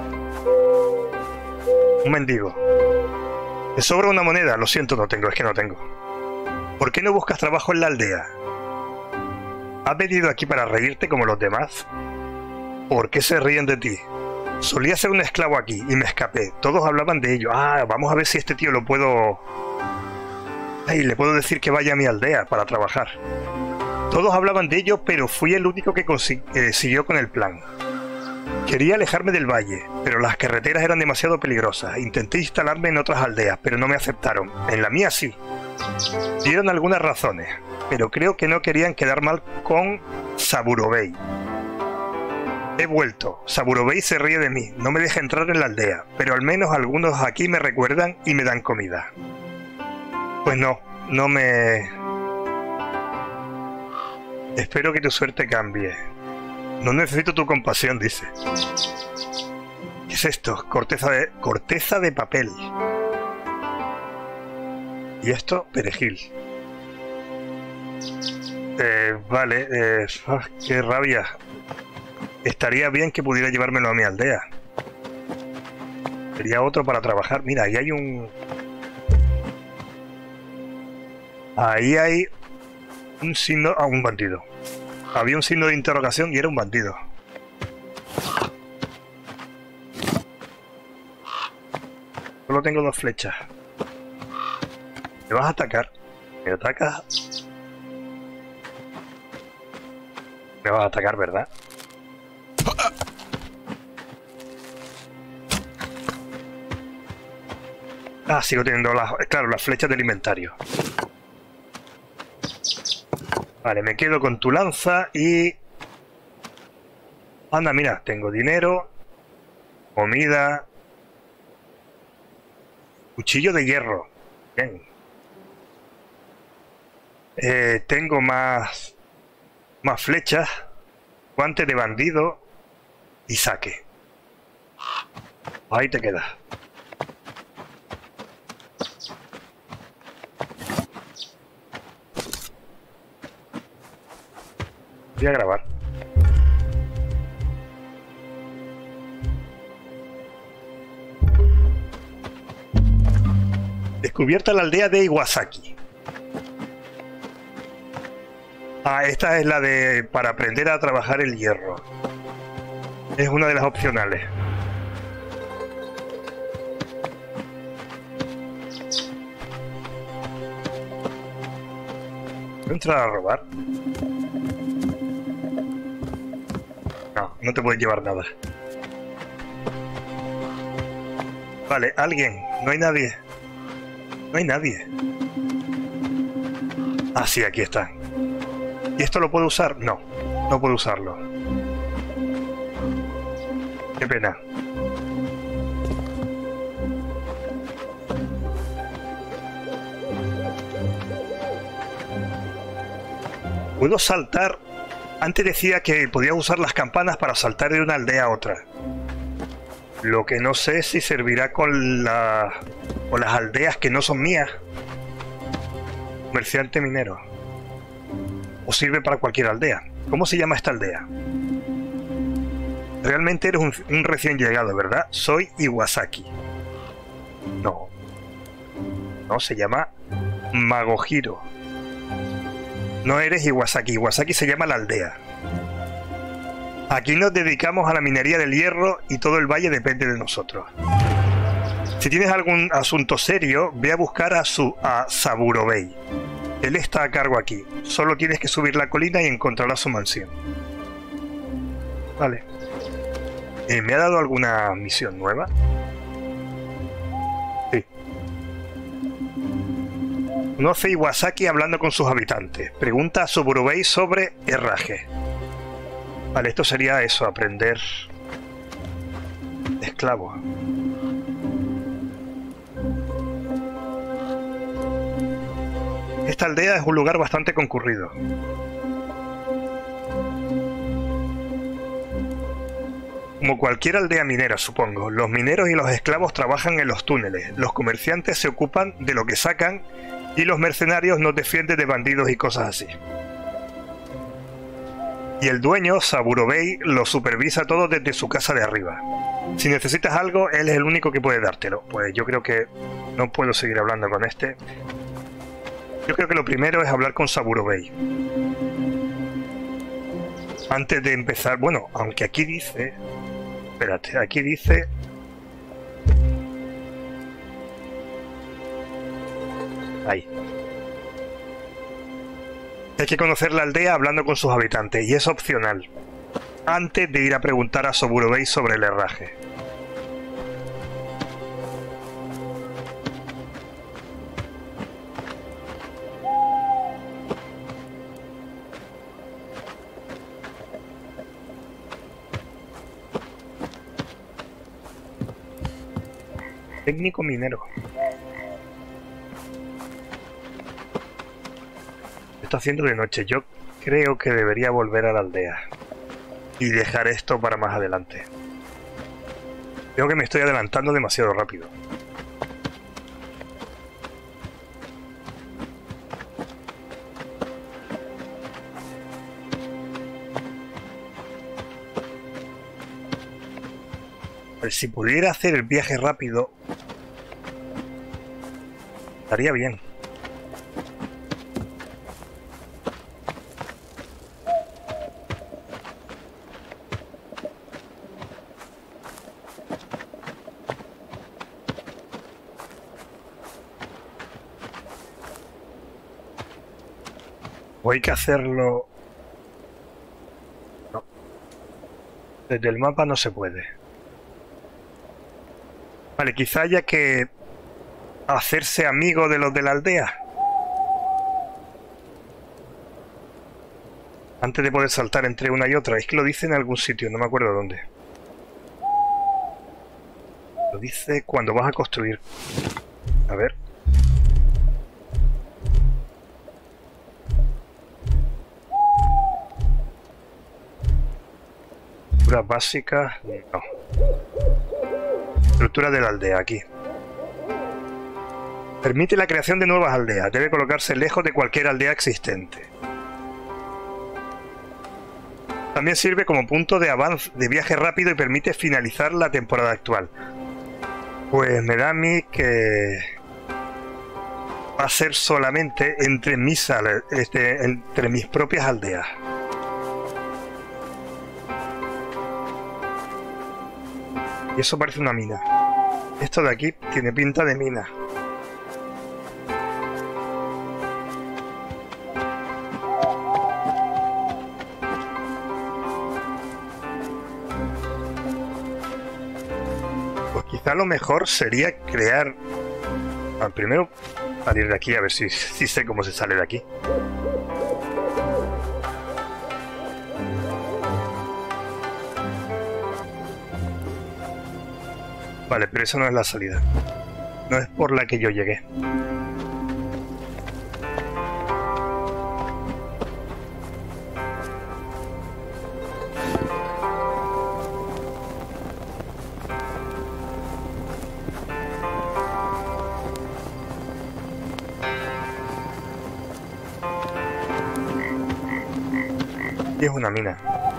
Un mendigo. ¿Te sobra una moneda? Lo siento, no tengo, es que no tengo. ¿Por qué no buscas trabajo en la aldea? ¿Has venido aquí para reírte como los demás? ¿Por qué se ríen de ti? Solía ser un esclavo aquí y me escapé. Todos hablaban de ello. Ah, vamos a ver si este tío lo puedo... Ay, le puedo decir que vaya a mi aldea para trabajar. Todos hablaban de ello, pero fui el único que eh, siguió con el plan. Quería alejarme del valle, pero las carreteras eran demasiado peligrosas. Intenté instalarme en otras aldeas, pero no me aceptaron. En la mía sí. Dieron algunas razones, pero creo que no querían quedar mal con Saburobei. He vuelto. Saburobei se ríe de mí. No me deja entrar en la aldea, pero al menos algunos aquí me recuerdan y me dan comida. Pues no, no me... Espero que tu suerte cambie. No necesito tu compasión, dice. ¿Qué es esto? Corteza de... Corteza de papel. Y esto, perejil. Eh, vale, eh, oh, qué rabia. Estaría bien que pudiera llevármelo a mi aldea. Sería otro para trabajar. Mira, ahí hay un... Ahí hay un signo... Ah, un bandido. Había un signo de interrogación y era un bandido. Solo tengo dos flechas. ¿Me vas a atacar? ¿Me atacas? Me vas a atacar, ¿verdad? Ah, sigo teniendo las... Claro, las flechas del inventario. Vale, me quedo con tu lanza y Anda, mira, tengo dinero, comida, cuchillo de hierro. Bien. Eh, tengo más, más flechas, guante de bandido y saque. Ahí te quedas. Voy a grabar. Descubierta la aldea de Iwasaki. Ah, esta es la de para aprender a trabajar el hierro. Es una de las opcionales. ¿Voy a entrar a robar? No, no te puedes llevar nada. Vale, alguien. No hay nadie. No hay nadie. Ah, sí, aquí está. ¿Y esto lo puedo usar? No, no puedo usarlo. Qué pena. Puedo saltar. Antes decía que podía usar las campanas para saltar de una aldea a otra. Lo que no sé es si servirá con, la, con las aldeas que no son mías. Comerciante minero. O sirve para cualquier aldea. ¿Cómo se llama esta aldea? Realmente eres un, un recién llegado, ¿verdad? Soy Iwasaki. No. No, se llama Magohiro. No eres Iwasaki. Iwasaki se llama la aldea. Aquí nos dedicamos a la minería del hierro y todo el valle depende de nosotros. Si tienes algún asunto serio, ve a buscar a, su, a Saburobei. Él está a cargo aquí. Solo tienes que subir la colina y encontrarás su mansión. Vale. Eh, ¿Me ha dado alguna misión nueva? Sí. Conoce Iwasaki hablando con sus habitantes. Pregunta a Saburobei sobre herraje. Vale, esto sería eso, aprender esclavo. Esta aldea es un lugar bastante concurrido. Como cualquier aldea minera, supongo, los mineros y los esclavos trabajan en los túneles, los comerciantes se ocupan de lo que sacan y los mercenarios nos defienden de bandidos y cosas así. Y el dueño, Saburobei, lo supervisa todo desde su casa de arriba. Si necesitas algo, él es el único que puede dártelo. Pues yo creo que no puedo seguir hablando con este. Yo creo que lo primero es hablar con Saburobei. Antes de empezar, bueno, aunque aquí dice... Espérate, aquí dice... Ahí. Hay que conocer la aldea hablando con sus habitantes, y es opcional. Antes de ir a preguntar a Saburobei sobre el herraje. Técnico minero. Está haciendo de noche. Yo creo que debería volver a la aldea y dejar esto para más adelante. Creo que me estoy adelantando demasiado rápido. A ver, si pudiera hacer el viaje rápido estaría bien. O hay que hacerlo... No. Desde el mapa no se puede. Vale, quizá haya que hacerse amigo de los de la aldea. Antes de poder saltar entre una y otra. Es que lo dice en algún sitio, no me acuerdo dónde. Lo dice cuando vas a construir. A ver. Estructuras básicas. No. Estructura de la aldea, aquí. Permite la creación de nuevas aldeas. Debe colocarse lejos de cualquier aldea existente. También sirve como punto de avance, de viaje rápido y permite finalizar la temporada actual. Pues me da a mí que va a ser solamente entre mis, este, entre mis propias aldeas. Y eso parece una mina. Esto de aquí tiene pinta de mina. Pues quizá lo mejor sería crear... Ah, primero salir de aquí, a ver si, si sé cómo se sale de aquí. Vale, pero eso no es la salida. No es por la que yo llegué. Y es una mina.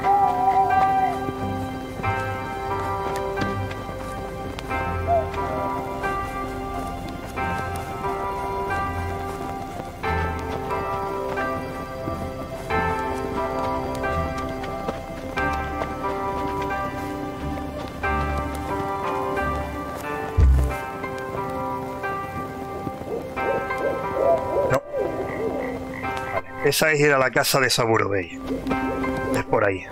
Esa es ir a la casa de Saburo Bay. Es por ahí.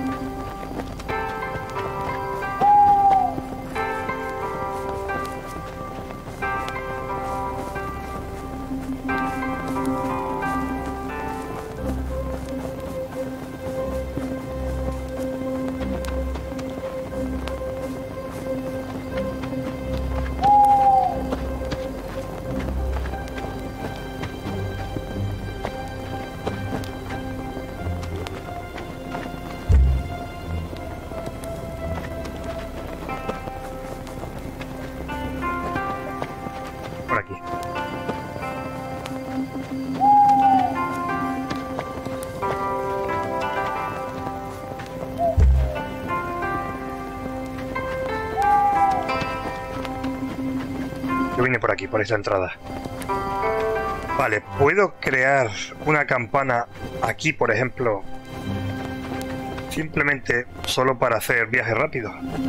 Yo vine por aquí, por esa entrada. Vale, ¿puedo crear una campana aquí, por ejemplo? Simplemente solo para hacer viaje rápido.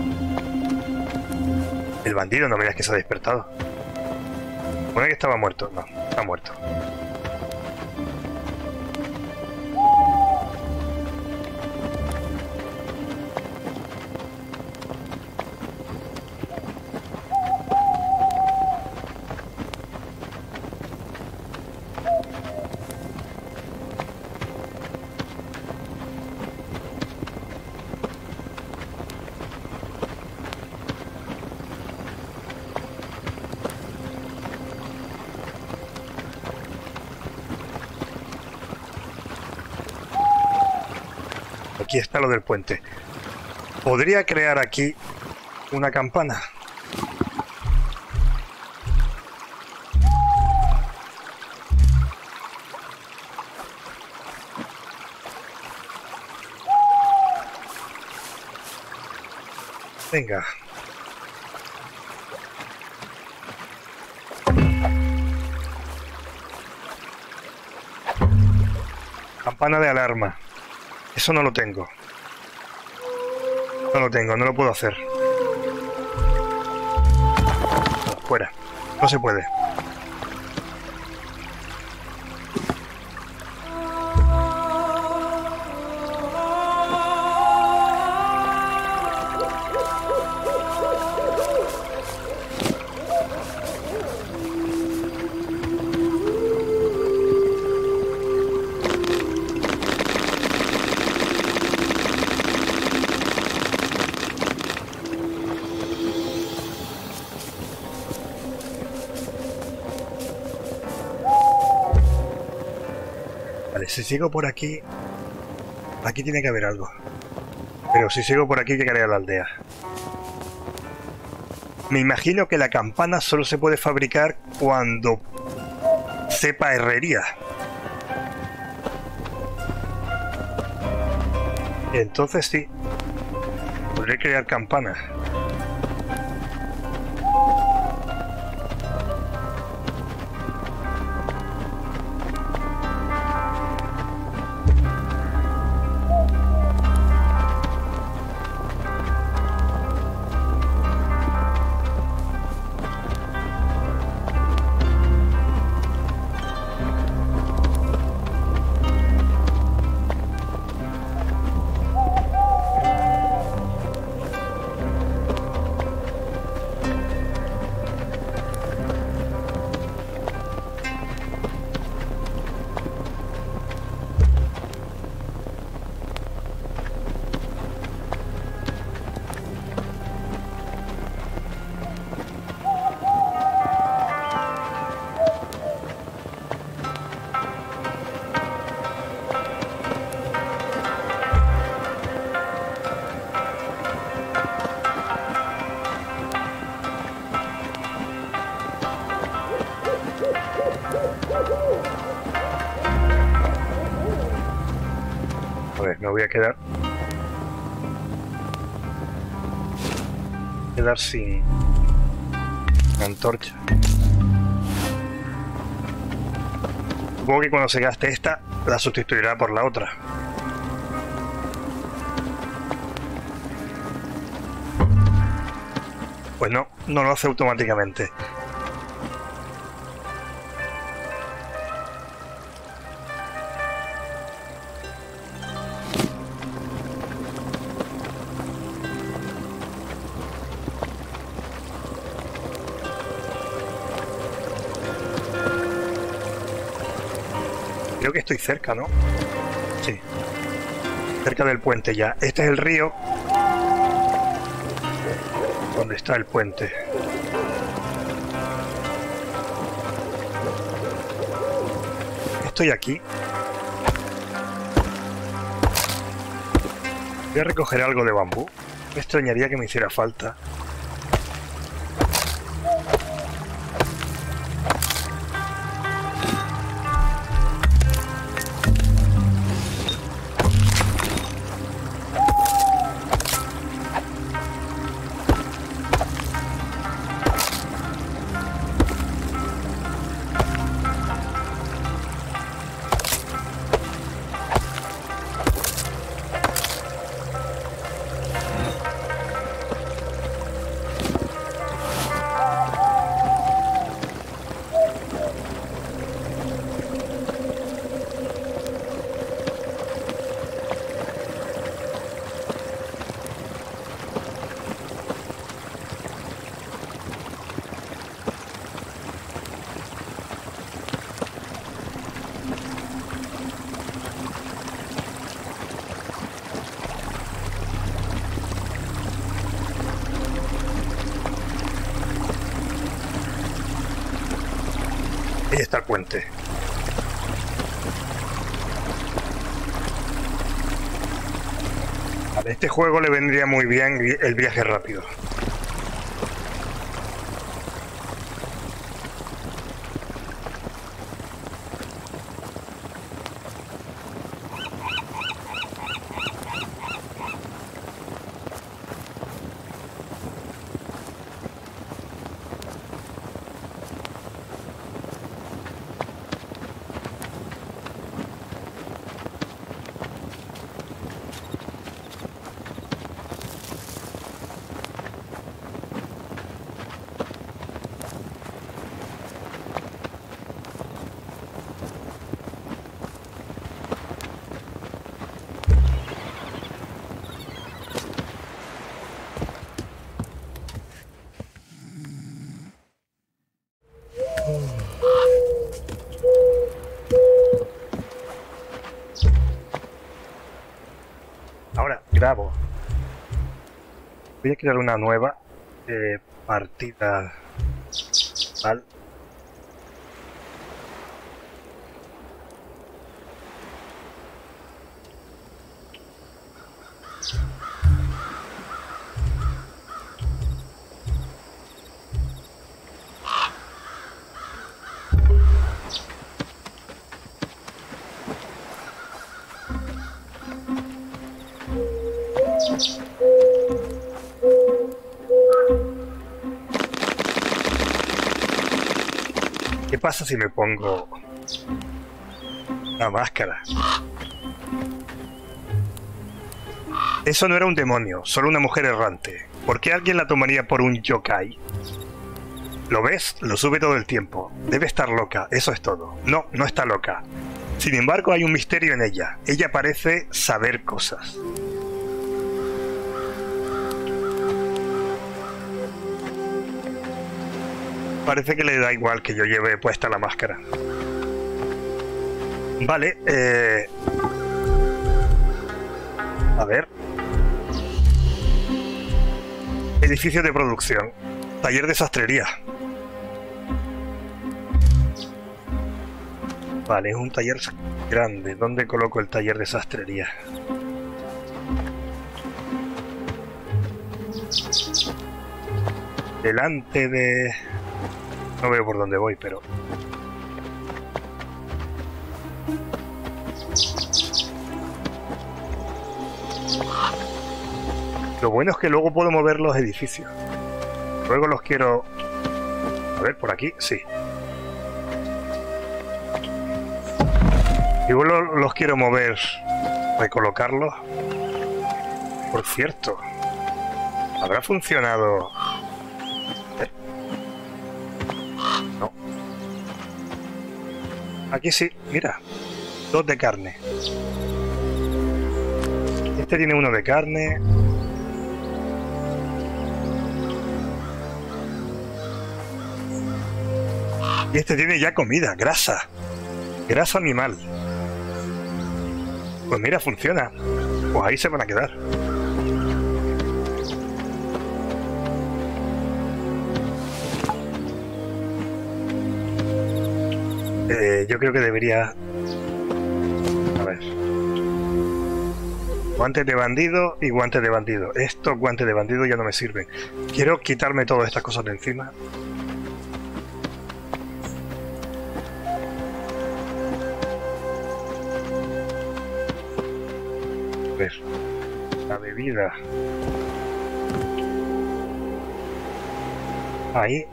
El bandido, no me digas que se ha despertado. ¿Pone que estaba muerto? No, está muerto. Aquí está lo del puente. ¿Podría crear aquí una campana? Venga. Campana de alarma. Eso no lo tengo. No lo tengo, no lo puedo hacer. No, fuera. No se puede. si sigo por aquí... Aquí tiene que haber algo. Pero si sigo por aquí llegaré a la aldea. Me imagino que la campana solo se puede fabricar cuando sepa herrería. Entonces sí, podré crear campanas. Me voy a quedar quedar sin antorcha. Supongo que cuando se gaste esta la sustituirá por la otra. Pues no, no lo hace automáticamente. Creo que estoy cerca, ¿no? Sí. Cerca del puente ya. Este es el río donde está el puente. Estoy aquí. Voy a recoger algo de bambú. Me extrañaría que me hiciera falta. Ahí está el puente. A este juego le vendría muy bien el viaje rápido. Ahora grabo. Voy a crear una nueva eh, partida. ¿Vale? ¿Qué pasa si me pongo la máscara? Eso no era un demonio, solo una mujer errante. ¿Por qué alguien la tomaría por un yokai? ¿Lo ves? Lo sube todo el tiempo. Debe estar loca, eso es todo. No, no está loca. Sin embargo, hay un misterio en ella. Ella parece saber cosas. Parece que le da igual que yo lleve puesta la máscara. Vale, eh... a ver. Edificio de producción. Taller de sastrería. Vale, es un taller grande. ¿Dónde coloco el taller de sastrería? Delante de... No veo por dónde voy, pero... Lo bueno es que luego puedo mover los edificios. Luego los quiero... A ver, por aquí, sí. Y luego los quiero mover, recolocarlos. Por cierto, ¿habrá funcionado? ¿Eh? No. Aquí sí, mira. Dos de carne. Este tiene uno de carne. Y este tiene ya comida, grasa. Grasa animal. Pues mira, funciona. Pues ahí se van a quedar. Eh, yo creo que debería... A ver. Guantes de bandido y guantes de bandido. Estos guantes de bandido ya no me sirven. Quiero quitarme todas estas cosas de encima. A ver, la bebida. Ahí.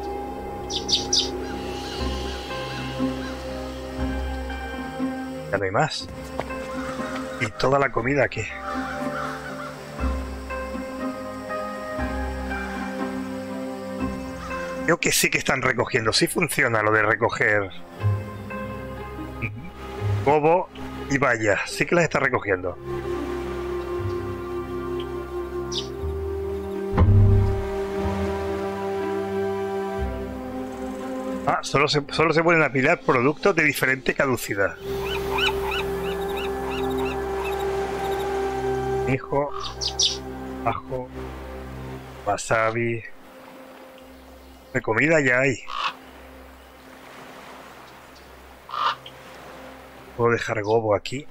Ya no hay más. Y toda la comida aquí. Creo que sí que están recogiendo. Sí funciona lo de recoger bobo y vaya. Sí que las está recogiendo. Ah, solo se, solo se pueden apilar productos de diferente caducidad. Hijo, ajo, wasabi. De comida ya hay. Puedo dejar gobo aquí.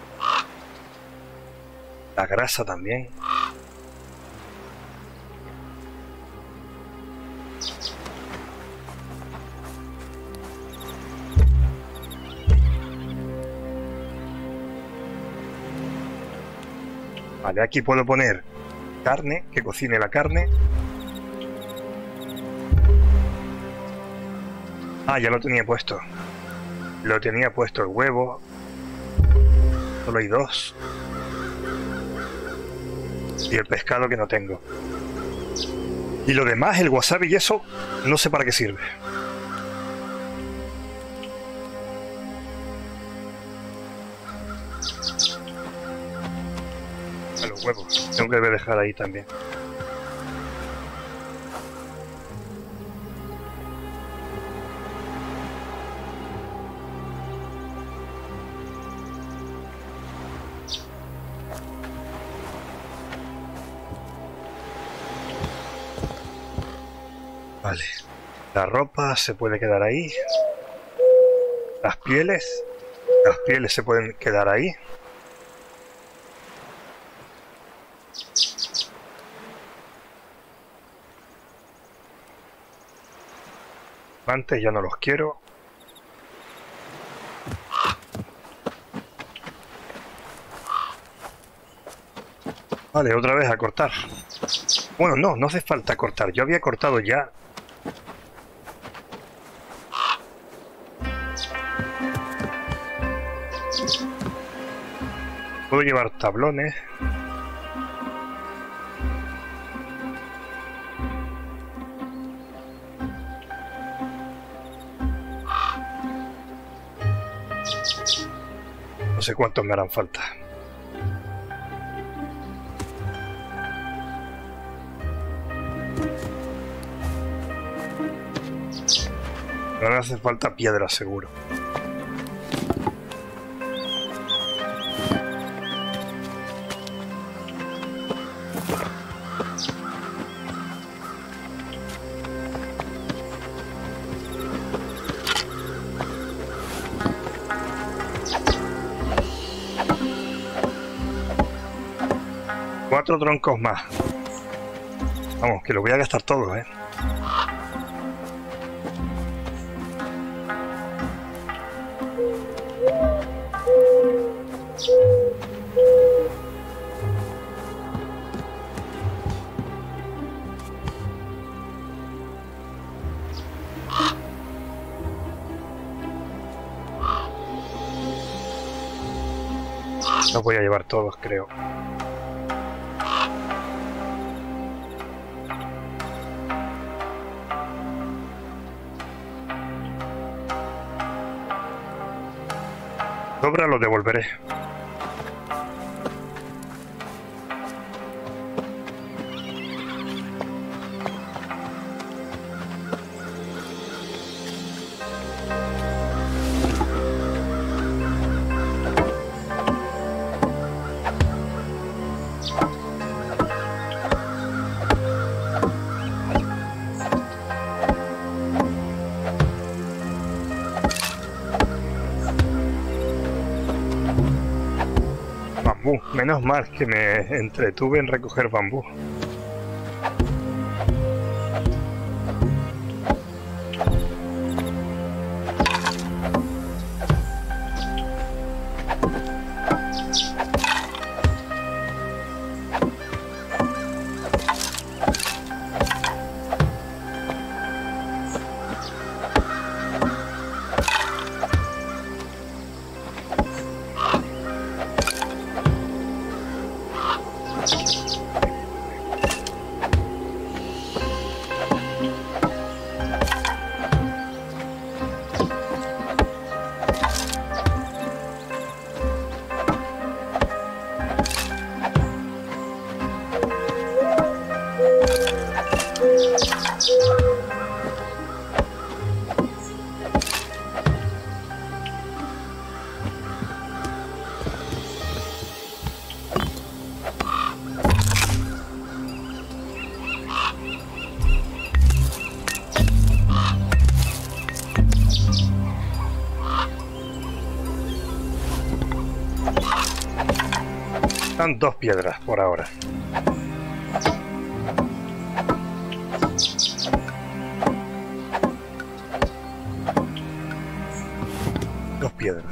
La grasa también. Vale, aquí puedo poner carne, que cocine la carne. Ah, ya lo tenía puesto. Lo tenía puesto el huevo. Solo hay dos. Y el pescado que no tengo. Y lo demás, el wasabi y eso, no sé para qué sirve. A los huevos. Tengo que dejar ahí también. Vale, la ropa se puede quedar ahí. Las pieles, las pieles se pueden quedar ahí. Antes ya no los quiero. Vale, otra vez a cortar. Bueno, no, no hace falta cortar. Yo había cortado ya. Puedo llevar tablones. No sé cuántos me harán falta. Pero me hace falta piedra, seguro. Cuatro troncos más. Vamos, que lo voy a gastar todo, ¿eh? Los voy a llevar todos, creo. Sobra, lo devolveré. Menos mal que me entretuve en recoger bambú. Están dos piedras por ahora. Dos piedras.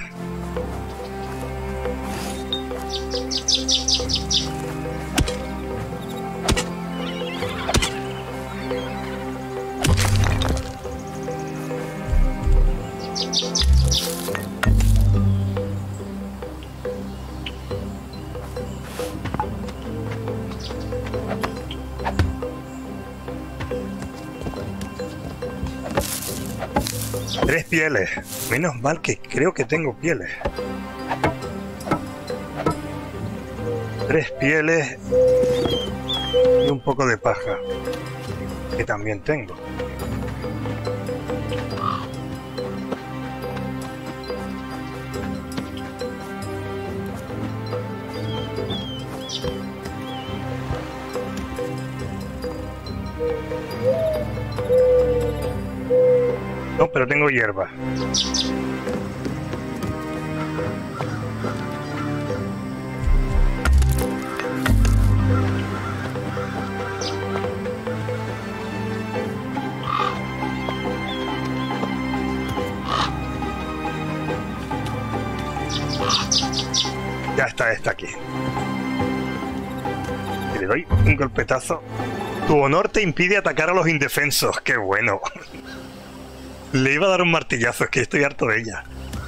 Tres pieles. Menos mal que creo que tengo pieles. Tres pieles y un poco de paja, que también tengo. No, pero tengo hierba. Ya está esta aquí. le doy un golpetazo. Tu honor te impide atacar a los indefensos. ¡Qué bueno! Le iba a dar un martillazo, es que estoy harto de ella.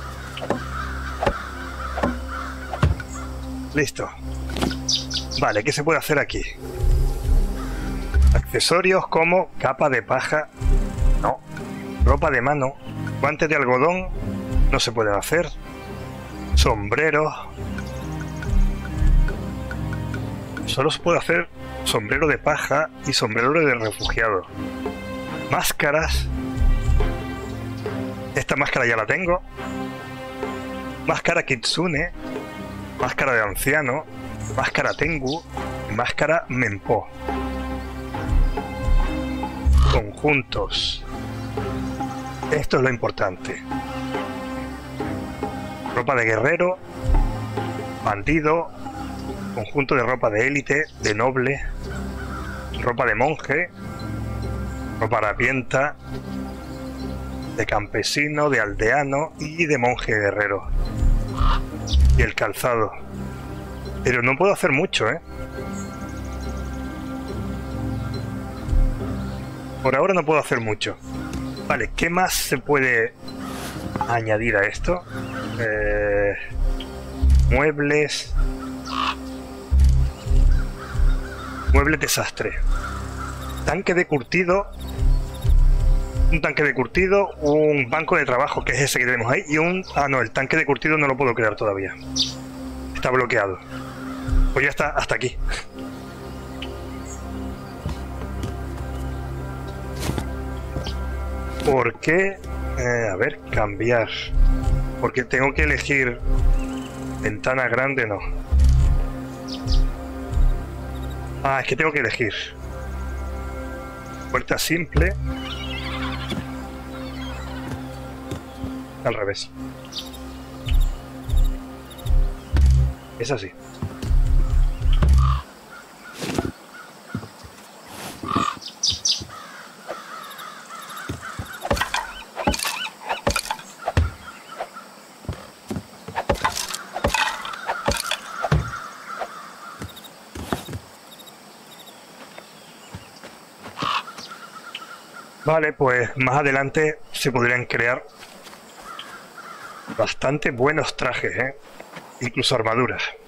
Listo. Vale, ¿qué se puede hacer aquí? Accesorios como capa de paja. No. Ropa de mano. Guantes de algodón. No se pueden hacer. Sombreros. Solo se puede hacer sombrero de paja y sombrero de refugiado. Máscaras. Esta máscara ya la tengo. Máscara Kitsune. Máscara de anciano. Máscara Tengu. Máscara Menpo. Conjuntos. Esto es lo importante. Ropa de guerrero. Bandido. Conjunto de ropa de élite, de noble. Ropa de monje. Ropa harapienta. De campesino, de aldeano y de monje guerrero. Y el calzado. Pero no puedo hacer mucho, ¿eh? Por ahora no puedo hacer mucho. Vale, ¿qué más se puede añadir a esto? Eh, muebles. Muebles de sastre. Tanque de curtido. Un tanque de curtido, un banco de trabajo, que es ese que tenemos ahí, y un... Ah, no, el tanque de curtido no lo puedo crear todavía. Está bloqueado. Pues ya está, hasta aquí. ¿Por qué? Eh, a ver, cambiar. Porque tengo que elegir... Ventana grande, no. Ah, es que tengo que elegir. Puerta simple... Al revés. Es así. Vale, pues más adelante se podrían crear bastante buenos trajes, ¿eh? Incluso armaduras.